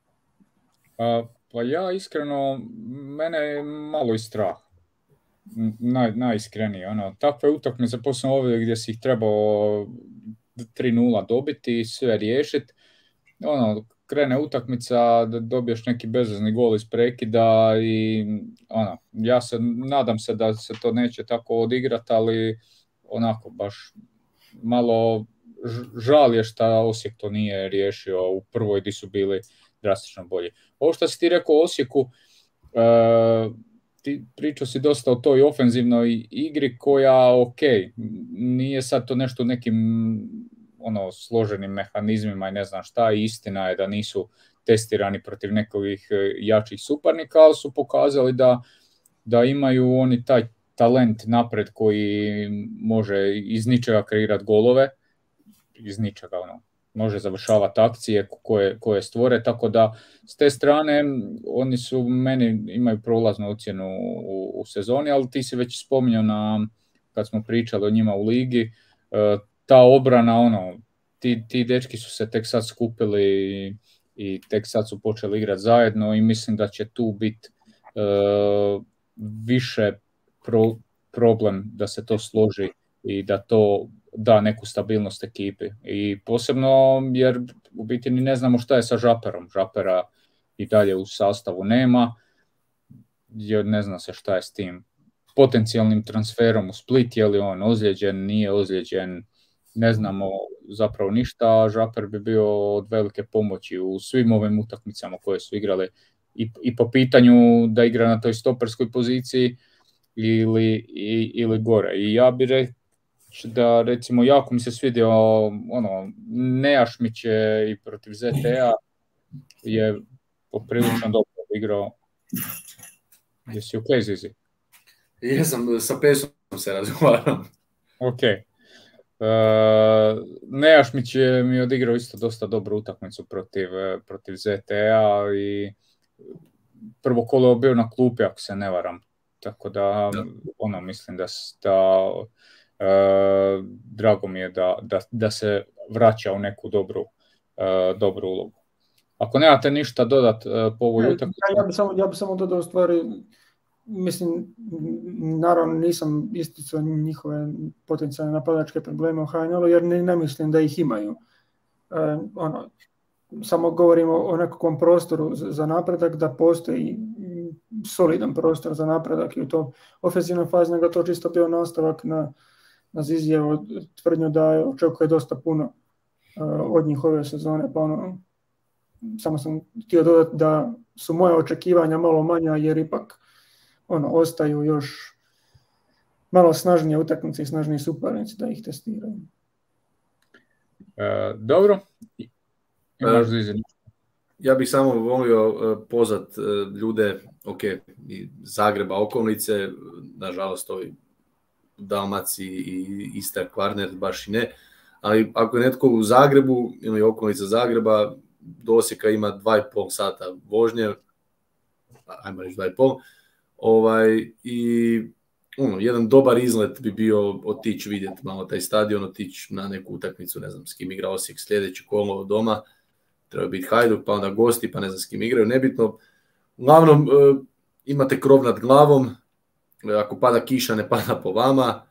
Speaker 2: Pa ja iskreno, mene je malo i strah. Najiskrenije. Takve utakmice, posebno ove gdje si ih trebao 3-0 dobiti, sve riješiti. Krene utakmica, da dobiješ neki bezvezni gol iz prekida i ja nadam se da se to neće tako odigrati, ali onako baš malo žal je šta Osijek to nije riješio u prvoj gdje su bili drastično bolji. Ovo što si ti rekao o Osijeku, ti pričao si dosta o toj ofenzivnoj igri koja, nije sad to nešto nekim složenim mehanizmima i ne znam šta, i istina je da nisu testirani protiv nekih jačih suparnika, ali su pokazali da imaju oni taj talent napred koji može iz ničega kreirati golove, iz ničega može završavati akcije koje stvore, tako da s te strane oni su meni imaju prolaznu ocjenu u sezoni, ali ti si već spominjao kad smo pričali o njima u ligi, ta obrana, ti dečki su se tek sad skupili i tek sad su počeli igrati zajedno i mislim da će tu biti više problem da se to složi i da to da neku stabilnost ekipi. I posebno jer u biti ni ne znamo šta je sa Žaperom. Žapera i dalje u sastavu nema, jer ne zna se šta je s tim potencijalnim transferom u Split, je li on ozlijeđen, nije ozlijeđen, ne znamo zapravo ništa. Žaper bi bio od velike pomoći u svim ovim utakmicama koje su igrali i po pitanju da igra na toj stoperskoj poziciji ili gore. I ja bih rekao da recimo jako mi se svidio Nejašmić je i protiv ZTA je poprilično dobro igrao. Jesi okej, Zizi?
Speaker 1: Jesam, sa Pesom se razgovaram.
Speaker 2: Ok. Nejašmić mi je odigrao isto dosta dobru utakmicu protiv ZTA i prvo kolo je bio na klupi, ako se ne varam. Tako da, mislim da drago mi je da se vraća u neku dobru ulogu. Ako nemate ništa dodat po ovoj utakmici.
Speaker 3: Ja bi samo dodao stvari, mislim, naravno nisam isticao njihove potencijalne napadačke probleme u HNL-u, jer ne mislim da ih imaju. Samo govorimo o nekakvom prostoru za napredak, da postoji solidan prostor za napredak i u to ofenzivnoj fazi, nego to čisto bio nastavak na Zizijevu tvrdnju da očekuje dosta puno od njih ove sezone, pa samo sam htio dodati da su moje očekivanja malo manja, jer ipak ostaju još malo snažnije utakmice i snažniji suparnici da ih testiraju.
Speaker 2: Dobro. Imaš Zizi?
Speaker 1: Ja bih samo volio pozvat ljude, i Zagreba, okolice, nažalost ovi Dalmaci i Istar, Kvarner baš i ne, ali ako je netko u Zagrebu ili okolica Zagreba, do Osijeka ima 2,5 sata vožnje, ajmo reći 2,5, i jedan dobar izlet bi bio otići vidjeti malo taj stadion, otići na neku utakmicu, ne znam s kim igra Osijek sljedeće kolo doma, treba biti Hajduk, pa onda gosti, pa ne znam s kim igraju, nebitno. Uglavnom, imate krov nad glavom, ako pada kiša, ne pada po vama.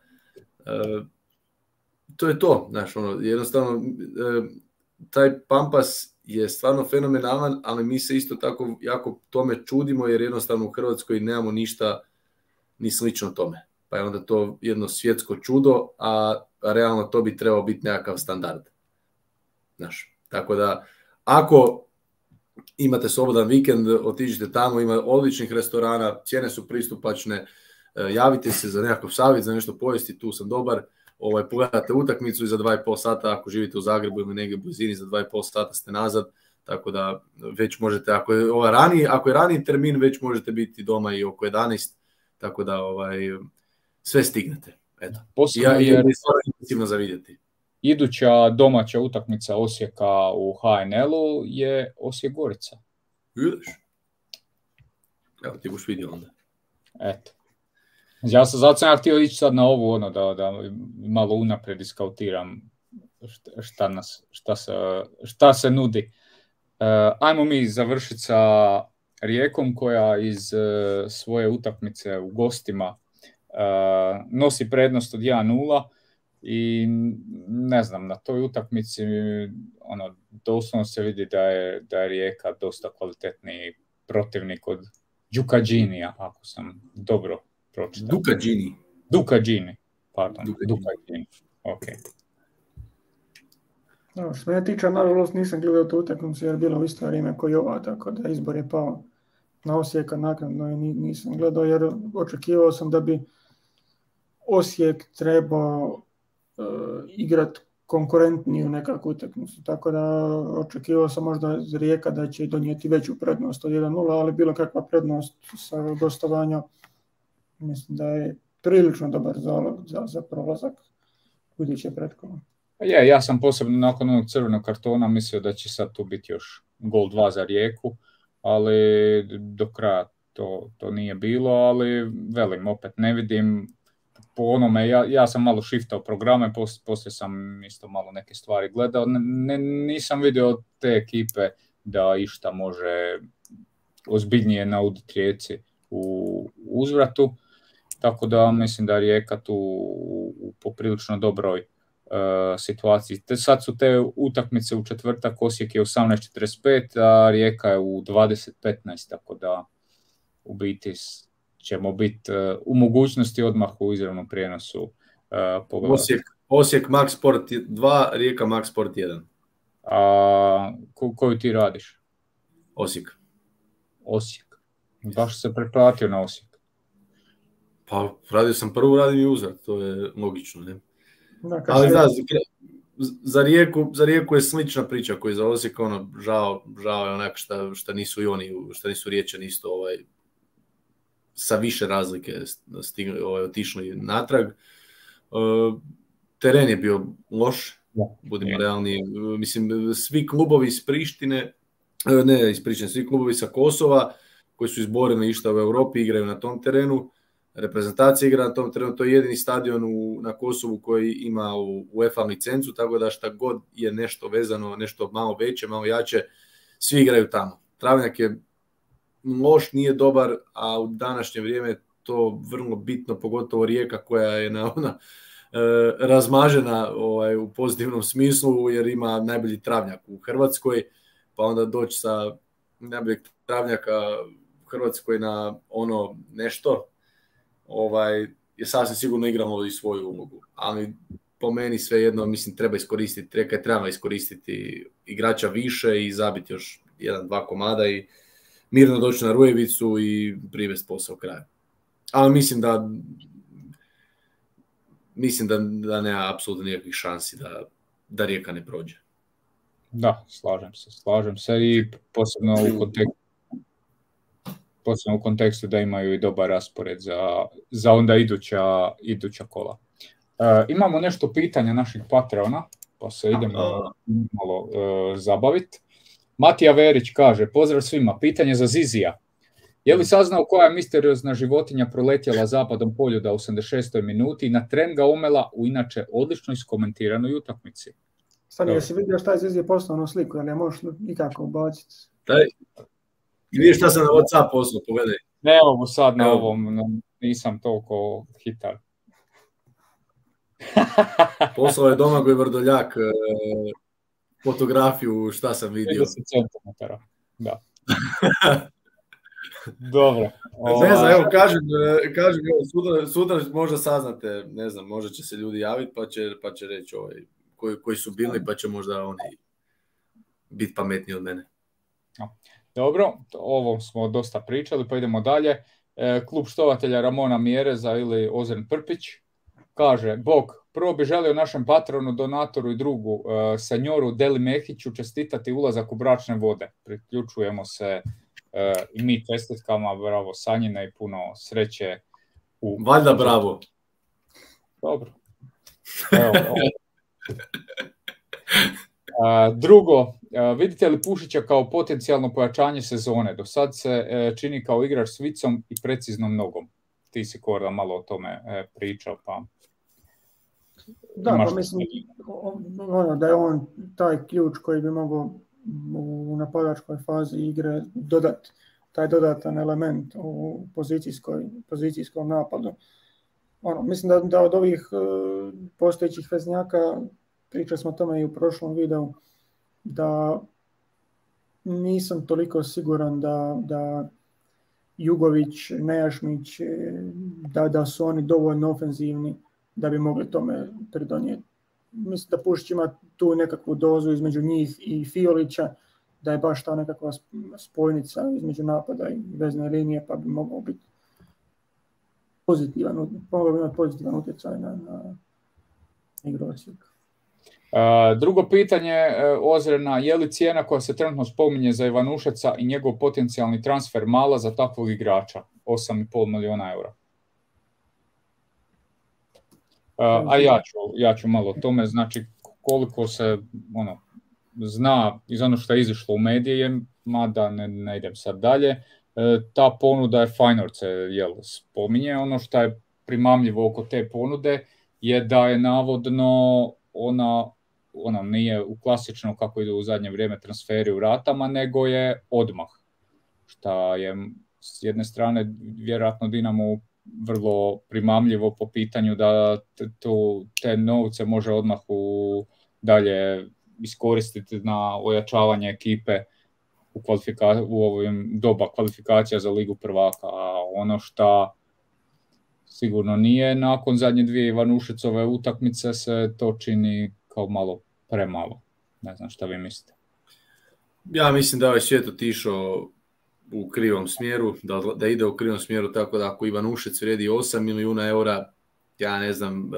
Speaker 1: To je to, znaš, jednostavno, taj Pampas je stvarno fenomenalan, ali mi se isto tako jako tome čudimo, jer jednostavno u Hrvatskoj nemamo ništa ni slično tome. Pa je onda to jedno svjetsko čudo, a realno to bi trebao biti nekakav standard. Znaš, tako da, ako imate slobodan vikend, otiđite tamo, ima odličnih restorana, cijene su pristupačne, javite se za nekakav savjet, za nešto pojesti, tu sam dobar. Pogledate utakmicu i za 2,5 sata, ako živite u Zagrebu ili negdje u blizini, za 2,5 sata ste nazad, tako da već možete, ako je raniji termin, već možete biti doma i oko 11, tako da sve stignete. Eto.
Speaker 2: Posebno
Speaker 1: je stvarno za vidjeti.
Speaker 2: Iduća domaća utakmica Osijeka u HNL-u je Osijek-Gorica.
Speaker 1: Vidiš? Evo ti boš vidio onda.
Speaker 2: Eto. Zato sam ja htio ići sad na ovu, da malo unaprijed iskautiram šta se nudi. Ajmo mi završiti sa Rijekom koja iz svoje utakmice u gostima nosi prednost od 1-0 i ne znam, na toj utakmici doslovno se vidi da je Rijeka dosta kvalitetniji protivnik od Đukadžinija, ako sam dobro pročitao. Đukadžini, pardon. Đukadžini. Ok.
Speaker 3: Što me tiče, nažalost nisam gledao tu utakmicu jer je bilo u isto vrijeme koji ova, tako da izbor je pao na Osijeka naknadno i nisam gledao jer očekivao sam da bi Osijek trebao igrati konkurentniju nekakvu utakmicu, tako da očekivao sam možda Rijeka da će donijeti veću prednost od 1-0, ali bilo kakva prednost sa gostovanja, mislim da je prilično dobar zalog za prolazak u iduće pretkolo.
Speaker 2: Ja sam posebno nakon onog crvenog kartona mislio da će sad tu biti još gol 2 za Rijeku, ali do kraja to nije bilo, ali velim, opet ne vidim po onome, ja sam malo shiftao programe, poslije sam isto malo neke stvari gledao, nisam vidio te ekipe da išta može ozbiljnije nauditi Rijeci u uzvratu, tako da mislim da Rijeka tu u poprilično dobroj situaciji. Sad su te utakmice u četvrtak, Osijek je 18:45, a Rijeka je u 20:15, tako da u biti ćemo biti u mogućnosti odmah u izravnom prijenosu pogledati.
Speaker 1: Osijek Max Sport 2, Rijeka Max Sport 1.
Speaker 2: A koju ti radiš?
Speaker 1: Osijek.
Speaker 2: Baš se pretplatio na Osijek.
Speaker 1: Pa radio sam prvu, radim i uzrat, to je logično, ne?
Speaker 3: Ali
Speaker 1: za Rijeku je slična priča koji za Osijek, žao je onak šta nisu i oni, šta nisu Riječani isto sa više razlike otišli natrag. Teren je bio loš, budimo realni. Mislim, svi klubovi iz Prištine, svi klubovi sa Kosova koji su izboreni išta u Europi igraju na tom terenu. Reprezentacija igra na tom terenu, to je jedini stadion na Kosovu koji ima UEFA licencu, tako da šta god je nešto vezano, nešto malo veće, malo jače, svi igraju tamo. Travnjak je loš, nije dobar, a u današnje vrijeme to vrlo bitno, pogotovo Rijeka koja je razmažena u pozitivnom smislu jer ima najbolji travnjak u Hrvatskoj, pa onda doći sa najboljeg travnjaka u Hrvatskoj na ono nešto, je sasvim sigurno igramo i svoju ulogu, ali po meni svejedno, mislim, treba iskoristiti igrača više i zabiti još 1-2 komada i mirno doći na Rujevicu i privesti posao kraju. Ali mislim da nema apsolutno nikakvih šansi da Rijeka ne prođe.
Speaker 2: Da, slažem se i posebno u kontekstu da imaju i dobar raspored za onda iduća kola. Imamo nešto pitanja naših Patreona, pa se idemo malo zabaviti. Matija Verić kaže, pozdrav svima, pitanje za Zizija. Je li saznao koja je misteriozna životinja proletjela zapadom Poljuda u 86. minuti i na tren ga omela u inače odlično iskomentiranoj utakmici?
Speaker 3: Stani, jesi vidio šta je Zizije poslao na sliku, ali ne možeš nikako ubaciti?
Speaker 1: Vidiš šta sam na WhatsApp poslao, pogledaj.
Speaker 2: Ne mogu sad na ovom, nisam toliko hitar.
Speaker 1: Poslao je Domagoj Vrdoljak fotografiju šta sam vidio.
Speaker 2: 30 cm, da. Dobro.
Speaker 1: Ne znam, evo kažem sutra možda saznate, ne znam, možda će se ljudi javiti pa će reći koji su bili, pa će možda oni biti pametniji od mene.
Speaker 2: Dobro, ovo smo dosta pričali, pa idemo dalje. klub štovatelja Ramona Mjereza ili Ozren Prpić. Kaže, Bog, prvo bi želio našem patronu, donatoru i drugu, senjoru Deli Mehiću čestitati ulazak u bračne vode. Priključujemo se i mi čestitkama, bravo Sanjine i puno sreće.
Speaker 1: Valjda bravo.
Speaker 2: Dobro. Evo. Drugo, vidite li Pušića kao potencijalno pojačanje sezone? Do sad se čini kao igrač s vicom i preciznom nogom. Ti si, Korda, malo o tome pričao, pa...
Speaker 3: Da, pa mislim da je on taj ključ koji bi mogao u napadačkoj fazi igre dodati taj dodatan element u pozicijskom napadu. Mislim da od ovih postojećih veznjaka, pričali smo o tome i u prošlom videu, da nisam toliko siguran da Jugović, Nejašmić, da su oni dovoljno ofenzivni da bi mogli tome pridonijeti. Mislim da Pušić ima tu nekakvu dozu između njih i Fiolića, da je baš ta nekakva spojnica između napada i vezne linije, pa bi mogao biti pozitivan utjecaj na igru Osijeka.
Speaker 2: Drugo pitanje Ozrena, je li cijena koja se trenutno spominje za Ivanušeca i njegov potencijalni transfer mala za takvog igrača? 8,5 milijuna eura. A ja ću malo o tome, znači koliko se zna iz ono što je izišlo u medije, mada ne idem sad dalje, ta ponuda je Feyenoord se spominje. Ono što je primamljivo oko te ponude je da je navodno ona nije u klasično kako ide u zadnje vrijeme transferi u ratama, nego je odmah. Šta je s jedne strane vjerojatno Dinamo vrlo primamljivo po pitanju da te novce može odmah dalje iskoristiti na ojačavanje ekipe u ovim doba kvalifikacija za Ligu prvaka. A ono što sigurno nije, nakon zadnje 2 Ivanušecove utakmice se to čini kao malo premalo. Ne znam šta vi mislite.
Speaker 1: Ja mislim da je ovaj svijet otišao u krivom smjeru, da ide u krivom smjeru, tako da ako Ivanušec vrijedi 8 milijuna eura, ja ne znam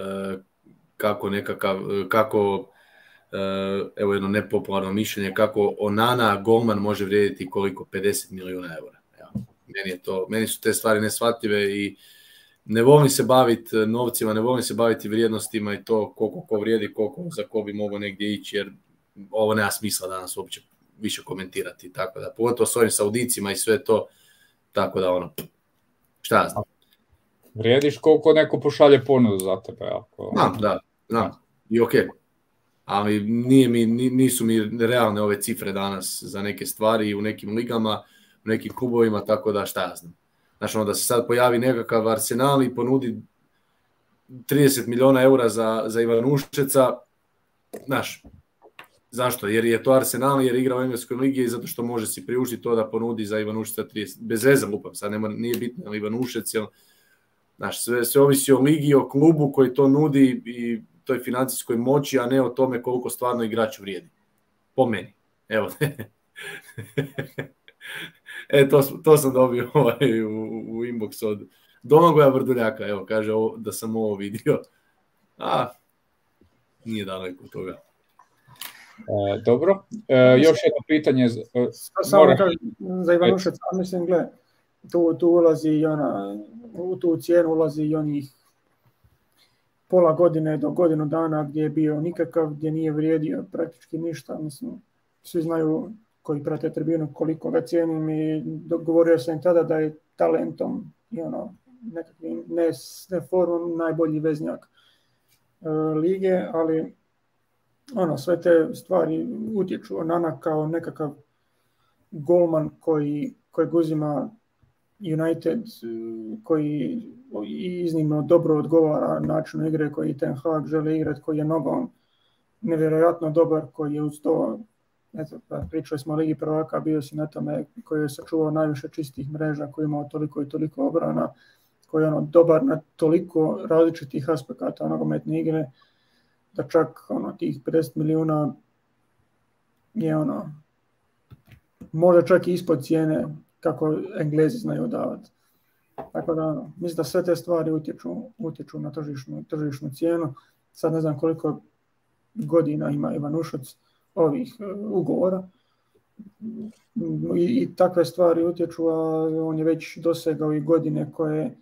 Speaker 1: kako evo jedno nepopularno mišljenje, kako Onana, golman, može vrijediti koliko? 50 milijuna eura. Meni su te stvari neshvatljive i ne volim se baviti novcima, ne volim se baviti vrijednostima i to koliko ko vrijedi, koliko za ko bi mogao negdje ići, jer ovo nema smisla danas uopće više komentirati, tako da, pogotovo s ovim Saudicima i sve to, tako da šta ja znam.
Speaker 2: Vrijediš koliko neko pošalje ponudu za tebe.
Speaker 1: Da, i ok. Ali nisu mi realne ove cifre danas za neke stvari u nekim ligama, u nekim klubovima, tako da šta ja znam. Znači, da se sad pojavi nekakav Arsenal i ponudi 30 milijuna eura za Ivanušeca, znaš, zašto? Jer je to Arsenal, jer igra u engleskoj ligi i zato što može si priuštiti to da ponudi za Ivanušeca 30. Bez veze lupam, sad nije bitno ali Ivanušec, jer, znaš, sve ovisi o ligi, o klubu koji to nudi i toj financijskoj moći, a ne o tome koliko stvarno igrač vrijedi. Po meni. Evo. To sam dobio u inbox od Domagoja Vrdoljaka. Evo, kaže da sam ovo vidio. Nije daleko od toga.
Speaker 2: Dobro. Još jedno pitanje.
Speaker 3: Samo za Ivanušeca, mislim, gle, tu ulazi u tu cijenu ulazi i onih pola godine do godinu dana gdje je bio nikakav, gdje nije vrijedio praktički ništa. Mislim, svi znaju koji prate tribinu koliko ga cijenim i govorio sam tada da je talentom i nekakvim ne formom najbolji veznjak lige, ali sve te stvari utječu. Onana kao nekakav golman koji uzima United, koji iznimno dobro odgovara načinu igre koji Ten Hag želi igrati, koji je nogom nevjerojatno dobar, koji je uz to, pričali smo o Ligi prvaka, bio si na tome, koji je sačuvao najviše čistih mreža, koji je imao toliko i toliko obrana, koji je dobar na toliko različitih aspekata nogometne igre, da čak tih 50 milijuna je možda čak i ispod cijene kako Englezi znaju davati. Tako da, mislim da sve te stvari utječu na tržišnu cijenu. Sad ne znam koliko godina ima Ivanušec ovih ugovora. I takve stvari utječu, a on je već dosegao i godine koje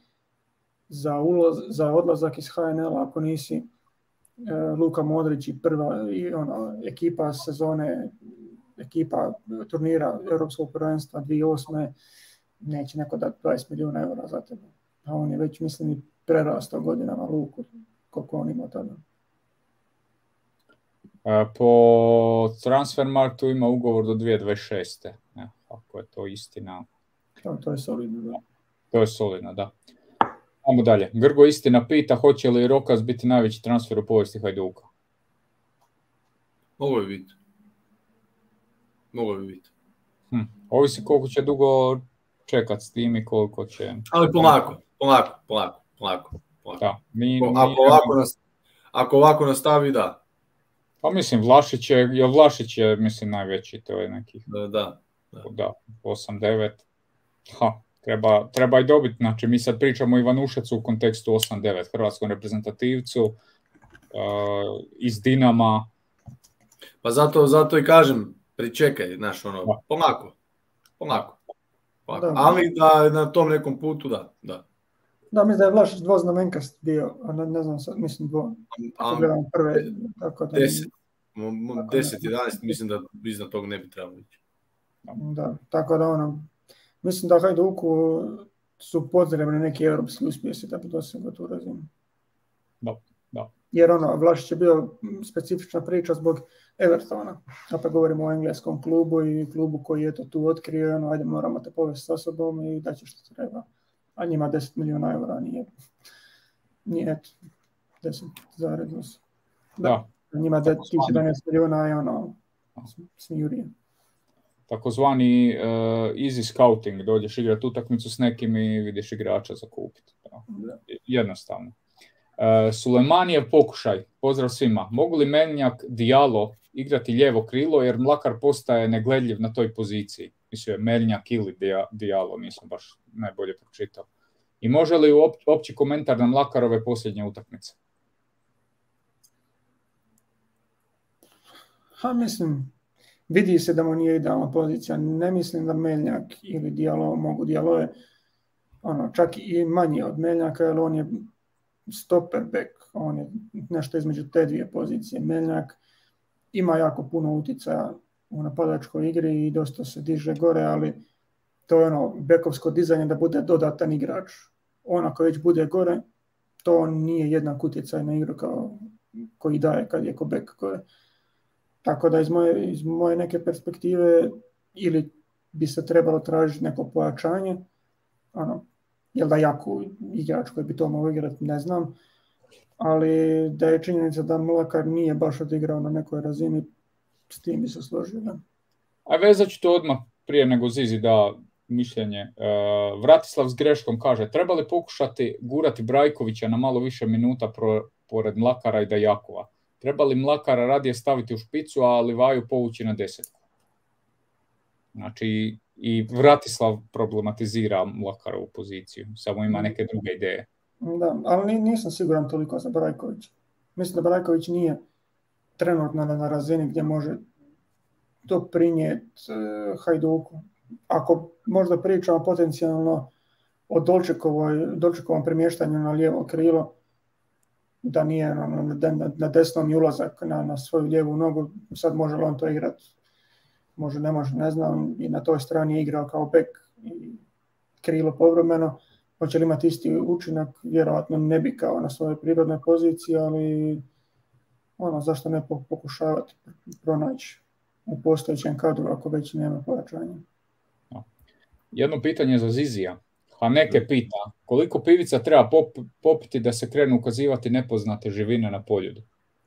Speaker 3: za odlazak iz HNL-a, ako nisi Luka Modrić i prva ekipa sezone, ekipa turnira Europskog prvenstva 2008. neće neko dati 20 milijuna eura za tebe. A on je već, mislim, prerastao godinama Luku, koliko on ima tada.
Speaker 2: Po Transfermarktu ima ugovor do 2026. Ako je to istina.
Speaker 3: To je solidno, da.
Speaker 2: To je solidno, da. Ajmo dalje. Grgo Istina pita, hoće li Rokas biti najveći transfer u povijesti Hajduka?
Speaker 1: Mogu bi biti.
Speaker 2: Ovisi koliko će dugo čekat s tim i koliko će...
Speaker 1: Ali polako.
Speaker 2: Da,
Speaker 1: ako ovako nastavi, da.
Speaker 2: Pa mislim, Vlašić je mislim najveći, to je nekih...
Speaker 1: Da.
Speaker 2: 8-9. Treba i dobiti, znači mi sad pričamo o Ivanušecu u kontekstu 8-9, hrvatskom reprezentativcu, iz Dinama.
Speaker 1: Pa zato i kažem, pričekaj, znaš, polako. Ali da na tom nekom putu, da.
Speaker 3: Da, mislim da je Vlašić dvoznamenkast bio, ne znam sad, mislim gledam prve, tako da...
Speaker 1: 10-11, mislim da iznad tog ne bi trebalo ići.
Speaker 3: Da, tako da mislim da Hajduku su potrebni neki europski uspjesi da bi dosegao tu razinu.
Speaker 2: Da.
Speaker 3: Jer Vlašić je bio specifična priča zbog Evertona. Opet govorimo o engleskom klubu i klubu koji je to tu otkrio, ajde moramo te povesti sa sobom i daći što treba. A njima 10 milijuna eura nije 10,8. Da. Njima 11 milijuna je smijurije.
Speaker 2: Takozvani easy scouting, dođeš igrati utakmicu s nekim i vidiš igrača za kupiti. Jednostavno. Sulejmanijev pokušaj, pozdrav svima. Mogu li Melnjak, Diallo igrati lijevo krilo jer Mlakar postaje negledljiv na toj poziciji? Mislim je Melnjak ili Diallo, nisam baš najbolje pročitao. I može li opći komentar na Mlakarove posljednje utakmice?
Speaker 3: Mislim, vidi se da mu nije idealna pozicija. Ne mislim da Melnjak ili Diallo mogu. Diallo je čak i manji od Melnjaka, jer on je stopper back. On je nešto između te dvije pozicije. Melnjak ima jako puno utjecaja u napadačkoj igri i dosta se diže gore, ali to je bekovsko dizanje da bude dodatan igrač. Ako već bude gore, to nije jednak utjecaj na igru koji daje kad je ko bek gore. Tako da iz moje neke perspektive ili bi se trebalo tražiti neko pojačanje, jel da jako igrač koji bi to mogao igrati, ne znam, ali da je činjenica da Mlakar nije baš odigrao na nekoj razini, s tim bi se složio. Da.
Speaker 2: A vezat ću to odmah prije nego Zizi da mišljenje. Vratislav s greškom kaže, treba li pokušati gurati Brajkovića na malo više minuta pored Mlakara i Dajakova? Treba li Mlakara radije staviti u špicu, a Livaju povući na 10? Znači, i Vratislav problematizira Mlakarovu poziciju, samo ima neke druge ideje.
Speaker 3: Da, ali nisam siguran toliko za Brajkovića. Mislim da Brajković nije trenutno na razini gdje može doprinijeti Hajduku. Ako možda pričamo potencijalno o Dolčekovom premještanju na lijevo krilo, da nije na desnom i ulazak na svoju lijevu nogu, sad može li on to igrati, može, ne može, ne znam, i na toj strani je igrao kao bek i krilo povremeno, hoće li imati isti učinak, vjerojatno ne bi kao na svojoj prirodnoj poziciji, ali zašto ne pokušavati pronaći u postojećem kadru ako već nema pojačanja.
Speaker 2: Jedno pitanje za Zizija. Haneke pita, koliko pivica treba popiti da se krenu ukazivati nepoznate živine na Poljudu?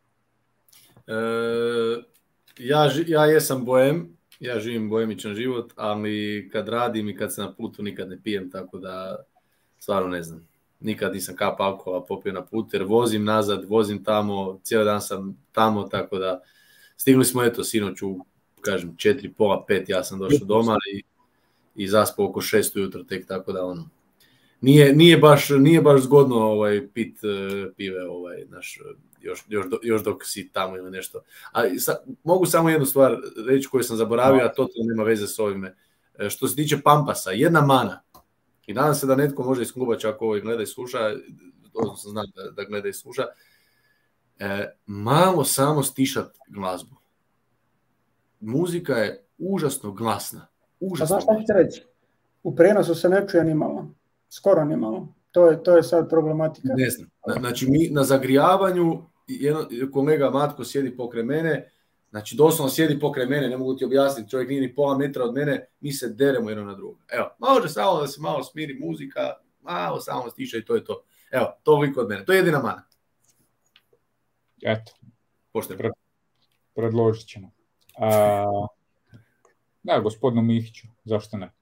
Speaker 1: Ja jesam bojem, ja živim bojemičan život, ali kad radim i kad sam na putu nikad ne pijem, tako da stvarno ne znam. Nikad nisam kap alkohola popio na put, jer vozim nazad, vozim tamo, cijeli dan sam tamo, tako da stigli smo sinoć u, kažem, 4:30, 5 ja sam došao doma i zaspao oko 6 ujutro tek, tako da nije baš zgodno pit pive još dok si tamo ili nešto. A mogu samo jednu stvar reći koju sam zaboravio, a to nema veze s ovime. Što se tiče Pampasa, jedna mana. I nadam se da netko može iz kluba, čak ovo gleda i sluša, odnosno znam da gleda i sluša, malo samo stišat glazbu. Muzika je užasno glasna.
Speaker 3: A znaš šta ćete reći? U prenosu se ne čuje ni malo. Skoro ni malo. To je sad problematika.
Speaker 1: Ne znam. Znači mi na zagrijavanju, kolega Matko sjedi pokraj mene, znači doslovno sjedi pokraj mene, ne mogu ti objasniti, čovjek nije ni pola metra od mene, mi se deremo jedno na drugo. Evo, može samo da se malo smiri muzika, malo samo stiša i to je to. Evo, toliko od mene. To je jedina mana.
Speaker 2: Eto.
Speaker 1: Pošteno.
Speaker 2: Predložit ćemo. Da, gospodinu Mihiću, zašto ne?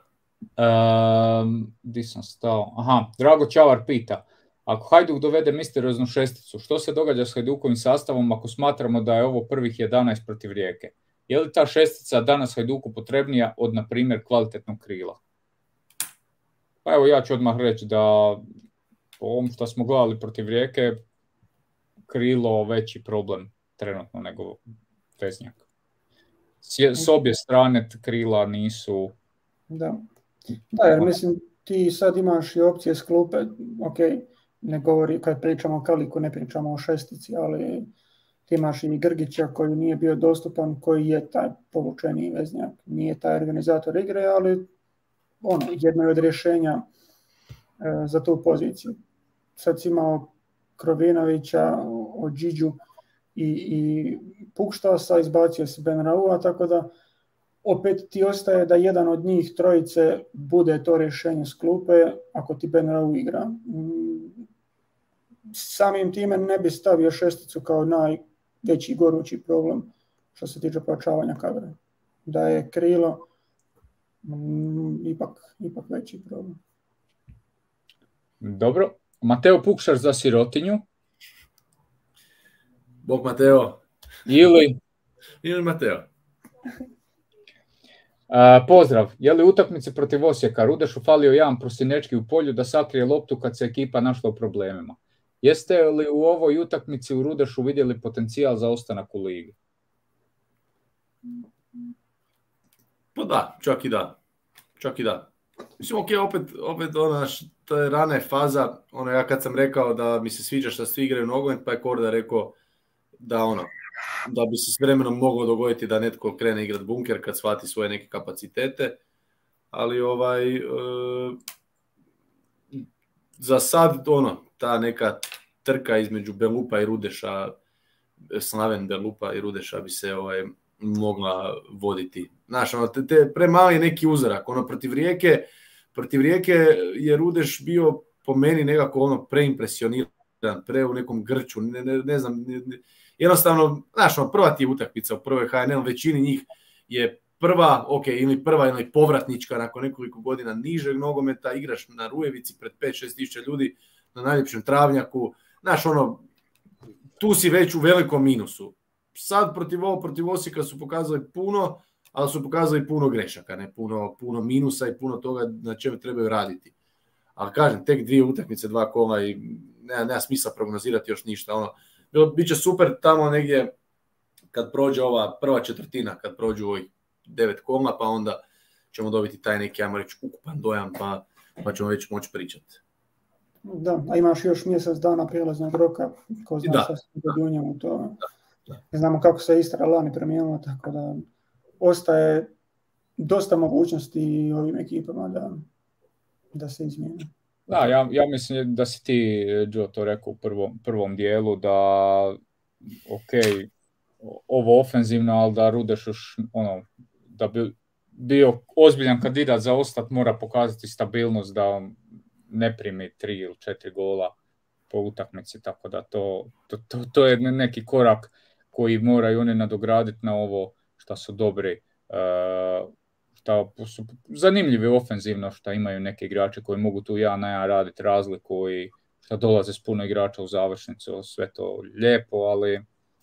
Speaker 2: Di sam stao? Aha, Drago Čavar pita, ako Hajduk dovede misterioznu šesticu, što se događa s Hajdukovim sastavom ako smatramo da je ovo prvih 11 protiv Rijeke? Je li ta šestica danas Hajduku potrebnija od, na primjer, kvalitetnog krila? Pa evo, ja ću odmah reći da po ovom što smo gledali protiv Rijeke, krilo veći problem trenutno nego veznjak. S obje strane krila nisu...
Speaker 3: Da, jer mislim ti sad imaš i opcije s klupe, ok, ne govori kad pričamo o Kaliku, ne pričamo o šestici, ali ti imaš i Grgića koji nije bio dostupan, koji je taj povučeni veznjak, nije taj organizator igre, ali jedno je od rješenja za tu poziciju. Sad si imao Krovinovića, Ođiđu i Pukštasa, izbacio si Benraua, tako da opet ti ostaje da jedan od njih trojice bude to rješenje s klupe ako ti Benrau igra. Samim time ne bi stavio šesticu kao najveći gorući problem što se tiče pojačavanja kadra. Da je krilo ipak veći problem.
Speaker 2: Dobro. Mateo Pukšar za sirotinju.
Speaker 1: Bog Mateo. Ili Mateo.
Speaker 2: Pozdrav. Je li utakmice protiv Osijeka Rudešu falio jedan prostinečki u polju da sakrije loptu kad se ekipa našla u problemima? Jeste li u ovoj utakmici u Rudešu vidjeli potencijal za ostanak u ligi?
Speaker 1: Pa da, čak i da. Mislim, ok, opet to je rana faza, ja kad sam rekao da mi se sviđa što svi igraju nogomet, pa je Korda rekao da bi se s vremenom moglo dogoditi da netko krene igrati bunker kad shvati svoje neke kapacitete, ali za sad ta neka trka između Belupa i Rudeša, Slaven Belupa i Rudeša bi se mogla voditi. Znaš, premali neki uzorak, protiv Rijeke je Rudeš bio po meni nekako preimpresioniran, u nekom grču, ne znam, jednostavno, znaš, prva ti je utakmica u prvoj HNL, većini njih je prva ili povratnička nakon nekoliko godina nižeg nogometa, igraš na Rujevici pred 5-6 tisuća ljudi na najljepšem travnjaku, znaš, tu si već u velikom minusu. Sad protiv Osijeka su pokazali puno, ali su pokazali puno grešaka, ne puno minusa i puno toga na čemu trebaju raditi. Ali kažem, tek 2 utakmice, 2 kola i nema smisla prognozirati još ništa. Biće super tamo negdje kad prođe ova prva četvrtina, kad prođu ovih 9 kola, pa onda ćemo dobiti taj neki, ajmo reći, ukupan dojam, pa ćemo već moći pričati.
Speaker 3: Da, a imaš još mjesec dana prijelaznog roka, ko zna šta se dogodí u njemu to. Ne znamo kako se Istra lani promijenila, tako da ostaje dosta mogućnosti ovim ekipama da se izmijene.
Speaker 2: Da, ja mislim da si ti, Joe, to rekao u prvom dijelu, da ok, ovo ofenzivno, ali da Rudeš još, da bi bio ozbiljan kandidat za ostat, mora pokazati stabilnost da ne primi 3 ili 4 gola po utakmici, tako da to je neki korak koji moraju oni nadograditi na ovo što su dobri, što su zanimljivi ofenzivno, što imaju neki igrači koji mogu tu 1 na 1 raditi razliku i što dolaze s puno igrača u završnicu, sve to lijepo, ali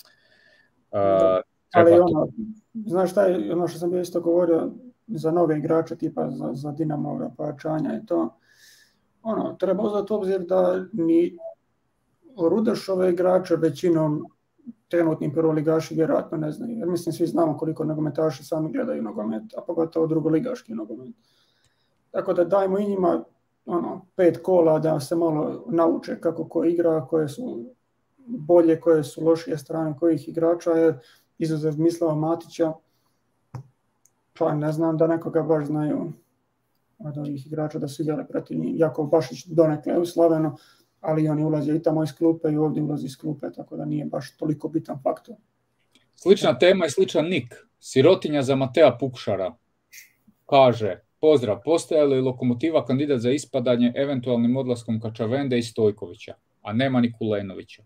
Speaker 3: znaš šta je, što sam bio isto govorio za nove igrače tipa za Dinamo pojačanja i to, treba uzeti u obzir da ni Rudešove igrače većinom trenutni prvoligaši vjerojatno ne znaju. Jer mislim svi znamo koliko nogometaši sami gledaju nogomet, a pogotovo drugoligaški nogomet. Tako da dajmo i njima 5 kola da se malo nauče kako ko igra, koje su bolje, koje su lošije strane kojih igrača, jer izuzev Mislava Matića, pa ne znam da nekoga baš znaju od ovih igrača da su igrali protiv njih. Jakov Bašić donekle u Slavenu, ali oni ulaze i tamo iz klupe i ovdje ulazi iz klupe, tako da nije baš toliko bitan faktor.
Speaker 2: Slična tema i sličan nik. Sirotinja za Matea Pukšara kaže: pozdrav, postaje li Lokomotiva kandidat za ispadanje eventualnim odlaskom Kačavende i Stojkovića, a nema ni Kulenovića?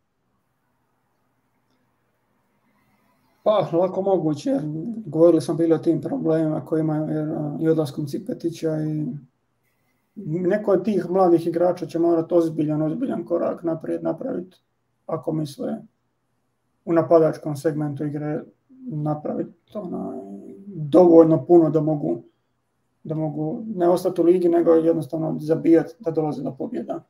Speaker 3: Pa, lako moguće. Govorili smo bili o tim problemima koji imaju i odlaskom Cipetića i neko od tih mladih igrača će morati ozbiljan korak naprijed napraviti ako misle u napadačkom segmentu igre napraviti dovoljno puno da mogu ne ostati u ligi, nego jednostavno zabijati da dolaze do pobjeda.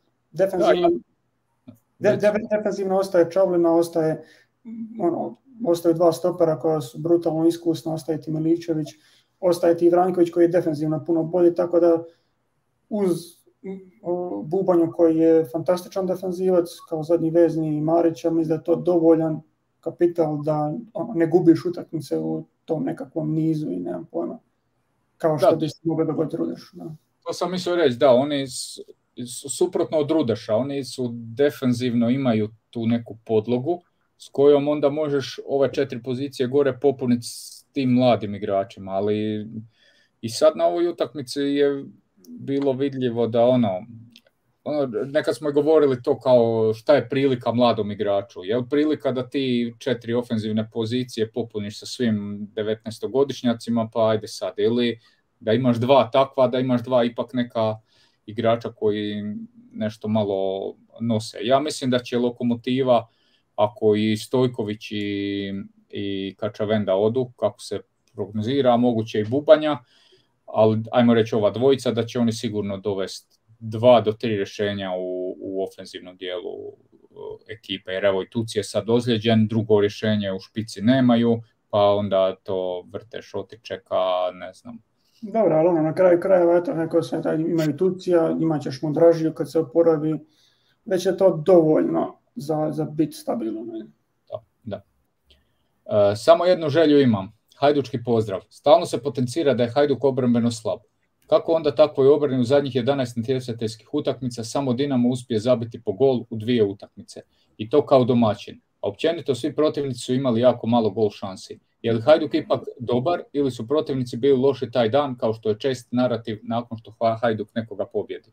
Speaker 3: Defensivno ostaje Čavlina, ostaju 2 stopera koja su brutalno iskusna, ostaje ti Miličević, ostaje ti Vranković koji je defensivno puno bolji, tako da uz Bubanju koji je fantastičan defenzivac kao zadnji vezni i Marića, mislim da je to dovoljan kapital da ne gubiš utakmice u tom nekakvom nizu i nemam pojma. Kao što bi se moglo dogoditi Rudeš. Da.
Speaker 2: To sam mislio reći, da, oni suprotno od Rudeša, oni su defensivno imaju tu neku podlogu s kojom onda možeš ove 4 pozicije gore popuniti s tim mladim igračima, ali i sad na ovoj utakmici je bilo vidljivo da nekad smo govorili to kao šta je prilika mladom igraču. Je li prilika da ti 4 ofenzivne pozicije popuniš sa svim 19-godišnjacima, pa ajde sad, ili da imaš 2 takva, da imaš 2 ipak neka igrača koji nešto malo nose. Ja mislim da će Lokomotiva, ako i Stojković i Kačavenda odu, kako se prognozira, moguće i Bubanja, ali ajmo reći ova dvojica, da će oni sigurno dovesti 2 do 3 rješenja u ofenzivnom dijelu ekipe, jer evo i Tuci je sad ozlijeđen, drugo rješenje u špici nemaju, pa onda to vrte Šotičeka, ne znam.
Speaker 3: Dobro, ali na kraju krajeva, eto, neko se imaju Tucija, imat ćeš Mondražiju kad se oporavi, već je to dovoljno za biti stabilno.
Speaker 2: Da. Samo jednu želju imam. Hajdučki pozdrav. Stalno se potencira da je Hajduk obrambeno slab. Kako onda takvoj obrani u zadnjih 11 natjecateljskih utakmica samo Dinamo uspije zabiti po gol u 2 utakmice? I to kao domaćin. A općenito svi protivnici su imali jako malo gol šansi. Je li Hajduk ipak dobar ili su protivnici bili loši taj dan, kao što je čest narativ nakon što Hajduk nekoga pobjedi?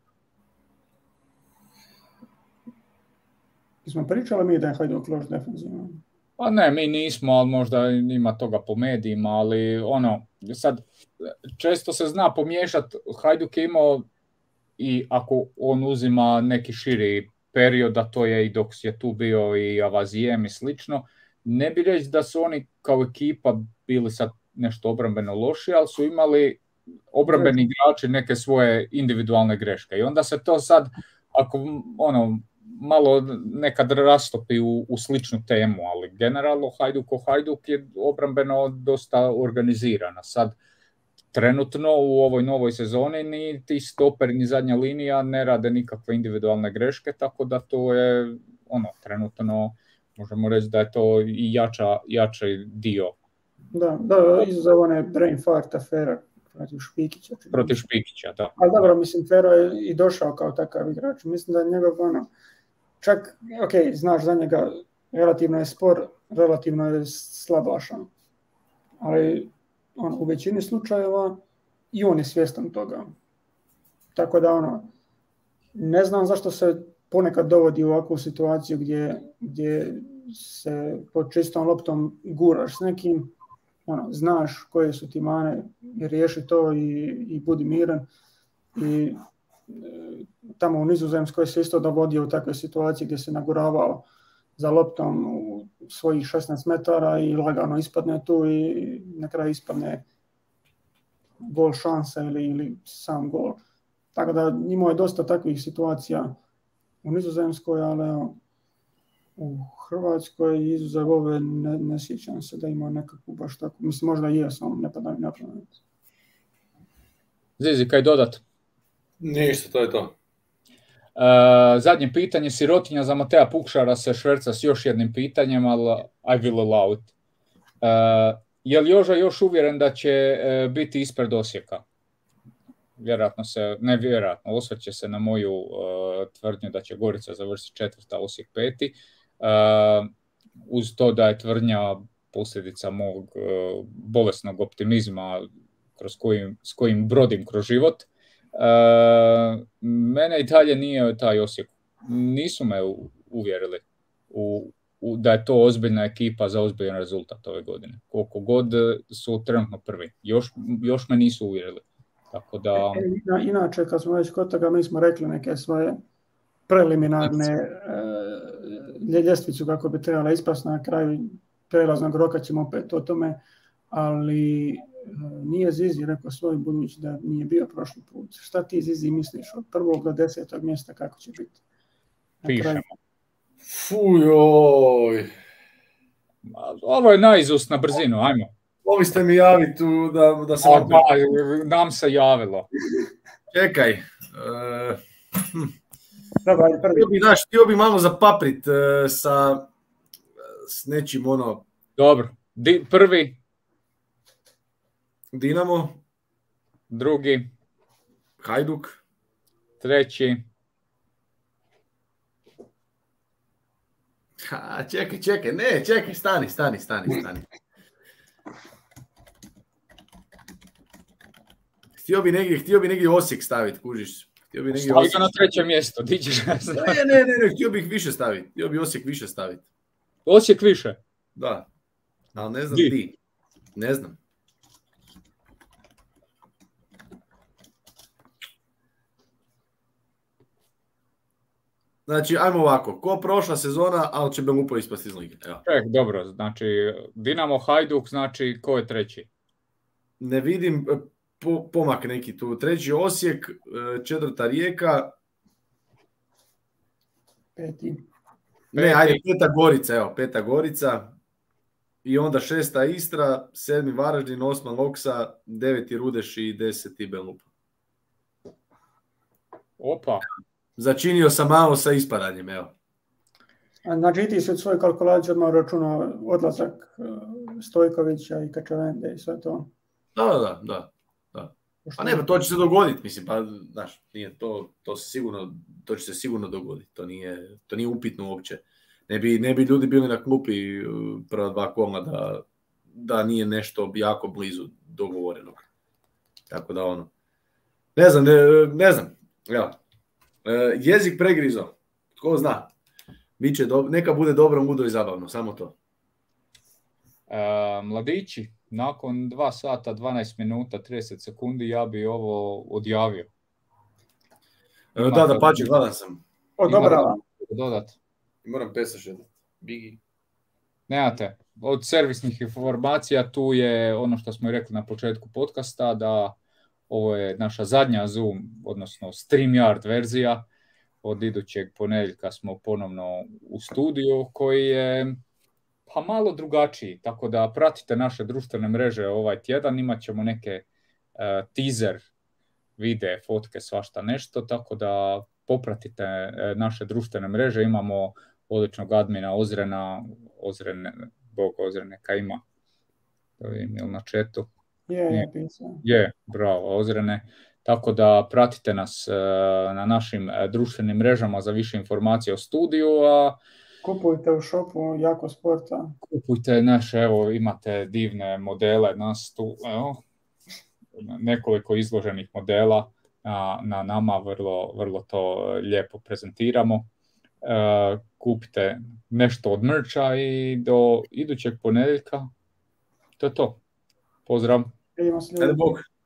Speaker 3: Smo pričali mi da je Hajduk loš defensivno?
Speaker 2: Pa ne, mi nismo, ali možda ima toga po medijima, ali sad često se zna pomiješati. Hajduk je imao, i ako on uzima neki širi period, a to je i dok je tu bio i Avazijem i slično, ne bi reći da su oni kao ekipa bili sad nešto obrambeno loši, ali su imali obrambeni igrači neke svoje individualne greške. I onda se to sad, ako malo nekad rastopi u sličnu temu, ali generalno Hajduk je obrambeno dosta organizirana. Sad, trenutno u ovoj novoj sezoni ni ti stoperi ni zadnja linija ne rade nikakve individualne greške, tako da to je trenutno možemo reći da je to i jači dio.
Speaker 3: Da, izuzav one brain fart afera protiv Špikića.
Speaker 2: Protiv Špikića, da.
Speaker 3: Ali dobro, mislim, Fero je i došao kao takav igrač. Mislim da je njegov čak, znaš za njega, relativno je spor, relativno je slabašan. Ali u većini slučajeva i on je svjestan toga. Tako da ne znam zašto se ponekad dovodi u ovakvu situaciju gdje se pod čistom loptom guraš s nekim, znaš koje su ti mane, riješi to i budi miran. I tamo u Nizozemskoj se isto dovodio u takve situacije gdje se naguravao za loptom u svojih 16 metara i lagano ispadne tu i na kraju ispadne gol šansa ili sam gol. Tako da imao je dosta takvih situacija u Nizozemskoj, ali u Hrvatskoj izuzev ove ne sjećam se da ima nekakvu baš tako. Mislim, možda i ja sam ne pada mi na pamet.
Speaker 2: Zizi, kaj dodat?
Speaker 1: Ništa, to je to.
Speaker 2: Zadnje pitanje, sirotinja za Mateja Pukšara se šverca s još jednim pitanjem, ali I will allow it. Je li Joža još uvjeren da će biti ispred Osijeka? Vjerojatno osvrće se na moju tvrdnju da će Gorica završiti 4., Osijek 5. Uz to da je tvrdnja posljedica mog bolesnog optimizma s kojim brodim kroz život. Mene i dalje nije taj Osijek. Nisu me uvjerili da je to ozbiljna ekipa za ozbiljan rezultat ove godine. Koliko god su trenutno prvi. Još me nisu uvjerili. Tako da...
Speaker 3: Inače, kad smo već kod toga, mi smo rekli neke svoje preliminarne ljestvicu kako bi trebala ispasti na kraju prelaznog roka, ćemo opet o tome, ali nije Zizi rekao svoj budući da nije bio prošli put. Šta ti, Zizi, misliš od 1. do 10. mjesta kako će biti?
Speaker 2: Pišemo.
Speaker 1: Fujoj.
Speaker 2: Ovo je naizust na brzinu, ajmo.
Speaker 1: Ovi ste mi javi tu da se...
Speaker 2: Nam se javilo.
Speaker 1: Čekaj.
Speaker 3: Htio
Speaker 1: bi malo zapaprit s nečim ono...
Speaker 2: Dobro. Prvi.
Speaker 1: Dinamo.
Speaker 2: Drugi.
Speaker 1: Hajduk.
Speaker 2: Treći.
Speaker 1: Čekaj. Ne, čekaj, stani. Htio bi negdje Osijek staviti, kužiš.
Speaker 2: Stavi ga na 3. mjesto, di ćeš?
Speaker 1: Ne, htio bih više staviti. Htio bi Osijek više staviti.
Speaker 2: Osijek više?
Speaker 1: Da. Ali ne znam ti. Ne znam. Znači, ajmo ovako. Ko prošla sezona, ali će Belupo ispasti iz lige.
Speaker 2: Dobro, znači Dinamo, Hajduk, znači ko je treći?
Speaker 1: Ne vidim pomak neki tu. Treći Osijek, 4. Rijeka.
Speaker 3: 5.
Speaker 1: Ne, ajde, 5. Gorica, 5. Gorica. I onda 6. Istra, 7. Varaždin, 8. Loksa, 9. Rudeš i 10. Belupo.
Speaker 2: Opa.
Speaker 1: Začinio sam malo sa ispadanjem, evo.
Speaker 3: Znači ti se svoj kalkulaciju odmah računao odlazak Stojkovića i Kačavende i sve to?
Speaker 1: Da. Pa ne, to će se dogoditi, mislim, pa, znaš, nije to će se sigurno dogoditi, to nije upitno uopće. Ne bi ljudi bili na klupi prva 2 kola da nije nešto jako blizu dogovorenog. Tako da ono, ne znam, evo. Jezik pregrizo, tko zna, neka bude dobro, mudro i zabavno, samo to.
Speaker 2: Mladići, nakon 2 sata, 12 minuta, 30 sekundi, ja bi ovo odjavio.
Speaker 1: Da, pače, gledam sam.
Speaker 2: Dodat.
Speaker 1: Moram pesaš jedan. Bigi.
Speaker 2: Nemate. Od servisnih informacija tu je ono što smo i rekli na početku podcasta, da ovo je naša zadnja Zoom, odnosno StreamYard verzija. Od idućeg ponedjeljka smo ponovno u studiju koji je malo drugačiji. Tako da pratite naše društvene mreže ovaj tjedan. Imat ćemo neke teaser videe, fotke, svašta nešto. Tako da popratite naše društvene mreže. Imamo odličnog admina Ozrena, neka ima. Da vidim, ili na chatu. Je, bravo, Ozrene. Tako da pratite nas na našim društvenim mrežama za više informacije o studiju.
Speaker 3: Kupujte u shopu Jako Sporta.
Speaker 2: Kupujte naše, evo imate divne modele nas tu, evo, nekoliko izloženih modela na nama, vrlo to lijepo prezentiramo. Kupite nešto od mercha i do idućeg ponedjeljka. To je to. Pozdrav.
Speaker 3: Vidimo se.